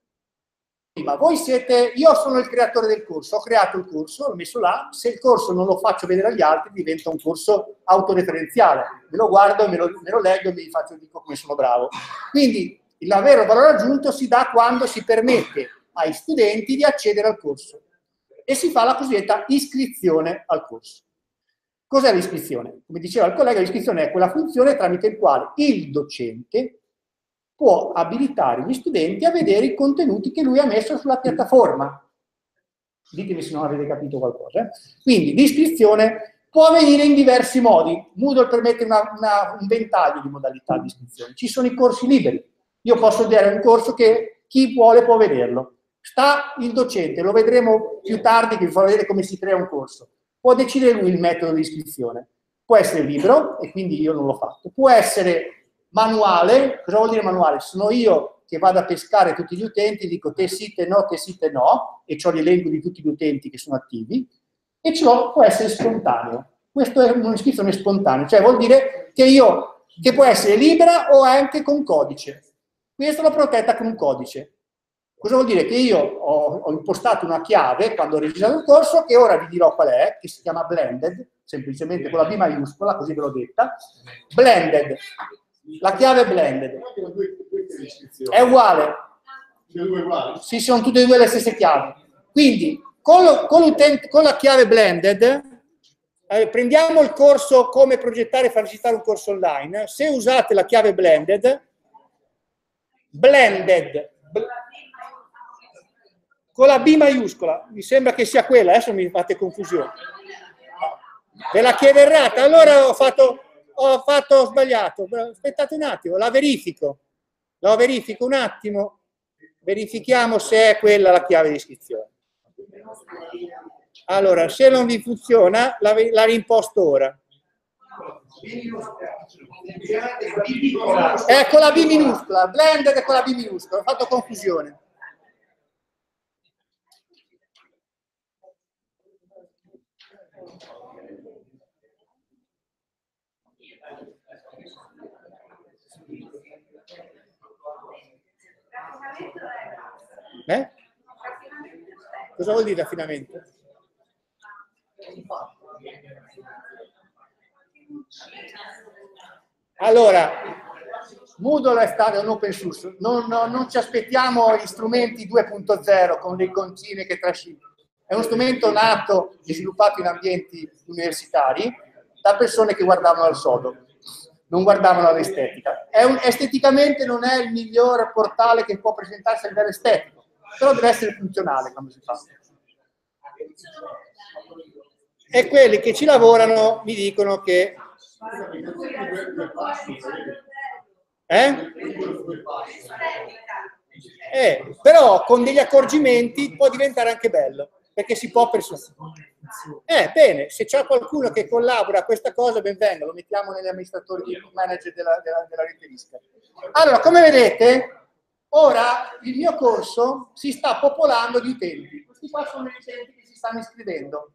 Speaker 1: Ma voi siete, io sono il creatore del corso, ho creato il corso, l'ho messo là, se il corso non lo faccio vedere agli altri diventa un corso autoreferenziale, me lo guardo, me lo leggo e dico come sono bravo. Quindi il vero valore aggiunto si dà quando si permette ai studenti di accedere al corso e si fa la cosiddetta iscrizione al corso. Cos'è l'iscrizione? Come diceva il collega, l'iscrizione è quella funzione tramite il quale il docente può abilitare gli studenti a vedere i contenuti che lui ha messo sulla piattaforma. Ditemi se non avete capito qualcosa. Quindi l'iscrizione può avvenire in diversi modi. Moodle permette un ventaglio di modalità di iscrizione. Ci sono i corsi liberi. Io posso dare un corso che chi vuole può vederlo. Sta il docente, lo vedremo più tardi che vi farò vedere come si crea un corso. Può decidere lui il metodo di iscrizione. Può essere libero, e quindi io non l'ho fatto. Può essere manuale. Cosa vuol dire manuale? Sono io che vado a pescare tutti gli utenti, dico te sì, te no, e ho l'elenco di tutti gli utenti che sono attivi, e può essere spontaneo. Questo è un'iscrizione spontanea, cioè vuol dire che può essere libera o anche con codice. Questo l'ho protetta con un codice. Cosa vuol dire? Che io ho impostato una chiave quando ho registrato il corso, che ora vi dirò qual è, che si chiama blended, semplicemente con la B maiuscola, così ve l'ho detta. Blended. La chiave blended è uguale. Sì, sono tutte e due le stesse chiavi. Quindi con la chiave blended prendiamo il corso come progettare e facilitare un corso online. Se usate la chiave blended blended, con la B maiuscola, mi sembra che sia quella, adesso mi fate confusione. Ve la chiedo errata, allora ho fatto sbagliato, aspettate un attimo, la verifico un attimo, verifichiamo se è quella la chiave di iscrizione. Allora, se non vi funziona, la rimposto ora. È con la B minuscola, blended è con la B minuscola, ho fatto confusione. Cosa vuol dire raffinamento? Allora, Moodle è stato un open source, non ci aspettiamo gli strumenti 2.0 con le concine che trascinano. È uno strumento nato e sviluppato in ambienti universitari da persone che guardavano al sodo, non guardavano all'estetica. Esteticamente non è il miglior portale che può presentarsi a livello estetico, però deve essere funzionale quando si fa. E quelli che ci lavorano mi dicono che... Però con degli accorgimenti può diventare anche bello, perché si può personalizzare. Bene, se c'è qualcuno che collabora a questa cosa, ben venga, lo mettiamo negli amministratori di manager della rete RISC. Allora, come vedete, ora il mio corso si sta popolando di utenti. Questi qua sono gli utenti che si stanno iscrivendo.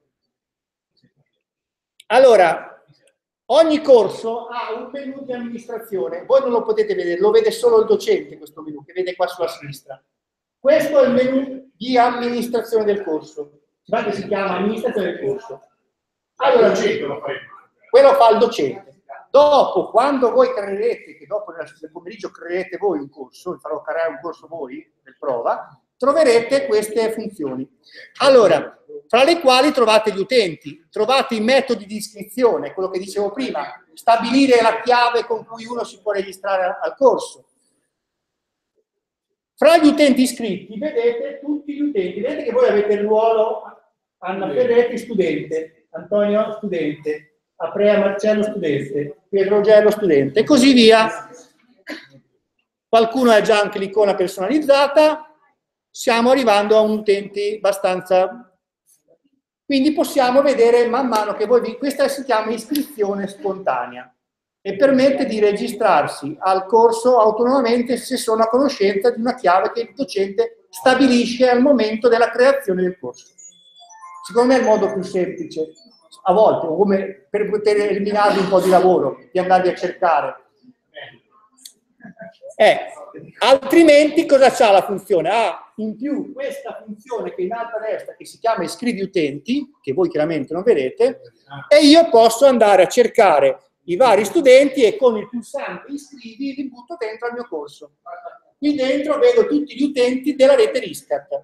Speaker 1: Allora, ogni corso ha un menu di amministrazione. Voi non lo potete vedere, lo vede solo il docente questo menu, che vede qua sulla sinistra. Questo è il menu di amministrazione del corso. Guardate, si chiama amministrazione del corso. Allora, quello fa il docente. Dopo, quando voi creerete, che dopo nel pomeriggio creerete voi un corso, vi farò creare un corso voi per prova, troverete queste funzioni. Allora, fra le quali trovate gli utenti, trovate i metodi di iscrizione, quello che dicevo prima, stabilire la chiave con cui uno si può registrare al corso. Fra gli utenti iscritti vedete tutti gli utenti, vedete che voi avete il ruolo Anna Ferretti studente, Antonio studente, Aprea Marcello studente, Pietro Gello studente e così via. Qualcuno ha già anche l'icona personalizzata, stiamo arrivando a un utente abbastanza... Quindi possiamo vedere man mano che voi... Questa si chiama iscrizione spontanea e permette di registrarsi al corso autonomamente se sono a conoscenza di una chiave che il docente stabilisce al momento della creazione del corso. Secondo me è il modo più semplice, a volte, come per poter eliminarvi un po' di lavoro, di andarvi a cercare. Altrimenti cosa c'ha la funzione? Ha in più questa funzione che è in alto a destra che si chiama iscrivi utenti, che voi chiaramente non vedete, e io posso andare a cercare i vari studenti e con il pulsante iscrivi li butto dentro al mio corso. Qui dentro vedo tutti gli utenti della rete RISCAT.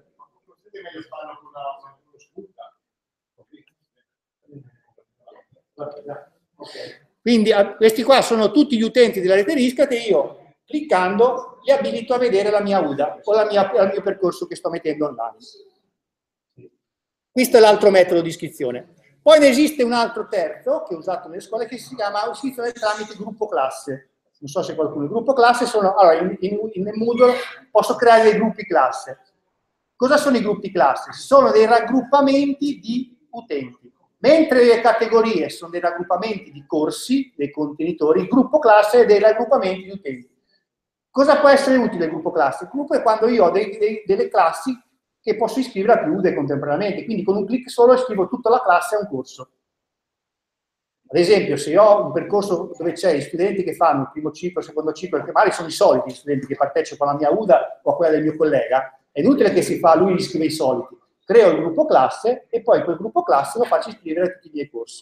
Speaker 1: Quindi questi qua sono tutti gli utenti della rete RISCAT e io cliccando li abilito a vedere la mia UDA o il mio percorso che sto mettendo online. Questo è l'altro metodo di iscrizione. Poi ne esiste un altro terzo che ho usato nelle scuole che si chiama iscrizione tramite gruppo classe. Non so se qualcuno il gruppo classe sono... Allora, in Moodle posso creare dei gruppi classe. Cosa sono i gruppi classe? Sono dei raggruppamenti di utenti. Mentre le categorie sono dei raggruppamenti di corsi, dei contenitori, il gruppo classe è dei raggruppamenti di utenti. Cosa può essere utile il gruppo classe? Il gruppo è quando io ho delle classi che posso iscrivere a più UDE contemporaneamente, quindi con un clic solo iscrivo tutta la classe a un corso. Ad esempio, se io ho un percorso dove c'è gli studenti che fanno il primo ciclo, il secondo ciclo, che magari sono i soliti studenti che partecipano alla mia UDA o a quella del mio collega, è inutile che si fa, lui iscrive i soliti. Creo il gruppo classe e poi quel gruppo classe lo faccio iscrivere a tutti i miei corsi.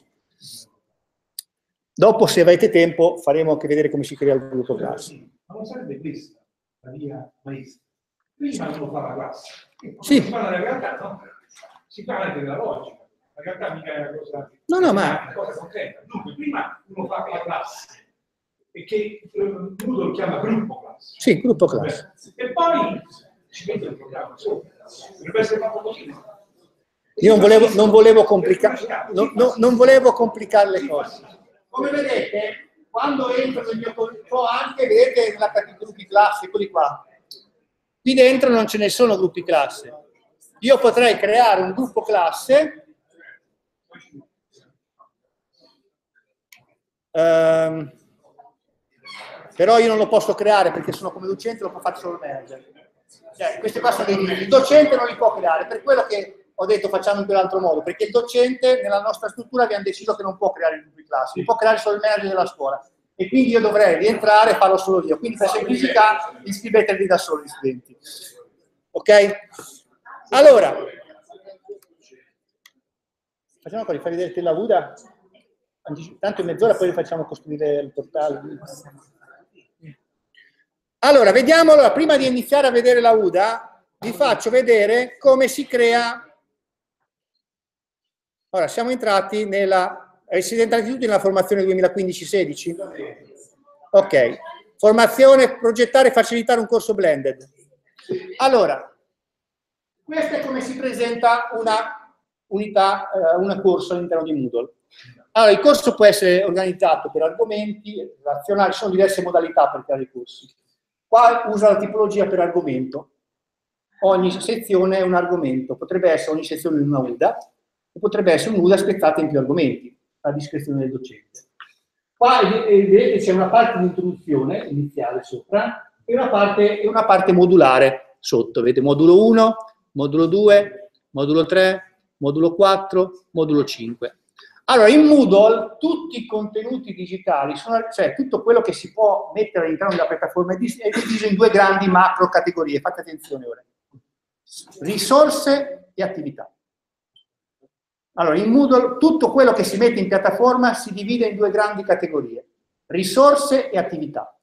Speaker 1: Dopo, se avete tempo, faremo anche vedere come si crea il gruppo classe.
Speaker 3: Ma non sarebbe questa la via maestra? Prima non lo fa la classe.
Speaker 1: Sì.
Speaker 3: Si parla della realtà, no? Si parla anche della logica. La realtà mica è una cosa...
Speaker 1: No, ma...
Speaker 3: Una cosa concreta. Dunque, prima uno fa la classe e che Moodle chiama gruppo classe.
Speaker 1: Sì, gruppo classe.
Speaker 3: E poi ci mette il programma sopra. Dovrebbe essere fatto così.
Speaker 1: Io non volevo complicare le cose. Come vedete, quando entro nel mio corso, anche vedete nella categoria gruppi classe, eccoli qua. Qui dentro non ce ne sono gruppi classe. Io potrei creare un gruppo classe però io non lo posso creare perché sono come docente, lo può fare solo il manager. Cioè, questi qua sono dei limiti. Il docente non li può creare, per quello che ho detto facciamo in quell'altro modo, perché il docente nella nostra struttura abbiamo deciso che non può creare i gruppi classe, li può creare solo il manager della scuola. E quindi io dovrei rientrare e farlo solo io. Quindi per semplicità iscrivetevi da soli gli studenti. Ok? Allora, facciamo qua, fai vedere te la VUDA? Tanto in mezz'ora poi facciamo costruire il portale. Allora, vediamo, prima di iniziare a vedere la UDA, vi faccio vedere come si crea. Ora, siamo entrati siete entrati tutti nella formazione 2015-16? Ok. Formazione, progettare e facilitare un corso blended. Allora, questo è come si presenta una unità, una corso all'interno di Moodle. Allora, il corso può essere organizzato per argomenti, relazionali, ci sono diverse modalità per creare i corsi. Qua usa la tipologia per argomento. Ogni sezione è un argomento, potrebbe essere ogni sezione una UDA, o potrebbe essere un'UDA spezzata in più argomenti, a discrezione del docente. Qua vedete c'è una parte di introduzione iniziale sopra e una parte modulare sotto. Vedete modulo 1, modulo 2, modulo 3, modulo 4, modulo 5. Allora, in Moodle tutti i contenuti digitali, cioè tutto quello che si può mettere all'interno della piattaforma è diviso in due grandi macro categorie. Fate attenzione ora. Risorse e attività. Allora, in Moodle tutto quello che si mette in piattaforma si divide in due grandi categorie. Risorse e attività.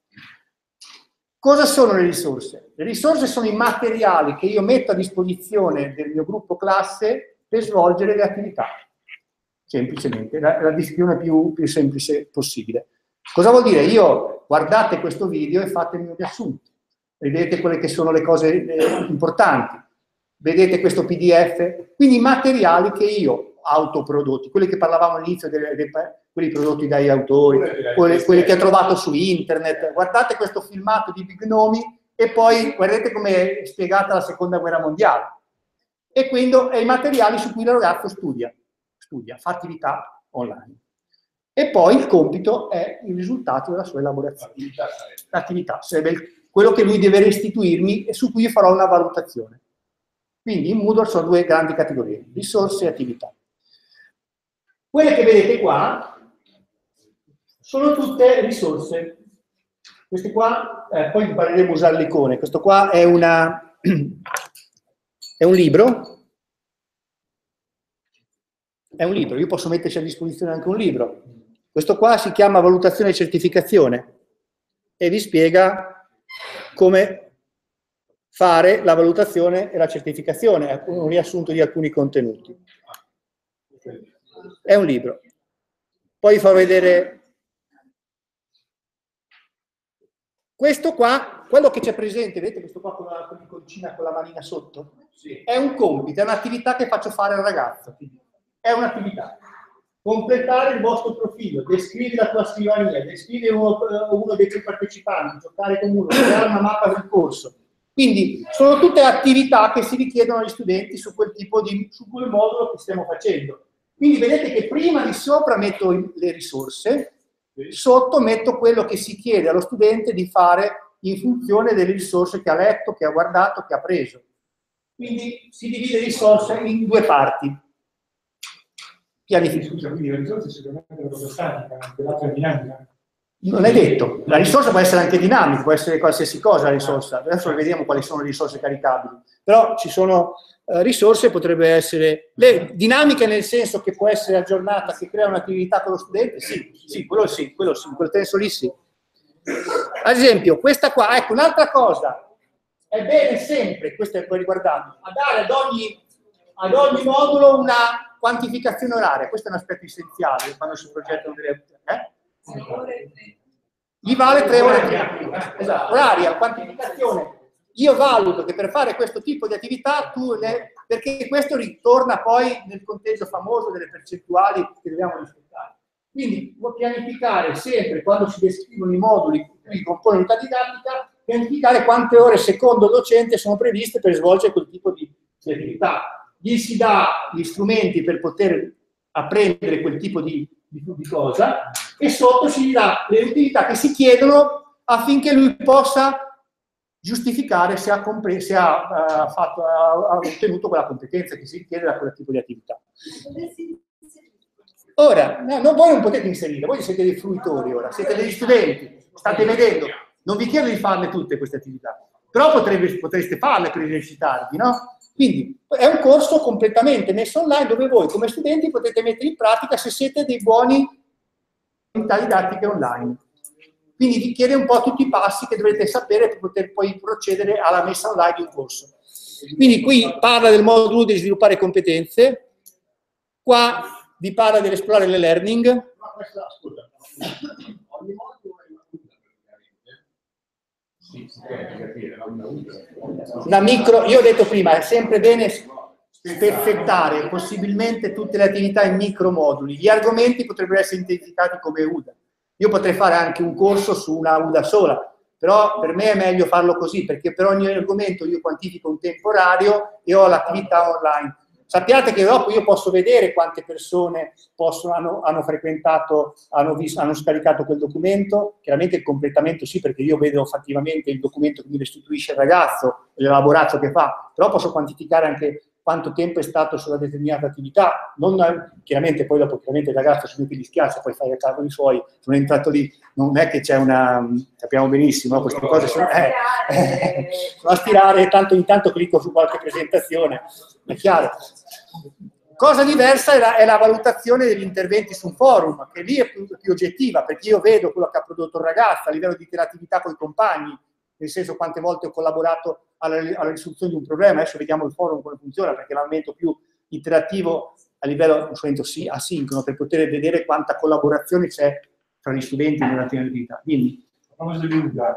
Speaker 1: Cosa sono le risorse? Le risorse sono i materiali che io metto a disposizione del mio gruppo classe per svolgere le attività. Semplicemente, la descrizione più semplice possibile. Cosa vuol dire? Io guardate questo video e fate il mio riassunto. Vedete quelle che sono le cose importanti. Vedete questo PDF. Quindi i materiali che io autoprodotti, quelli che parlavamo all'inizio, quelli prodotti dagli autori, quelli che ho trovato su internet. Guardate questo filmato di Bignomi e poi guardate come è spiegata la seconda guerra mondiale. E quindi i materiali su cui il ragazzo studia, fa attività online. E poi il compito è il risultato della sua elaborazione. L'attività sarebbe quello che lui deve restituirmi e su cui io farò una valutazione. Quindi in Moodle sono due grandi categorie, risorse e attività. Quelle che vedete qua sono tutte risorse. Queste qua, poi impareremo a usare le icone. Questo qua è un libro. È un libro, io posso metterci a disposizione anche un libro. Questo qua si chiama valutazione e certificazione e vi spiega come fare la valutazione e la certificazione, è un riassunto di alcuni contenuti. È un libro. Poi vi farò vedere questo qua, quello che c'è presente, vedete questo qua con l'iconcina con la manina sotto? Sì. È un compito, è un'attività che faccio fare al ragazzo. È un'attività. Completare il vostro profilo, descrivere la tua scrivania, descrivere uno dei tuoi partecipanti, giocare con uno, creare una mappa del corso. Quindi sono tutte attività che si richiedono agli studenti su quel modulo che stiamo facendo. Quindi vedete che prima di sopra metto le risorse, sotto metto quello che si chiede allo studente di fare in funzione delle risorse che ha letto, che ha guardato, che ha preso. Quindi si divide le risorse in due parti.
Speaker 3: Scusa, quindi la risorsa è sicuramente una cosa statica, anche l'altra è dinamica.
Speaker 1: Non è detto, la risorsa può essere anche dinamica, può essere qualsiasi cosa la risorsa, adesso vediamo quali sono le risorse caricabili, però ci sono risorse, potrebbe essere dinamiche nel senso che può essere aggiornata, che crea un'attività con lo studente, sì, quello sì, in quel senso lì sì. Ad esempio, questa qua, ecco un'altra cosa, è bene sempre, questo è poi riguardato, a dare ad ogni modulo una quantificazione oraria, questo è un aspetto essenziale quando si progettano delle gli vale 3 ore. Esatto, oraria, quantificazione. Io valuto che per fare questo tipo di attività perché questo ritorna poi nel conteggio famoso delle percentuali che dobbiamo rispettare. Quindi può pianificare sempre, quando si descrivono i moduli cui compone l'unità didattica, pianificare quante ore secondo docente sono previste per svolgere quel tipo di attività. Gli si dà gli strumenti per poter apprendere quel tipo di cosa e sotto si gli dà le attività che si chiedono affinché lui possa giustificare se ha ottenuto quella competenza che si richiede da quel tipo di attività. Ora, voi non potete inserire, voi siete dei fruitori ora, siete degli studenti, state vedendo, non vi chiedo di farle tutte queste attività, però potreste farle per esercitarvi, no? Quindi è un corso completamente messo online dove voi come studenti potete mettere in pratica se siete dei buoni unità didattiche online. Quindi vi chiede un po' tutti i passi che dovrete sapere per poter poi procedere alla messa online di un corso. Quindi qui parla del modulo di sviluppare competenze, qua vi parla dell'esplorare le learning.
Speaker 10: Ogni modulo è
Speaker 1: Una micro, io ho detto prima, è sempre bene spezzettare possibilmente tutte le attività in micro moduli. Gli argomenti potrebbero essere identificati come UDA. Io potrei fare anche un corso su una UDA sola, però per me è meglio farlo così, perché per ogni argomento io quantifico un tempo orario e ho l'attività online. Sappiate che dopo io posso vedere quante persone hanno frequentato, hanno scaricato quel documento, chiaramente il completamento sì, perché io vedo fattivamente il documento che mi restituisce il ragazzo, l'elaborato che fa, però posso quantificare anche quanto tempo è stato sulla determinata attività, chiaramente poi dopo il ragazzo se ti dispiace, poi fai a cavoli suoi, sono entrato lì, non è che c'è sappiamo benissimo, no? Queste cose sono a stirare, tanto ogni tanto clicco su qualche presentazione, è chiaro. Cosa diversa è la valutazione degli interventi su un forum, che lì è più oggettiva, perché io vedo quello che ha prodotto il ragazzo a livello di interattività con i compagni, nel senso quante volte ho collaborato alla risoluzione di un problema. Adesso vediamo il forum come funziona, perché è l'elemento più interattivo a livello asincrono, per poter vedere quanta collaborazione c'è tra gli studenti in un'attività. Dimmi.
Speaker 3: A proposito di UDA,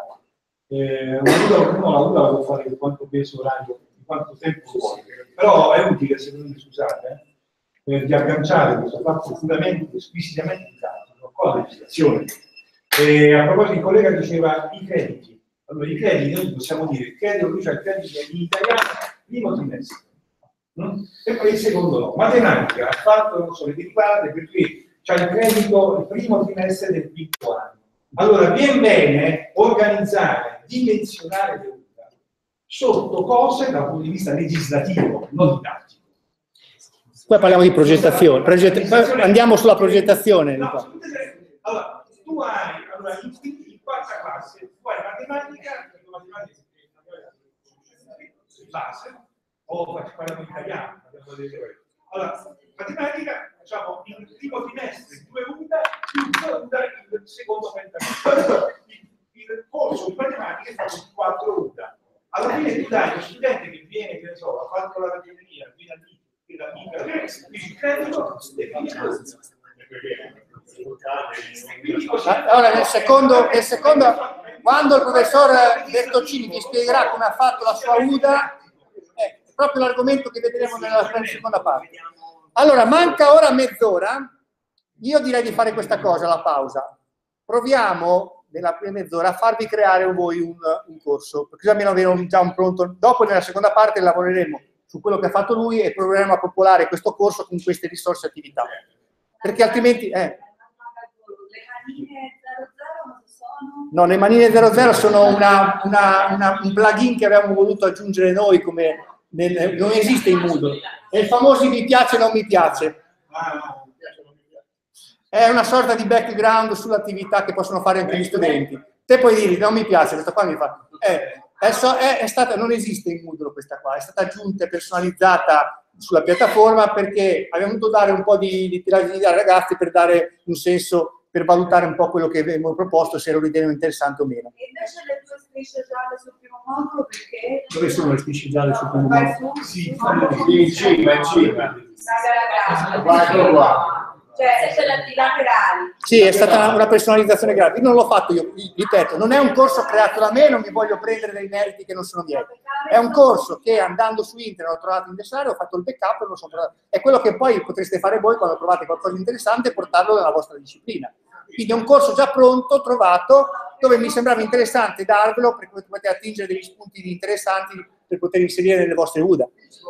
Speaker 3: la UDA la può fare quanto peso orario, quanto tempo vuole, però è utile, secondo me, scusate, di agganciare questo fatto puramente, squisitamente didattico con la legislazione. A proposito, il collega diceva i crediti. Allora, i crediti, noi possiamo dire, il credito, lui c'ha il credito in italiano, primo trimestre. E poi il secondo no. Matematica, ha fatto, non so, le derivate, perché c'ha il credito il primo trimestre del quinto anno. Allora, viene bene organizzare, dimensionare le UDA sotto cose dal punto di vista legislativo, non didattico.
Speaker 1: Poi parliamo di progettazione. Andiamo sulla progettazione.
Speaker 3: No, allora, tu hai, in quarta classe, tu hai matematica base, o parliamo in italiano, allora, matematica, facciamo il primo trimestre 2 UDA più 2 UDA il secondo pentagramma. Il corso di matematica è fatto di 4 UDA. Alla fine tu dai lo studente che viene, che ne so, ha fatto la ragioneria, viene a dire che la mica, il credito e
Speaker 1: allora, nel secondo, quando il professor Bertoncini vi spiegherà come ha fatto la sua UDA, è proprio l'argomento che vedremo nella seconda parte. Allora, manca ora mezz'ora, io direi di fare questa cosa, la pausa. Proviamo, nella prima mezz'ora, a farvi creare voi un corso, perché almeno avere già un pronto. Dopo, nella seconda parte, lavoreremo su quello che ha fatto lui e proveremo a popolare questo corso con queste risorse e attività. Perché altrimenti... No, le manine 00 sono un plugin che abbiamo voluto aggiungere noi, non esiste in Moodle. È il famoso mi piace non mi piace. È una sorta di background sull'attività che possono fare anche gli studenti. Te puoi dire non mi piace, questa qua mi fa. Non esiste in Moodle questa qua, è stata aggiunta e personalizzata sulla piattaforma perché abbiamo dovuto dare un po' di tiraglia ai ragazzi per dare un senso, per valutare un po' quello che abbiamo proposto, se lo ritenevano interessante o meno.
Speaker 9: E invece le tue strisce gialle sul primo modulo, perché?
Speaker 1: Dove sono le strisce gialle sul primo modulo?
Speaker 10: Sì, in cima, in cima.
Speaker 9: Guarda qua. Cioè, i laterali.
Speaker 1: Sì, è stata una personalizzazione grafica. Non l'ho fatto io, ripeto, non è un corso creato da me, non mi voglio prendere dei meriti che non sono miei. È un corso che andando su internet ho trovato interessante, ho fatto il backup e lo so trovato. È quello che poi potreste fare voi quando trovate qualcosa di interessante e portarlo nella vostra disciplina. Quindi è un corso già pronto, trovato, dove mi sembrava interessante darvelo perché potete attingere degli spunti interessanti per poter inserire nelle vostre UDA.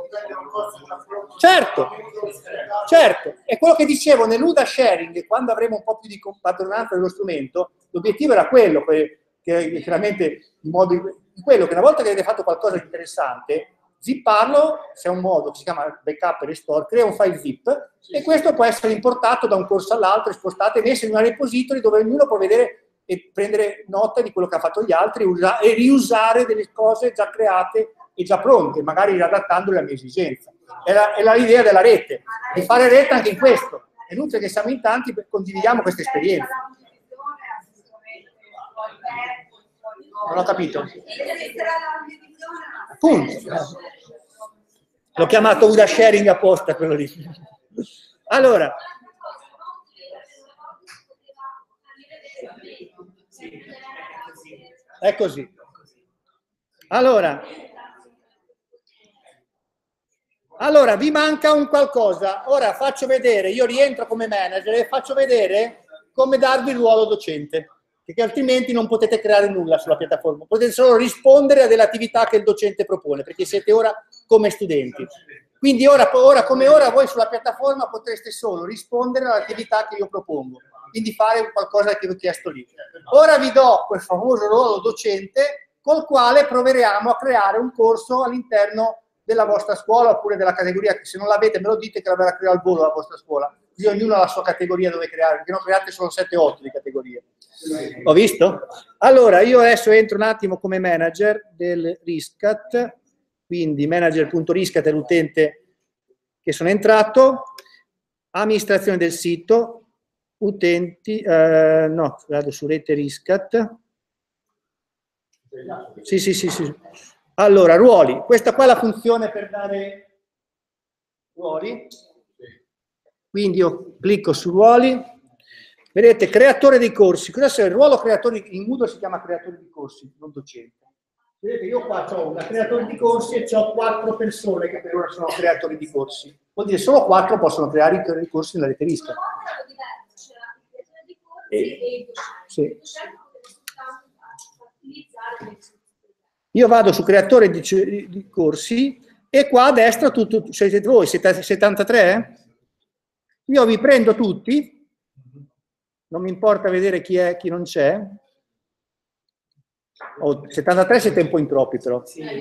Speaker 1: Certo, certo, è quello che dicevo nell'UDA sharing, quando avremo un po' più di padronanza dello strumento, l'obiettivo era quello, che chiaramente in modo quello che una volta che avete fatto qualcosa di interessante, zipparlo, c'è un modo che si chiama backup e restore, crea un file zip e questo può essere importato da un corso all'altro, spostato e messo in una repository dove ognuno può vedere e prendere nota di quello che ha fatto gli altri e riusare delle cose già create e già pronte, magari adattandole alla mia esigenza. È l'idea della rete, di fare rete anche in questo. È inutile che siamo in tanti, condividiamo questa esperienza. Non ho capito. Appunto. L'ho chiamato UDA sharing apposta quello lì. Allora. È così. Allora, vi manca un qualcosa. Ora faccio vedere, io rientro come manager e faccio vedere come darvi il ruolo docente, perché altrimenti non potete creare nulla sulla piattaforma. Potete solo rispondere a delle attività che il docente propone, perché siete ora come studenti. Quindi ora come ora voi sulla piattaforma potreste solo rispondere all'attività che io propongo, quindi fare qualcosa che vi ho chiesto lì. Ora vi do quel famoso ruolo docente col quale proveremo a creare un corso all'interno della vostra scuola oppure della categoria, che se non l'avete me lo dite che la verrà a creare al volo la vostra scuola, così ognuno ha la sua categoria dove creare, perché non create solo 7-8 di categorie. Ho visto? Allora, io adesso entro un attimo come manager del Riscat, quindi manager.riscat è l'utente che sono entrato, amministrazione del sito, utenti, no, vado su rete Riscat. Sì. Allora, ruoli. Questa qua è la funzione per dare ruoli. Quindi io clicco su ruoli. Vedete, creatore dei corsi. Cosa serve? Il ruolo creatore in Moodle si chiama creatore di corsi, non docente. Vedete, io qua ho una creatore di corsi e ho 4 persone che per ora sono creatori di corsi. Vuol dire solo 4 possono creare i corsi nella rete Riscat. Sì. Io vado su creatore di corsi e qua a destra siete voi, siete 73? Io vi prendo tutti, non mi importa vedere chi è, chi non c'è. 73 siete un po' in troppi però.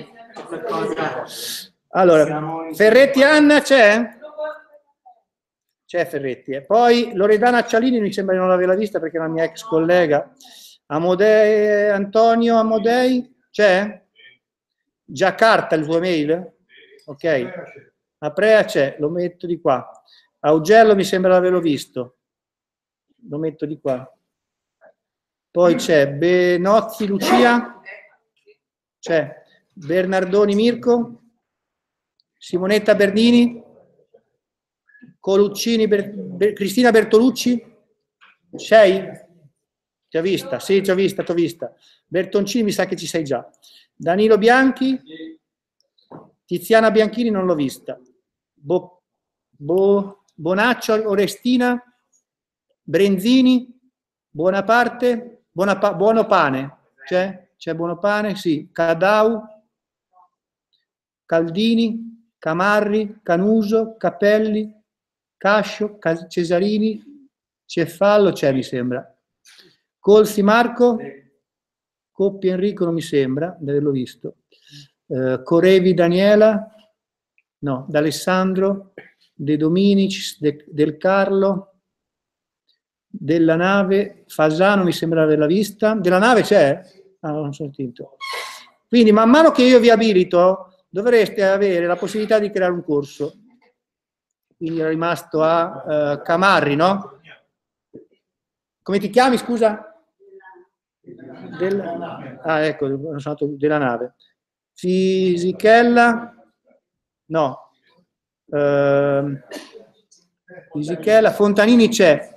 Speaker 1: Allora, Ferretti Anna c'è? C'è Ferretti. Poi Loredana Cialini mi sembra di non averla vista perché è una mia ex collega. Amodei, Antonio Amodei, c'è? Giacarta il tuo mail? Ok. Aprea c'è, lo metto di qua. Augello mi sembra di averlo visto. Lo metto di qua. Poi c'è Benozzi Lucia? C'è. Bernardoni Mirko? Simonetta Bernini? Coluccini Cristina Bertolucci? Sei? Ti ho vista? Sì, ti ho vista. Bertoncini mi sa che ci sei già. Danilo Bianchi? Tiziana Bianchini non l'ho vista. Bonaccio Orestina? Brenzini? Buonaparte? Buonopane? C'è Buonopane? Sì. Cadau? Caldini? Camarri? Canuso? Capelli? Cascio? Cesarini? Cefallo c'è mi sembra. Colfi Marco? Coppi Enrico non mi sembra di averlo visto. Corevi Daniela? No. D'Alessandro? De Dominici? Del Carlo? Della Nave? Fasano mi sembra di averla vista. Della Nave c'è? Ah, non ho sentito. Quindi man mano che io vi abilito dovreste avere la possibilità di creare un corso. Quindi è rimasto a Camarri, no? Come ti chiami, scusa? Ecco, sono stato della Nave. Fisichella? No.
Speaker 7: Fisichella, Fontanini c'è.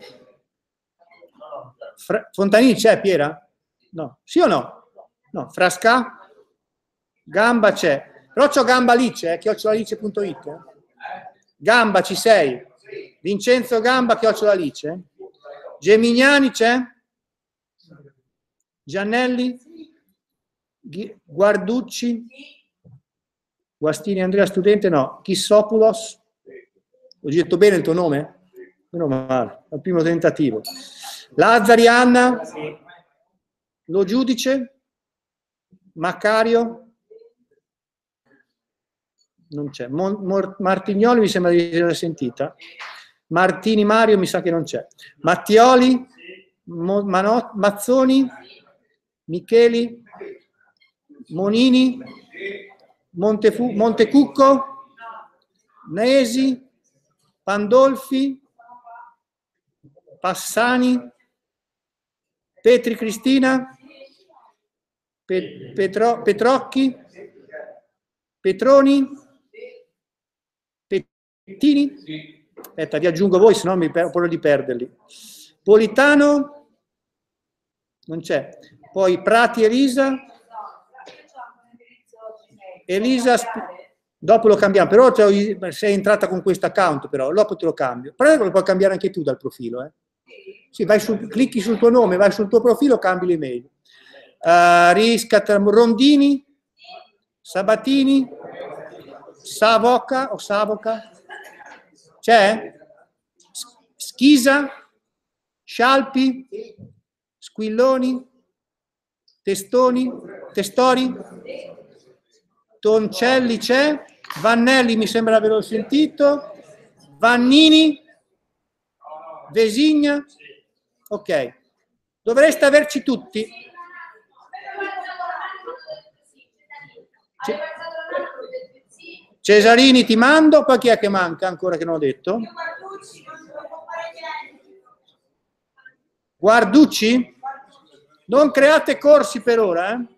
Speaker 7: Fontanini c'è, Piera? No. Sì o no? No. Frasca? Gamba c'è. Però c'ho Gamba Alice, @alice.it. Gamba, ci sei? Vincenzo Gamba, @Alice. Gemignani c'è? Giannelli? Guarducci? Guastini Andrea Studente? No. Chissopoulos? Ho detto bene il tuo nome? Meno male, al primo tentativo. Lazzari Anna? Lo Giudice? Maccario? Non c'è. Martignoli mi sembra di aver sentita. Martini Mario mi sa che non c'è. Mattioli? Mazzoni? Micheli? Monini? Montecucco? Nesi? Pandolfi? Passani? Petri Cristina? Petrocchi? Petroni? Pettini? Aspetta, vi aggiungo voi, se no mi paura di perderli. Politano? Non c'è. Poi Prati Elisa? Elisa, dopo lo cambiamo, però sei entrata con questo account, però dopo te lo cambio. Però lo puoi cambiare anche tu dal profilo. Sì, clicchi sul tuo nome, vai sul tuo profilo, cambi l'email. Rondini? Sabatini? Savoca o Savoca? C'è? Schisa? Scialpi? Squilloni? Testori? Toncelli c'è? Vannelli mi sembra averlo sentito. Vannini? Vesigna? Ok. Dovreste averci tutti. Cesarini ti mando, poi chi è che manca ancora che non ho detto? Guarducci? Non create corsi per ora, eh?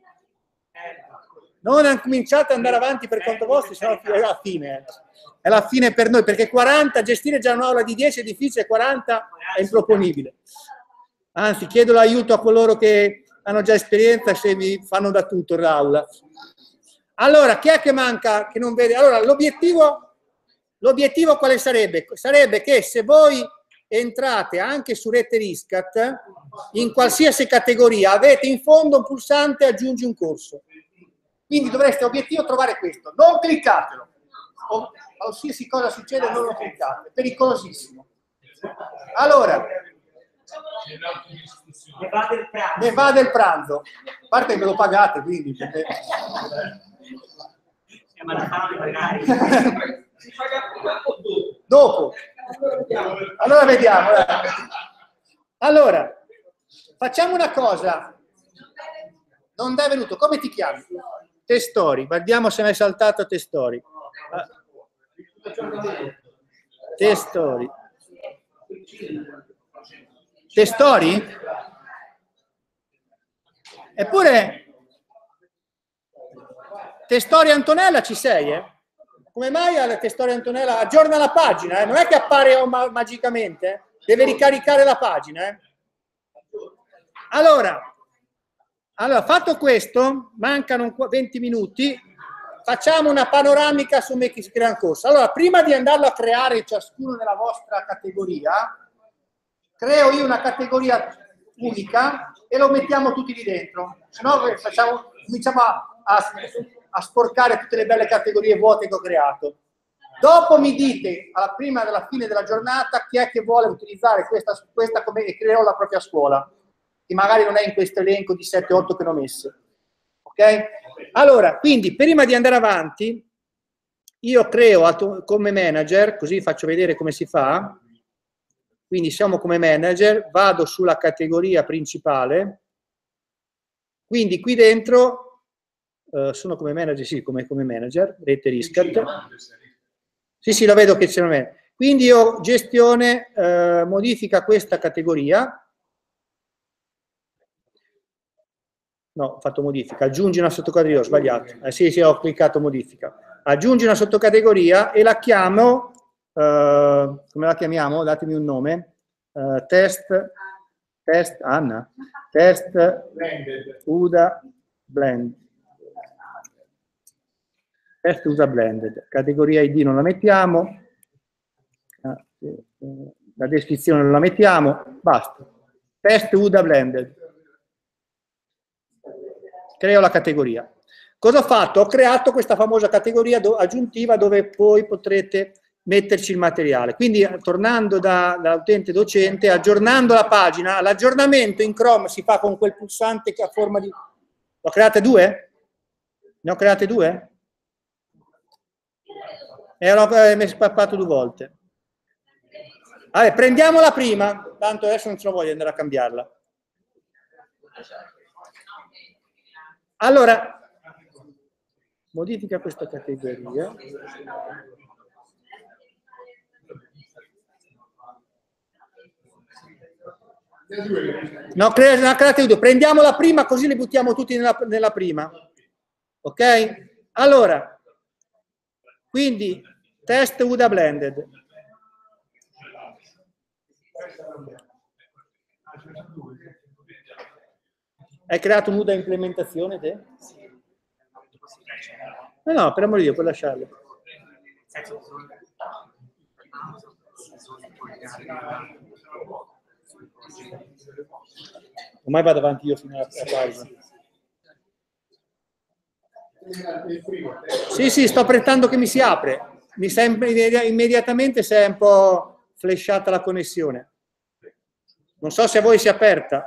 Speaker 7: Non cominciate ad andare avanti per conto vostro, sennò è la fine. È la fine per noi, perché 40, gestire già un'aula di 10 è difficile, 40 è improponibile. Anzi, chiedo l'aiuto a coloro che hanno già esperienza, se vi fanno da tutto l'aula. Allora, chi è che manca, che non vede? Allora, l'obiettivo quale sarebbe? Sarebbe che se voi entrate anche su Rete Riscat, in qualsiasi categoria, avete in fondo un pulsante aggiungi un corso. Quindi dovreste, obiettivo, trovare questo. Non cliccatelo. Qualsiasi cosa succede, non lo cliccate. È pericolosissimo. Allora, ne va del pranzo. A parte che me lo pagate, quindi. Perché... Dopo. Allora vediamo. Allora, facciamo una cosa. Non è venuto. Come ti chiami? Testori. Guardiamo se mi è saltato Testori. Testori. Testori? Eppure Testori Antonella ci sei, eh? Come mai alla Testori Antonella? Aggiorna la pagina, eh? Non è che appare magicamente, eh? Deve ricaricare la pagina, eh? Allora, fatto questo, mancano 20 minuti, facciamo una panoramica su come si crea un corso. Allora, prima di andarlo a creare ciascuno nella vostra categoria, creo io una categoria unica e lo mettiamo tutti lì dentro, se no cominciamo a sporcare tutte le belle categorie vuote che ho creato. Dopo mi dite, prima della fine della giornata, chi è che vuole utilizzare questa come e creerò la propria scuola, che magari non è in questo elenco di 7-8 che ne ho messe. Ok? Allora, quindi, prima di andare avanti, io creo come manager, così faccio vedere come si fa. Quindi siamo come manager, vado sulla categoria principale, quindi qui dentro sono come manager, sì, come manager, Rete Riscat. Sì, lo vedo che c'è un manager. Quindi io gestione, modifica questa categoria. No, ho fatto modifica, aggiungi una sottocategoria, ho sbagliato. Sì, ho cliccato modifica. Aggiungi una sottocategoria e la chiamo
Speaker 1: come la chiamiamo? Datemi un nome. Test Anna, test UDA blend. Test UDA blended. Categoria ID non la mettiamo. La descrizione non la mettiamo. Basta. Test UDA blended. Creo la categoria. Cosa ho fatto? Ho creato questa famosa categoria aggiuntiva dove poi potrete metterci il materiale. Quindi tornando dall'utente docente, aggiornando la pagina, l'aggiornamento in Chrome si fa con quel pulsante che ha forma di... L'ho create due? Ne ho create due? Mi è spappato due volte. Vabbè, prendiamo la prima, tanto adesso non ce lo voglio andare a cambiarla. Allora, modifica questa categoria. No, create due. Prendiamo la prima così le buttiamo tutti nella prima. Ok? Allora, quindi test UDA blended. Hai creato un UDA implementazione te? No, per amor di Dio, puoi lasciarlo. Ormai vado avanti io fino alla pausa. Sì, sto aspettando che mi si apre. Mi sembra immediatamente se è un po' flashata la connessione. Non so se a voi si è aperta.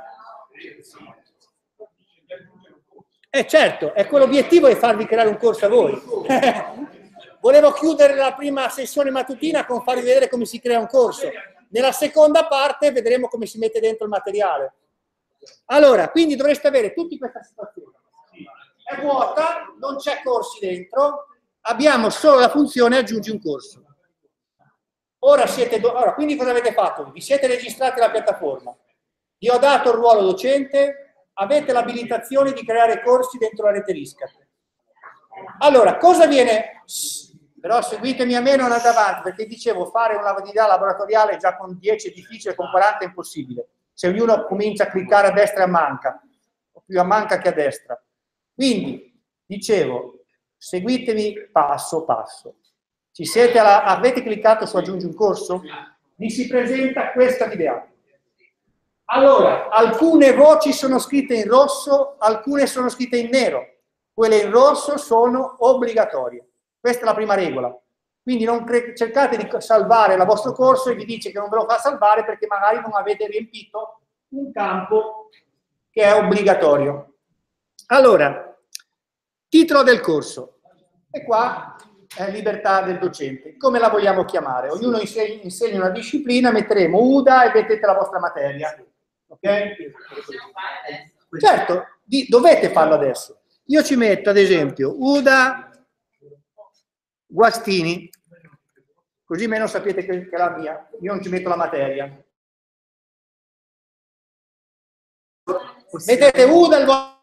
Speaker 1: Certo, è quell'obiettivo è farvi creare un corso a voi. Volevo chiudere la prima sessione mattutina con farvi vedere come si crea un corso. Nella seconda parte vedremo come si mette dentro il materiale. Allora, quindi dovreste avere tutti questa situazione. È vuota, non c'è corsi dentro, abbiamo solo la funzione aggiungi un corso. Ora quindi cosa avete fatto? Vi siete registrati alla piattaforma, vi ho dato il ruolo docente, avete l'abilitazione di creare corsi dentro la rete RISCAT. Allora, cosa viene... Però seguitemi a me, non andate avanti, perché dicevo, fare una validità laboratoriale già con 10 è difficile, con 40 è impossibile. Se ognuno comincia a cliccare a destra e a manca, o più a manca che a destra. Quindi, dicevo, seguitemi passo passo. Ci siete avete cliccato su aggiungi un corso? Vi si presenta questa video. Allora, alcune voci sono scritte in rosso, alcune sono scritte in nero. Quelle in rosso sono obbligatorie. Questa è la prima regola. Quindi non cercate di salvare il vostro corso e vi dice che non ve lo fa salvare perché magari non avete riempito un campo che è obbligatorio. Allora, titolo del corso. E qua è libertà del docente. Come la vogliamo chiamare? Ognuno insegna una disciplina, metteremo UDA e mettete la vostra materia. Ok? Certo, dovete farlo adesso. Io ci metto ad esempio UDA Guastini, così meno sapete che è la mia. Io non ci metto la materia. Mettete UDA il vostro.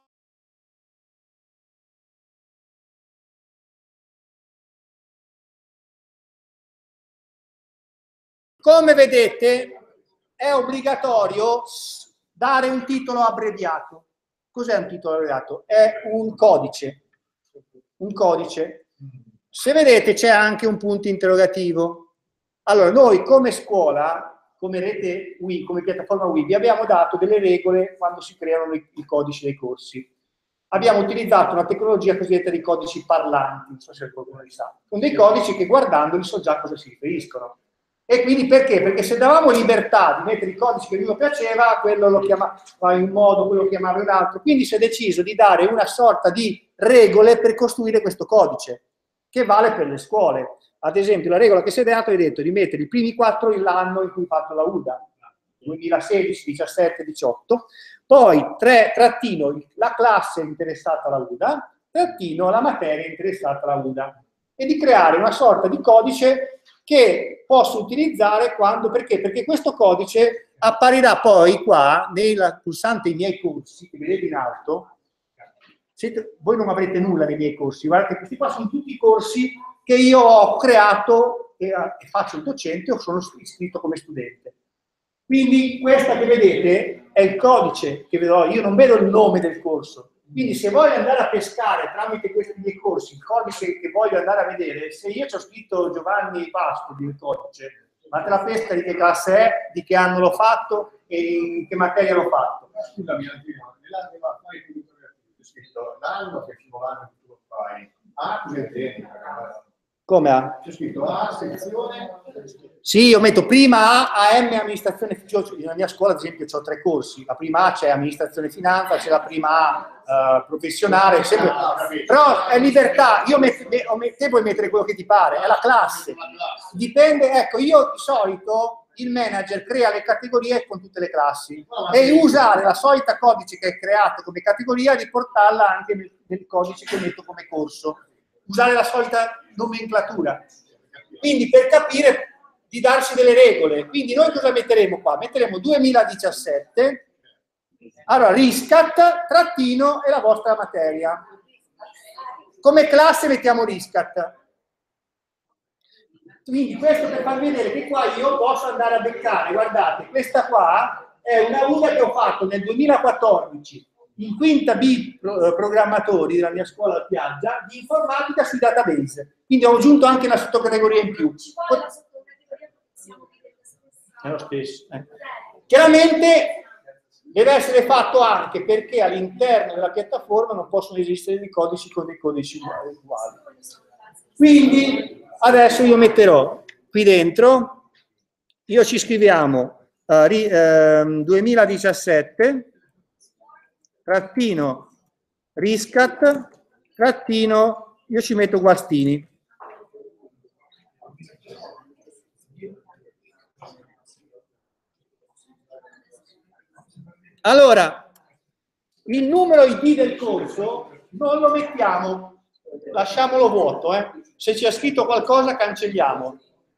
Speaker 1: Come vedete è obbligatorio dare un titolo abbreviato. Cos'è un titolo abbreviato? È un codice. Un codice. Se vedete c'è anche un punto interrogativo. Allora, noi come scuola, come rete Web, come piattaforma web, vi abbiamo dato delle regole quando si creano i codici dei corsi. Abbiamo utilizzato una tecnologia cosiddetta di codici parlanti, non so se qualcuno li sa. Sono dei codici che guardandoli so già cosa si riferiscono. E quindi perché? Perché se davamo libertà di mettere i codici che ognuno piaceva, quello lo chiamava in un modo, quello lo chiamava in un altro. Quindi si è deciso di dare una sorta di regole per costruire questo codice, che vale per le scuole. Ad esempio, la regola che si è dato è detto di mettere i primi 4 l'anno in cui hai fatto la UDA, 2016, 17, 18, poi trattino la classe interessata alla UDA, trattino la materia interessata alla UDA, e di creare una sorta di codice che posso utilizzare quando, perché questo codice apparirà poi qua nel pulsante i miei corsi, che vedete in alto. Voi non avrete nulla nei miei corsi, guardate, questi qua sono tutti i corsi che io ho creato e faccio il docente o sono iscritto come studente. Quindi questa che vedete è il codice che vedrò, io non vedo il nome del corso. Quindi se voglio andare a pescare tramite questi miei corsi, il codice che voglio andare a vedere, se io ci ho scritto Giovanni Pascoli il codice, ma te la pesca di che classe è, di che anno l'ho fatto e in che materia l'ho fatto.
Speaker 10: Scusami, nell'anno va fare c'è scritto l'anno che l'anno che tu lo fai. A,
Speaker 1: come A?
Speaker 10: C'è scritto A, sezione.
Speaker 1: Sì, io metto prima A, AM, amministrazione. Nella mia scuola, ad esempio, ho 3 corsi. La prima A c'è amministrazione e finanza, c'è la prima A professionale, sempre. Però è libertà. Te puoi mettere quello che ti pare, è la classe. Dipende, ecco, io di solito il manager crea le categorie con tutte le classi e usare la solita codice che è creato come categoria, riportarla anche nel codice che metto come corso. Usare la solita nomenclatura. Quindi per capire di darsi delle regole. Quindi noi cosa metteremo qua? Metteremo 2017, allora RISCAT, trattino e la vostra materia. Come classe mettiamo RISCAT. Quindi questo per farvi vedere che qua io posso andare a beccare, guardate, questa qua è una UDA che ho fatto nel 2014 in quinta B programmatori della mia scuola a Piaggia di informatica sui database. Quindi ho aggiunto anche una sottocategoria in più. È lo stesso. Chiaramente deve essere fatto anche perché all'interno della piattaforma non possono esistere dei codici con dei codici uguali. Quindi adesso io metterò qui dentro, io ci scriviamo 2017 trattino RISCAT trattino, io ci metto Guastini. Allora, il numero ID del corso non lo mettiamo, lasciamolo vuoto, Se c'è scritto qualcosa cancelliamo.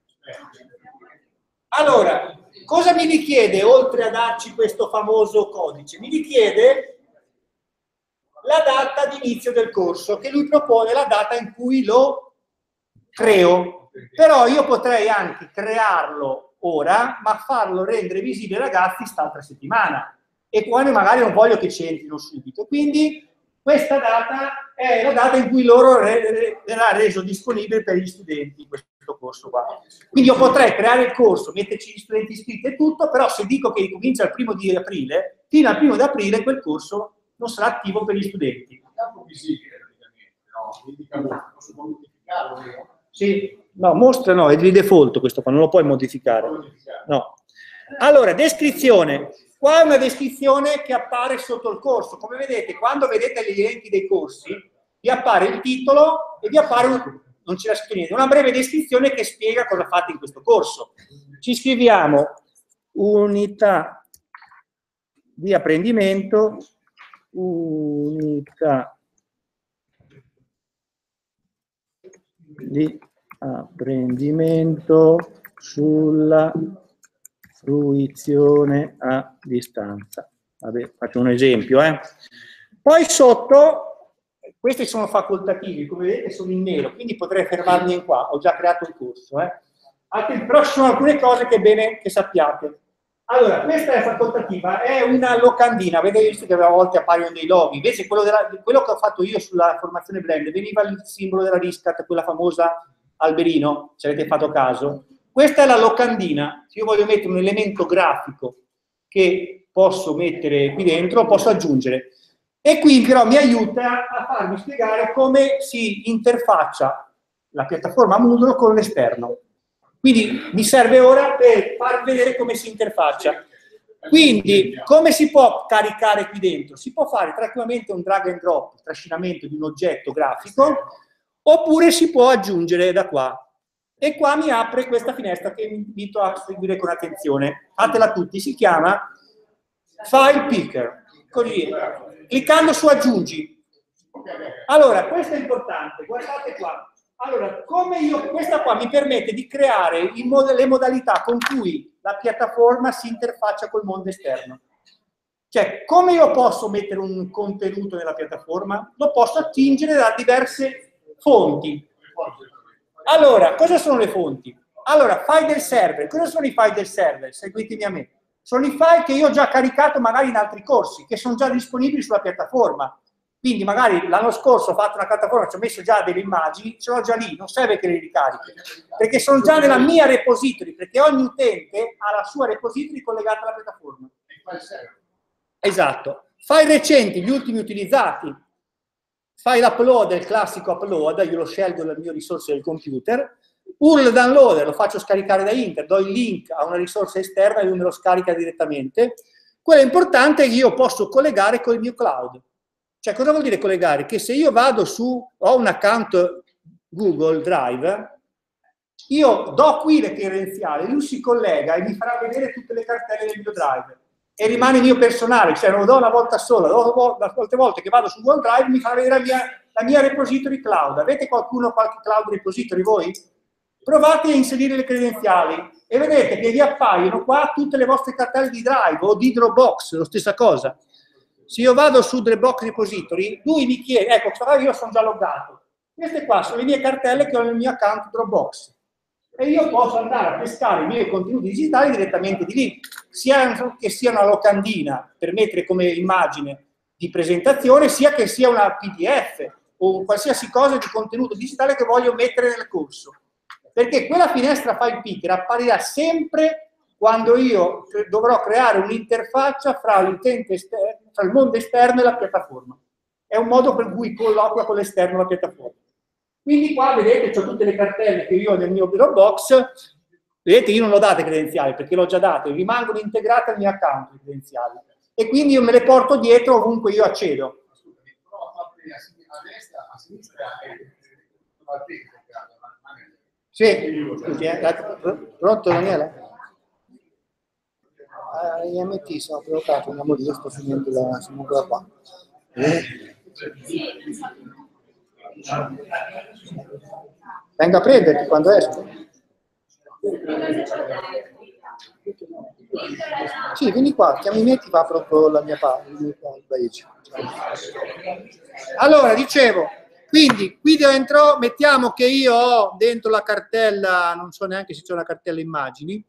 Speaker 1: Allora, cosa mi richiede oltre a darci questo famoso codice? Mi richiede la data di inizio del corso, che lui propone la data in cui lo creo. Però io potrei anche crearlo ora, ma farlo rendere visibile ai ragazzi st'altra settimana. E poi magari non voglio che c'entrino subito. Quindi questa data è la data in cui loro verrà reso disponibile per gli studenti questo corso qua. Quindi io potrei creare il corso, metterci gli studenti iscritti e tutto, però se dico che comincia il 1° di aprile, fino al 1° di aprile quel corso non sarà attivo per gli studenti.
Speaker 10: È campo visibile praticamente, no? Posso modificarlo?
Speaker 1: Sì, no, mostra no, è di default questo qua, non lo puoi modificare. No. Allora, descrizione. Qua è una descrizione che appare sotto il corso. Come vedete, quando vedete gli elenchi dei corsi, vi appare il titolo e vi appare non c'era scritto niente, una breve descrizione che spiega cosa fate in questo corso. Ci scriviamo unità di apprendimento, unità di apprendimento sulla fruizione a distanza. Vabbè, faccio un esempio. Poi sotto, questi sono facoltativi, come vedete sono in nero, quindi potrei fermarmi in qua, ho già creato il corso. Però ci sono alcune cose che è bene che sappiate. Allora, questa è facoltativa, è una locandina, avete visto che a volte appaiono dei loghi, invece quello che ho fatto io sulla formazione Blend, veniva il simbolo della RISCAT, quella famosa alberino, se avete fatto caso. Questa è la locandina, se io voglio mettere un elemento grafico che posso mettere qui dentro, posso aggiungere. E qui però mi aiuta a farvi spiegare come si interfaccia la piattaforma Moodle con l'esterno. Quindi mi serve ora per far vedere come si interfaccia. Quindi, come si può caricare qui dentro? Si può fare tranquillamente un drag and drop, trascinamento di un oggetto grafico, oppure si può aggiungere da qua. E qua mi apre questa finestra che vi invito a seguire con attenzione. Fatela tutti, si chiama File Picker. Così, cliccando su aggiungi. Allora, questo è importante, guardate qua. Allora, questa qua mi permette di creare le modalità con cui la piattaforma si interfaccia col mondo esterno. Cioè, come io posso mettere un contenuto nella piattaforma? Lo posso attingere da diverse fonti. Allora, cosa sono le fonti?
Speaker 7: Allora, file del server. Cosa sono i file del server? Seguitemi a me. Sono i file che io ho già caricato magari in altri corsi, che sono già disponibili sulla piattaforma. Quindi magari l'anno scorso ho fatto una piattaforma, ci ho messo già delle immagini, ce l'ho già lì, non serve che le ricarichi, perché sono già nella mia repository, perché ogni utente ha la sua repository collegata alla piattaforma. Esatto. File recenti, gli ultimi utilizzati. File upload è il classico upload, io lo scelgo dalle mie risorse del computer. URL downloader, lo faccio scaricare da internet, do il link a una risorsa esterna e lui me lo scarica direttamente. Quello importante è che io posso collegare con il mio cloud. Cioè, cosa vuol dire collegare? Che se io vado ho un account Google Drive, io do qui le credenziali, lui si collega e mi farà vedere tutte le cartelle del mio Drive. E rimane mio personale, cioè non lo do una volta sola, molte volte che vado su Google Drive mi fa vedere la mia repository cloud. Avete qualche cloud repository voi? Provate a inserire le credenziali e vedete che vi appaiono qua tutte le vostre cartelle di Drive o di Dropbox, la stessa cosa. Se io vado su Dropbox repository, lui mi chiede, ecco, io sono già loggato. Queste qua sono le mie cartelle che ho nel mio account Dropbox. E io posso andare a pescare i miei contenuti digitali direttamente di lì, sia che sia una locandina per mettere come immagine di presentazione, sia che sia una PDF o qualsiasi cosa di contenuto digitale che voglio mettere nel corso. Perché quella finestra file picker apparirà sempre quando io dovrò creare un'interfaccia fra l'utente esterno, fra il mondo esterno e la piattaforma. È un modo per cui colloquia con l'esterno la piattaforma. Quindi qua vedete, ho tutte le cartelle che io ho nel mio Dropbox. Vedete, io non ho date credenziali perché l'ho già date, rimangono integrate al mio account le credenziali. E quindi io me le porto dietro ovunque io accedo.
Speaker 10: A destra, a sinistra e
Speaker 7: sì, scusi, pronto Daniele? IMT sono prenotato, andiamo lì, io sto finendo la qua. Venga a prenderti quando esco. Sì, vieni qua, chiami me e ti va proprio la mia parte. Allora, dicevo, quindi qui dentro mettiamo che io ho dentro la cartella, non so neanche se c'è una cartella immagini,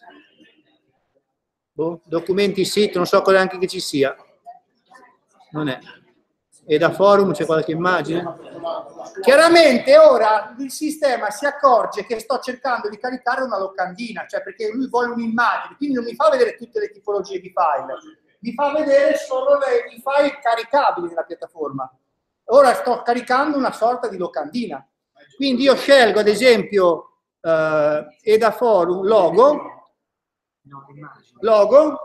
Speaker 7: documenti sito, non so neanche che ci sia, non è. E da forum c'è qualche immagine. Chiaramente ora il sistema si accorge che sto cercando di caricare una locandina, cioè perché lui vuole un'immagine, quindi non mi fa vedere tutte le tipologie di file, mi fa vedere solo i file caricabili nella piattaforma. Ora sto caricando una sorta di locandina. Quindi io scelgo ad esempio Edaforum logo,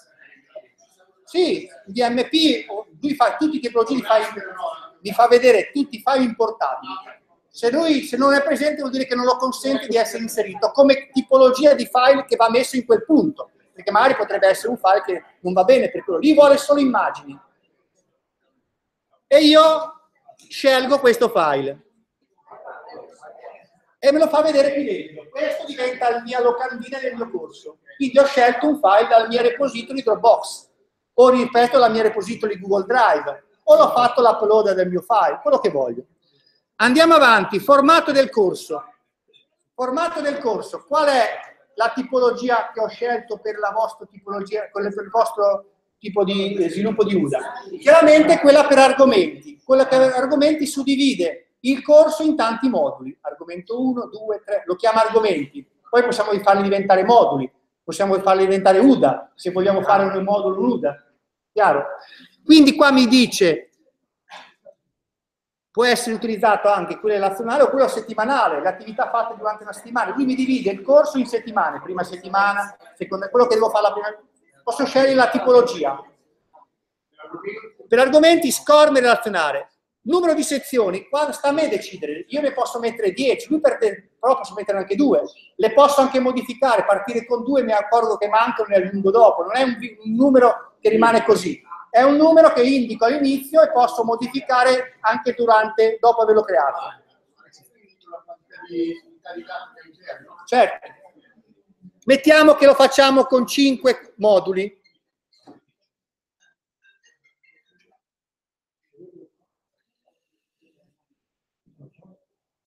Speaker 7: sì, DMP, lui fa tutti i tipologie di file, mi fa vedere tutti i file importabili. Se non è presente vuol dire che non lo consente di essere inserito come tipologia di file che va messo in quel punto, perché magari potrebbe essere un file che non va bene per quello lì, vuole solo immagini. E io scelgo questo file e me lo fa vedere qui dentro. Questo diventa la mia locandina del mio corso. Quindi ho scelto un file dalla mia repository Dropbox, o ripeto la mia repository Google Drive, o l'ho fatto l'upload del mio file, quello che voglio. Andiamo avanti, formato del corso. Formato del corso, qual è la tipologia che ho scelto per la vostra tipologia, per il vostro tipo di sviluppo di UDA? Chiaramente quella per argomenti. Quella per argomenti suddivide il corso in tanti moduli. Argomento 1, 2, 3, lo chiama argomenti. Poi possiamo farli diventare moduli, possiamo farli diventare UDA, se vogliamo fare un modulo UDA. Chiaro? Quindi qua mi dice, può essere utilizzato anche quello relazionale o quello settimanale, le attività fatte durante una settimana. Lui mi divide il corso in settimane, prima settimana, seconda, quello che devo fare la prima. Posso scegliere la tipologia. Per argomenti, SCORM e relazionare. Numero di sezioni, qua sta a me decidere. Io ne posso mettere 10, lui per te, però posso mettere anche 2. Le posso anche modificare, partire con 2, mi accorgo che mancano e ne aggiungo dopo. Non è un numero che rimane così. È un numero che indico all'inizio e posso modificare anche dopo averlo creato. Certo. Mettiamo che lo facciamo con 5 moduli.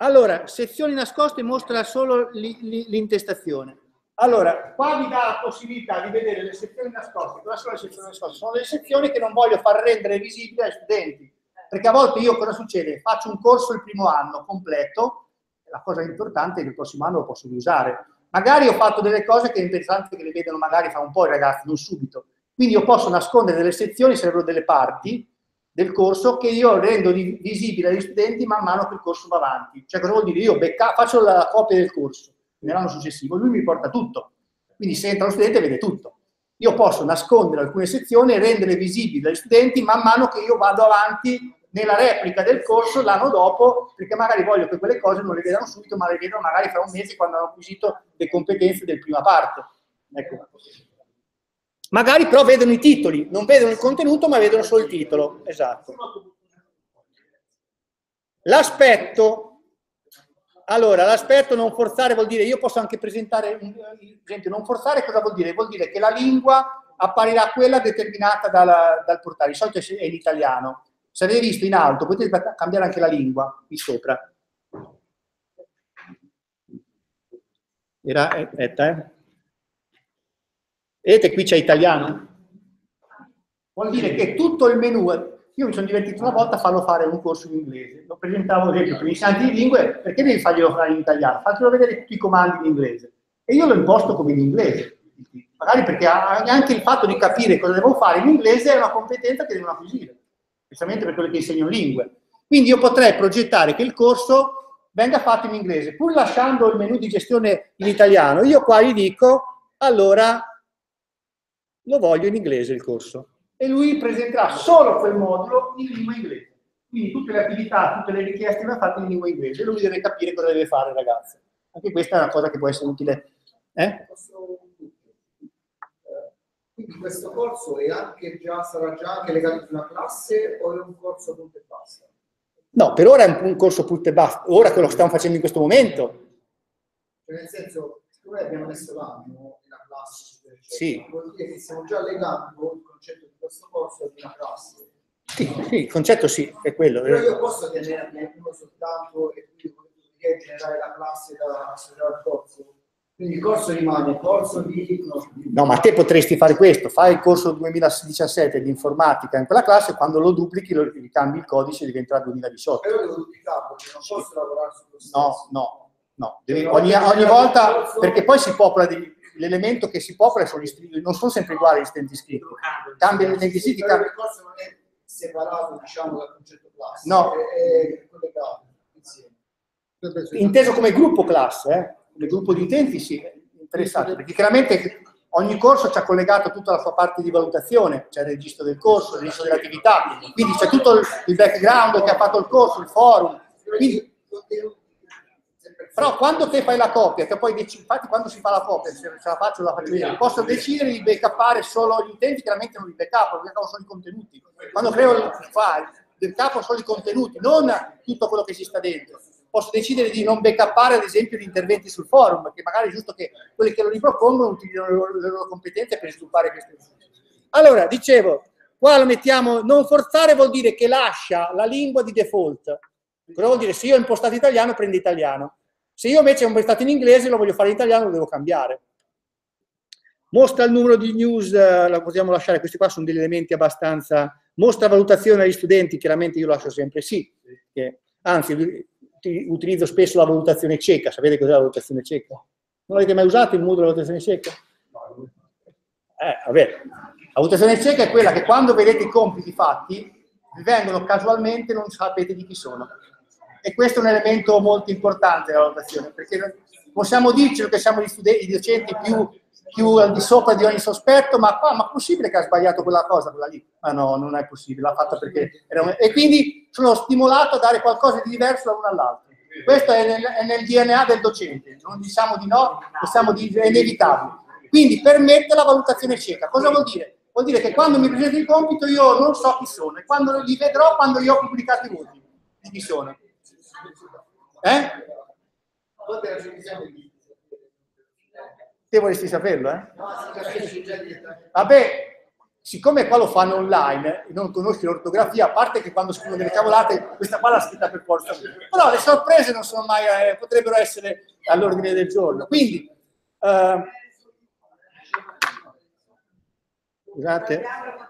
Speaker 1: Allora, sezioni nascoste mostra solo l'intestazione. Allora, qua vi dà la possibilità di vedere le sezioni nascoste. Cosa sono le sezioni nascoste? Sono le sezioni che non voglio far rendere visibili ai studenti. Perché a volte io cosa succede? Faccio un corso il primo anno completo, la cosa importante è che il prossimo anno lo posso riusare. Magari ho fatto delle cose che è interessante che le vedano magari fra un po' i ragazzi, non subito. Quindi io posso nascondere delle sezioni, sarebbero delle parti del corso che io rendo visibili agli studenti man mano che il corso va avanti. Cioè cosa vuol dire? Io faccio la copia del corso nell'anno successivo, lui mi porta tutto. Quindi se entra lo studente vede tutto. Io posso nascondere alcune sezioni e rendere visibili agli studenti man mano che io vado avanti nella replica del corso l'anno dopo, perché magari voglio che quelle cose non le vedano subito, ma le vedano magari fra un mese quando hanno acquisito le competenze del prima parte. Ecco. Magari però vedono i titoli, non vedono il contenuto, ma vedono solo il titolo. Esatto. L'aspetto. Allora, l'aspetto non forzare vuol dire, io posso anche presentare, ad esempio, non forzare cosa vuol dire? Vuol dire che la lingua apparirà quella determinata dal portale, di solito è in italiano. Se avete visto in alto, potete cambiare anche la lingua, qui sopra. Vedete, qui c'è italiano. Vuol dire che tutto il menu, io mi sono divertito una volta a farlo fare un corso in inglese. Lo presentavo, ad esempio, per gli insegnanti di lingue, perché devi farglielo fare in italiano? Fatelo vedere tutti i comandi in inglese. E io lo imposto come in inglese. Magari perché anche il fatto di capire cosa devo fare in inglese è una competenza che devono acquisire, specialmente per quelli che insegnano lingue. Quindi io potrei progettare che il corso venga fatto in inglese, pur lasciando il menu di gestione in italiano. Io qua gli dico, allora, lo voglio in inglese il corso. E lui presenterà solo quel modulo in lingua inglese. Quindi tutte le attività, tutte le richieste vanno fatte in lingua inglese. Lui deve capire cosa deve fare, ragazzi. Anche questa è una cosa che può essere utile.
Speaker 11: Quindi questo corso è sarà già anche legato a una classe o è un corso punto e basta?
Speaker 1: No, per ora è un corso punto e basta. Ora quello che stiamo facendo in questo momento.
Speaker 11: Cioè, nel senso, noi abbiamo messo l'anno nella classe,
Speaker 1: sì.
Speaker 11: Vuol dire che stiamo già legando il concetto di questo corso ad una classe.
Speaker 1: Sì, il concetto sì, è quello.
Speaker 11: Però io posso tenerne uno soltanto e quindi generare la classe da associare al corso. Quindi il corso rimane corso di...
Speaker 1: No, ma te potresti fare questo, fai il corso 2017 di informatica in quella classe, quando lo duplichi, lo ricambi il codice e diventerà 2018.
Speaker 11: Però devo duplicarlo, perché non posso lavorare su questo.
Speaker 1: No. Ogni volta, perché poi si popola, l'elemento che si popola sono non sono sempre uguali gli studenti iscritti. Cambia gli studenti iscritti.
Speaker 11: Però il corso non è separato, diciamo, dal concetto classe.
Speaker 1: No.
Speaker 11: È collegato insieme.
Speaker 1: Inteso come gruppo classe, come gruppo di utenti, sì, interessante, perché chiaramente ogni corso ci ha collegato tutta la sua parte di valutazione, c'è il registro del corso, il registro dell'attività, quindi c'è tutto il background che ha fatto il corso, il forum. Quindi, però quando te fai la copia, che poi infatti quando si fa la copia, se la faccio vedere, posso decidere di backuppare solo gli utenti, chiaramente non li backup solo i contenuti. Quando creo il file, backup solo i contenuti, non tutto quello che ci sta dentro. Posso decidere di non backuppare, ad esempio, gli interventi sul forum, perché magari è giusto che quelli che lo ripropongono utilizzino le loro competenze per sviluppare queste cose. Allora, dicevo, qua lo mettiamo, non forzare vuol dire che lascia la lingua di default. Cosa vuol dire? Se io ho impostato italiano, prende italiano. Se io invece ho impostato in inglese, lo voglio fare in italiano, lo devo cambiare. Mostra il numero di news, la possiamo lasciare, questi qua sono degli elementi abbastanza... Mostra valutazione agli studenti, chiaramente io lascio sempre sì. Anzi, utilizzo spesso la valutazione cieca. Sapete cos'è la valutazione cieca? Non avete mai usato il modulo della valutazione cieca? Vabbè. La valutazione cieca è quella che quando vedete i compiti fatti, vi vengono casualmente, non sapete di chi sono. E questo è un elemento molto importante della valutazione, perché possiamo dirci che siamo i docenti più al di sopra di ogni sospetto, ma è possibile che ha sbagliato quella cosa, quella lì? Ma no, non è possibile, l'ha fatta perché... E quindi sono stimolato a dare qualcosa di diverso da uno all'altro. Questo è nel DNA del docente, non diciamo di no, possiamo dire è inevitabile. Quindi permette la valutazione cieca. Cosa vuol dire? Vuol dire che quando mi presento il compito io non so chi sono, e quando li vedrò quando io ho pubblicato i voti di chi sono. Te vorresti saperlo, Vabbè, siccome qua lo fanno online e non conosci l'ortografia, a parte che quando scrivono delle cavolate, questa qua l'ha scritta per forza. Però le sorprese non sono mai, potrebbero essere all'ordine del giorno. Quindi, scusate,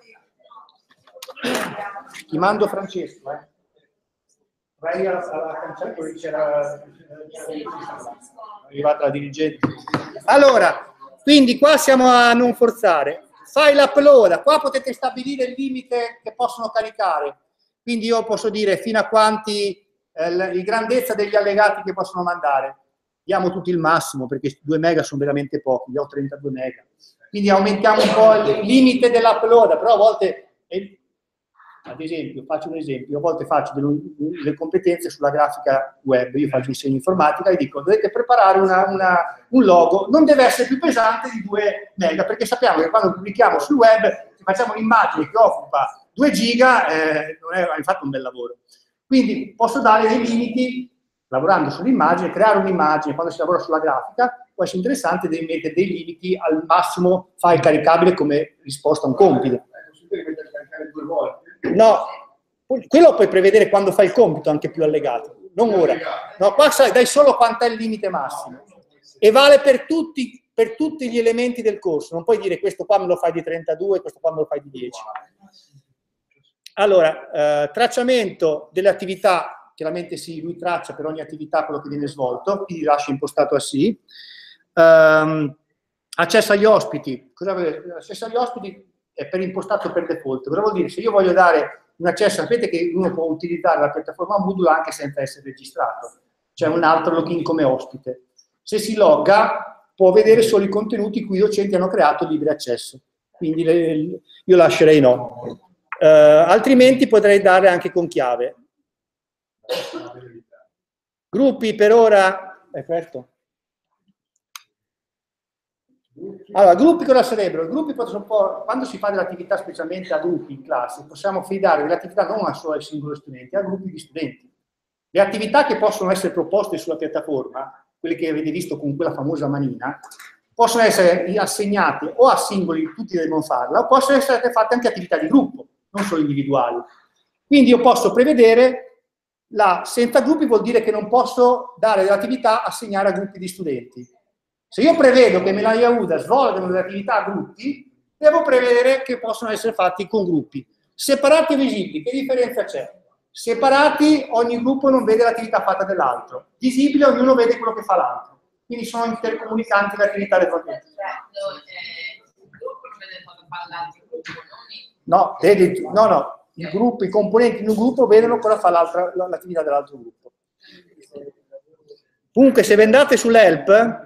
Speaker 1: ti mando Francesco, vai alla cancello, dove c'era arrivata la dirigente. Allora, quindi qua siamo a non forzare. Fai l'upload, qua potete stabilire il limite che possono caricare. Quindi io posso dire fino a quanti, la grandezza degli allegati che possono mandare. Diamo tutti il massimo, perché 2 mega sono veramente pochi, io ho 32 mega. Quindi aumentiamo un po' il limite dell'upload, però a volte... Ad esempio, faccio un esempio, a volte faccio delle competenze sulla grafica web, io faccio disegno informatica e dico dovete preparare un logo, non deve essere più pesante di 2 mega, perché sappiamo che quando pubblichiamo sul web, se facciamo un'immagine che occupa 2 giga, non hai fatto un bel lavoro. Quindi posso dare dei limiti, lavorando sull'immagine, creare un'immagine, quando si lavora sulla grafica, può essere interessante mettere dei limiti al massimo file caricabile come risposta a un compito. No, quello puoi prevedere quando fai il compito, anche più allegato, non ora. No, qua dai solo quant'è il limite massimo. E vale per tutti gli elementi del corso. Non puoi dire questo qua me lo fai di 32, questo qua me lo fai di 10. Allora, tracciamento delle attività, chiaramente sì, lui traccia per ogni attività quello che viene svolto, quindi lascia impostato a sì. Accesso agli ospiti. Cosa vuol dire? Accesso agli ospiti è per impostato per default. Cosa vuol dire? Se io voglio dare un accesso, sapete che uno può utilizzare la piattaforma Moodle anche senza essere registrato. C'è un altro login come ospite. Se si logga, può vedere solo i contenuti cui i docenti hanno creato libero accesso. Quindi io lascerei no. Altrimenti potrei dare anche con chiave. Gruppi per ora... Aperto. Allora, gruppi cosa sarebbero? I gruppi possono quando si fa dell'attività specialmente a gruppi in classe, possiamo affidare dell'attività non solo ai singoli studenti, a gruppi di studenti. Le attività che possono essere proposte sulla piattaforma, quelle che avete visto con quella famosa manina, possono essere assegnate o a singoli, tutti devono farla, o possono essere fatte anche attività di gruppo, non solo individuali. Quindi io posso prevedere, senza gruppi vuol dire che non posso dare dell'attività assegnare a gruppi di studenti. Se io prevedo che nella Yahuda svolgano delle attività a gruppi, devo prevedere che possono essere fatti con gruppi. Separati e visibili, che differenza c'è? Separati, ogni gruppo non vede l'attività fatta dell'altro. Visibile, ognuno vede quello che fa l'altro. Quindi sono intercomunicanti le attività del proprio.
Speaker 9: Il gruppo non vede cosa fa l'altro gruppo,
Speaker 1: no, i gruppi, i componenti di un gruppo vedono cosa fa l'attività dell'altro gruppo. Comunque, se andate sull'help,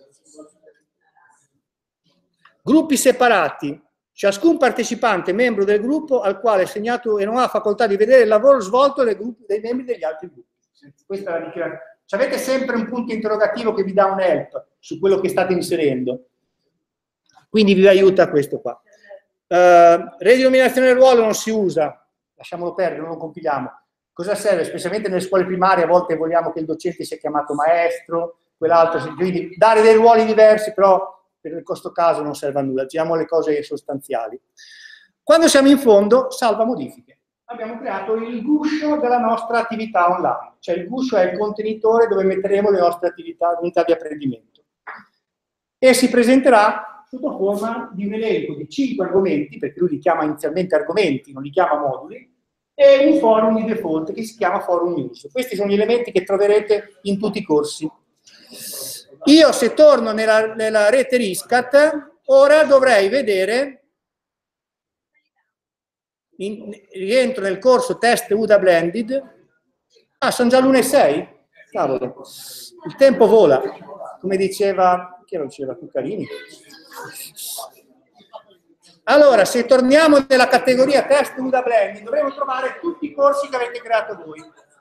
Speaker 1: gruppi separati. Ciascun partecipante è membro del gruppo al quale è segnato e non ha facoltà di vedere il lavoro svolto dai membri degli altri gruppi. Questa è la dichiarazione. Avete sempre un punto interrogativo che vi dà un help su quello che state inserendo. Quindi vi aiuta questo qua. Redenominazione del ruolo non si usa. Lasciamolo perdere, non lo compiliamo. Cosa serve? Specialmente nelle scuole primarie a volte vogliamo che il docente sia chiamato maestro, quell'altro. Quindi dare dei ruoli diversi, però in questo caso non serve a nulla, giriamo le cose sostanziali. Quando siamo in fondo, salva modifiche. Abbiamo creato il guscio della nostra attività online, cioè il guscio è il contenitore dove metteremo le nostre attività, unità di apprendimento. E si presenterà sotto forma di un elenco di 5 argomenti, perché lui li chiama inizialmente argomenti, non li chiama moduli, e un forum di default che si chiama forum news. Questi sono gli elementi che troverete in tutti i corsi. Io se torno nella rete RISCAT, ora dovrei vedere, rientro nel corso test UDA Blended, sono già l'1:06? Cavolo, il tempo vola, come diceva, chi lo diceva? Cuccarini. Allora, se torniamo nella categoria test UDA Blended, dovremo trovare tutti i corsi che avete creato voi.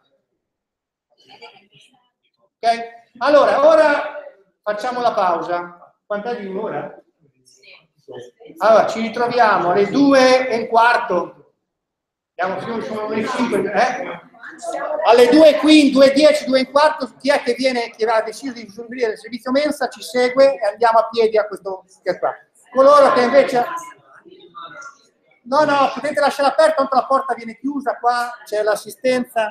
Speaker 1: Ok? Allora, ora facciamo la pausa. Quant'è di un'ora? Allora, ci ritroviamo alle 2:15. Andiamo fino alle 5. Alle 2:15, 2:10, 2:15. Chi è che viene, che ha deciso di usufruire del servizio mensa, ci segue e andiamo a piedi a questo qua. Coloro che invece... No, no, potete lasciare aperta, tanto la porta viene chiusa, qua c'è l'assistenza.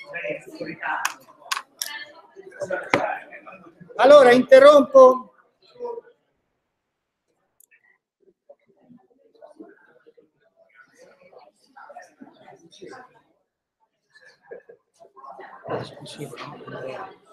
Speaker 1: Allora, interrompo. Sì,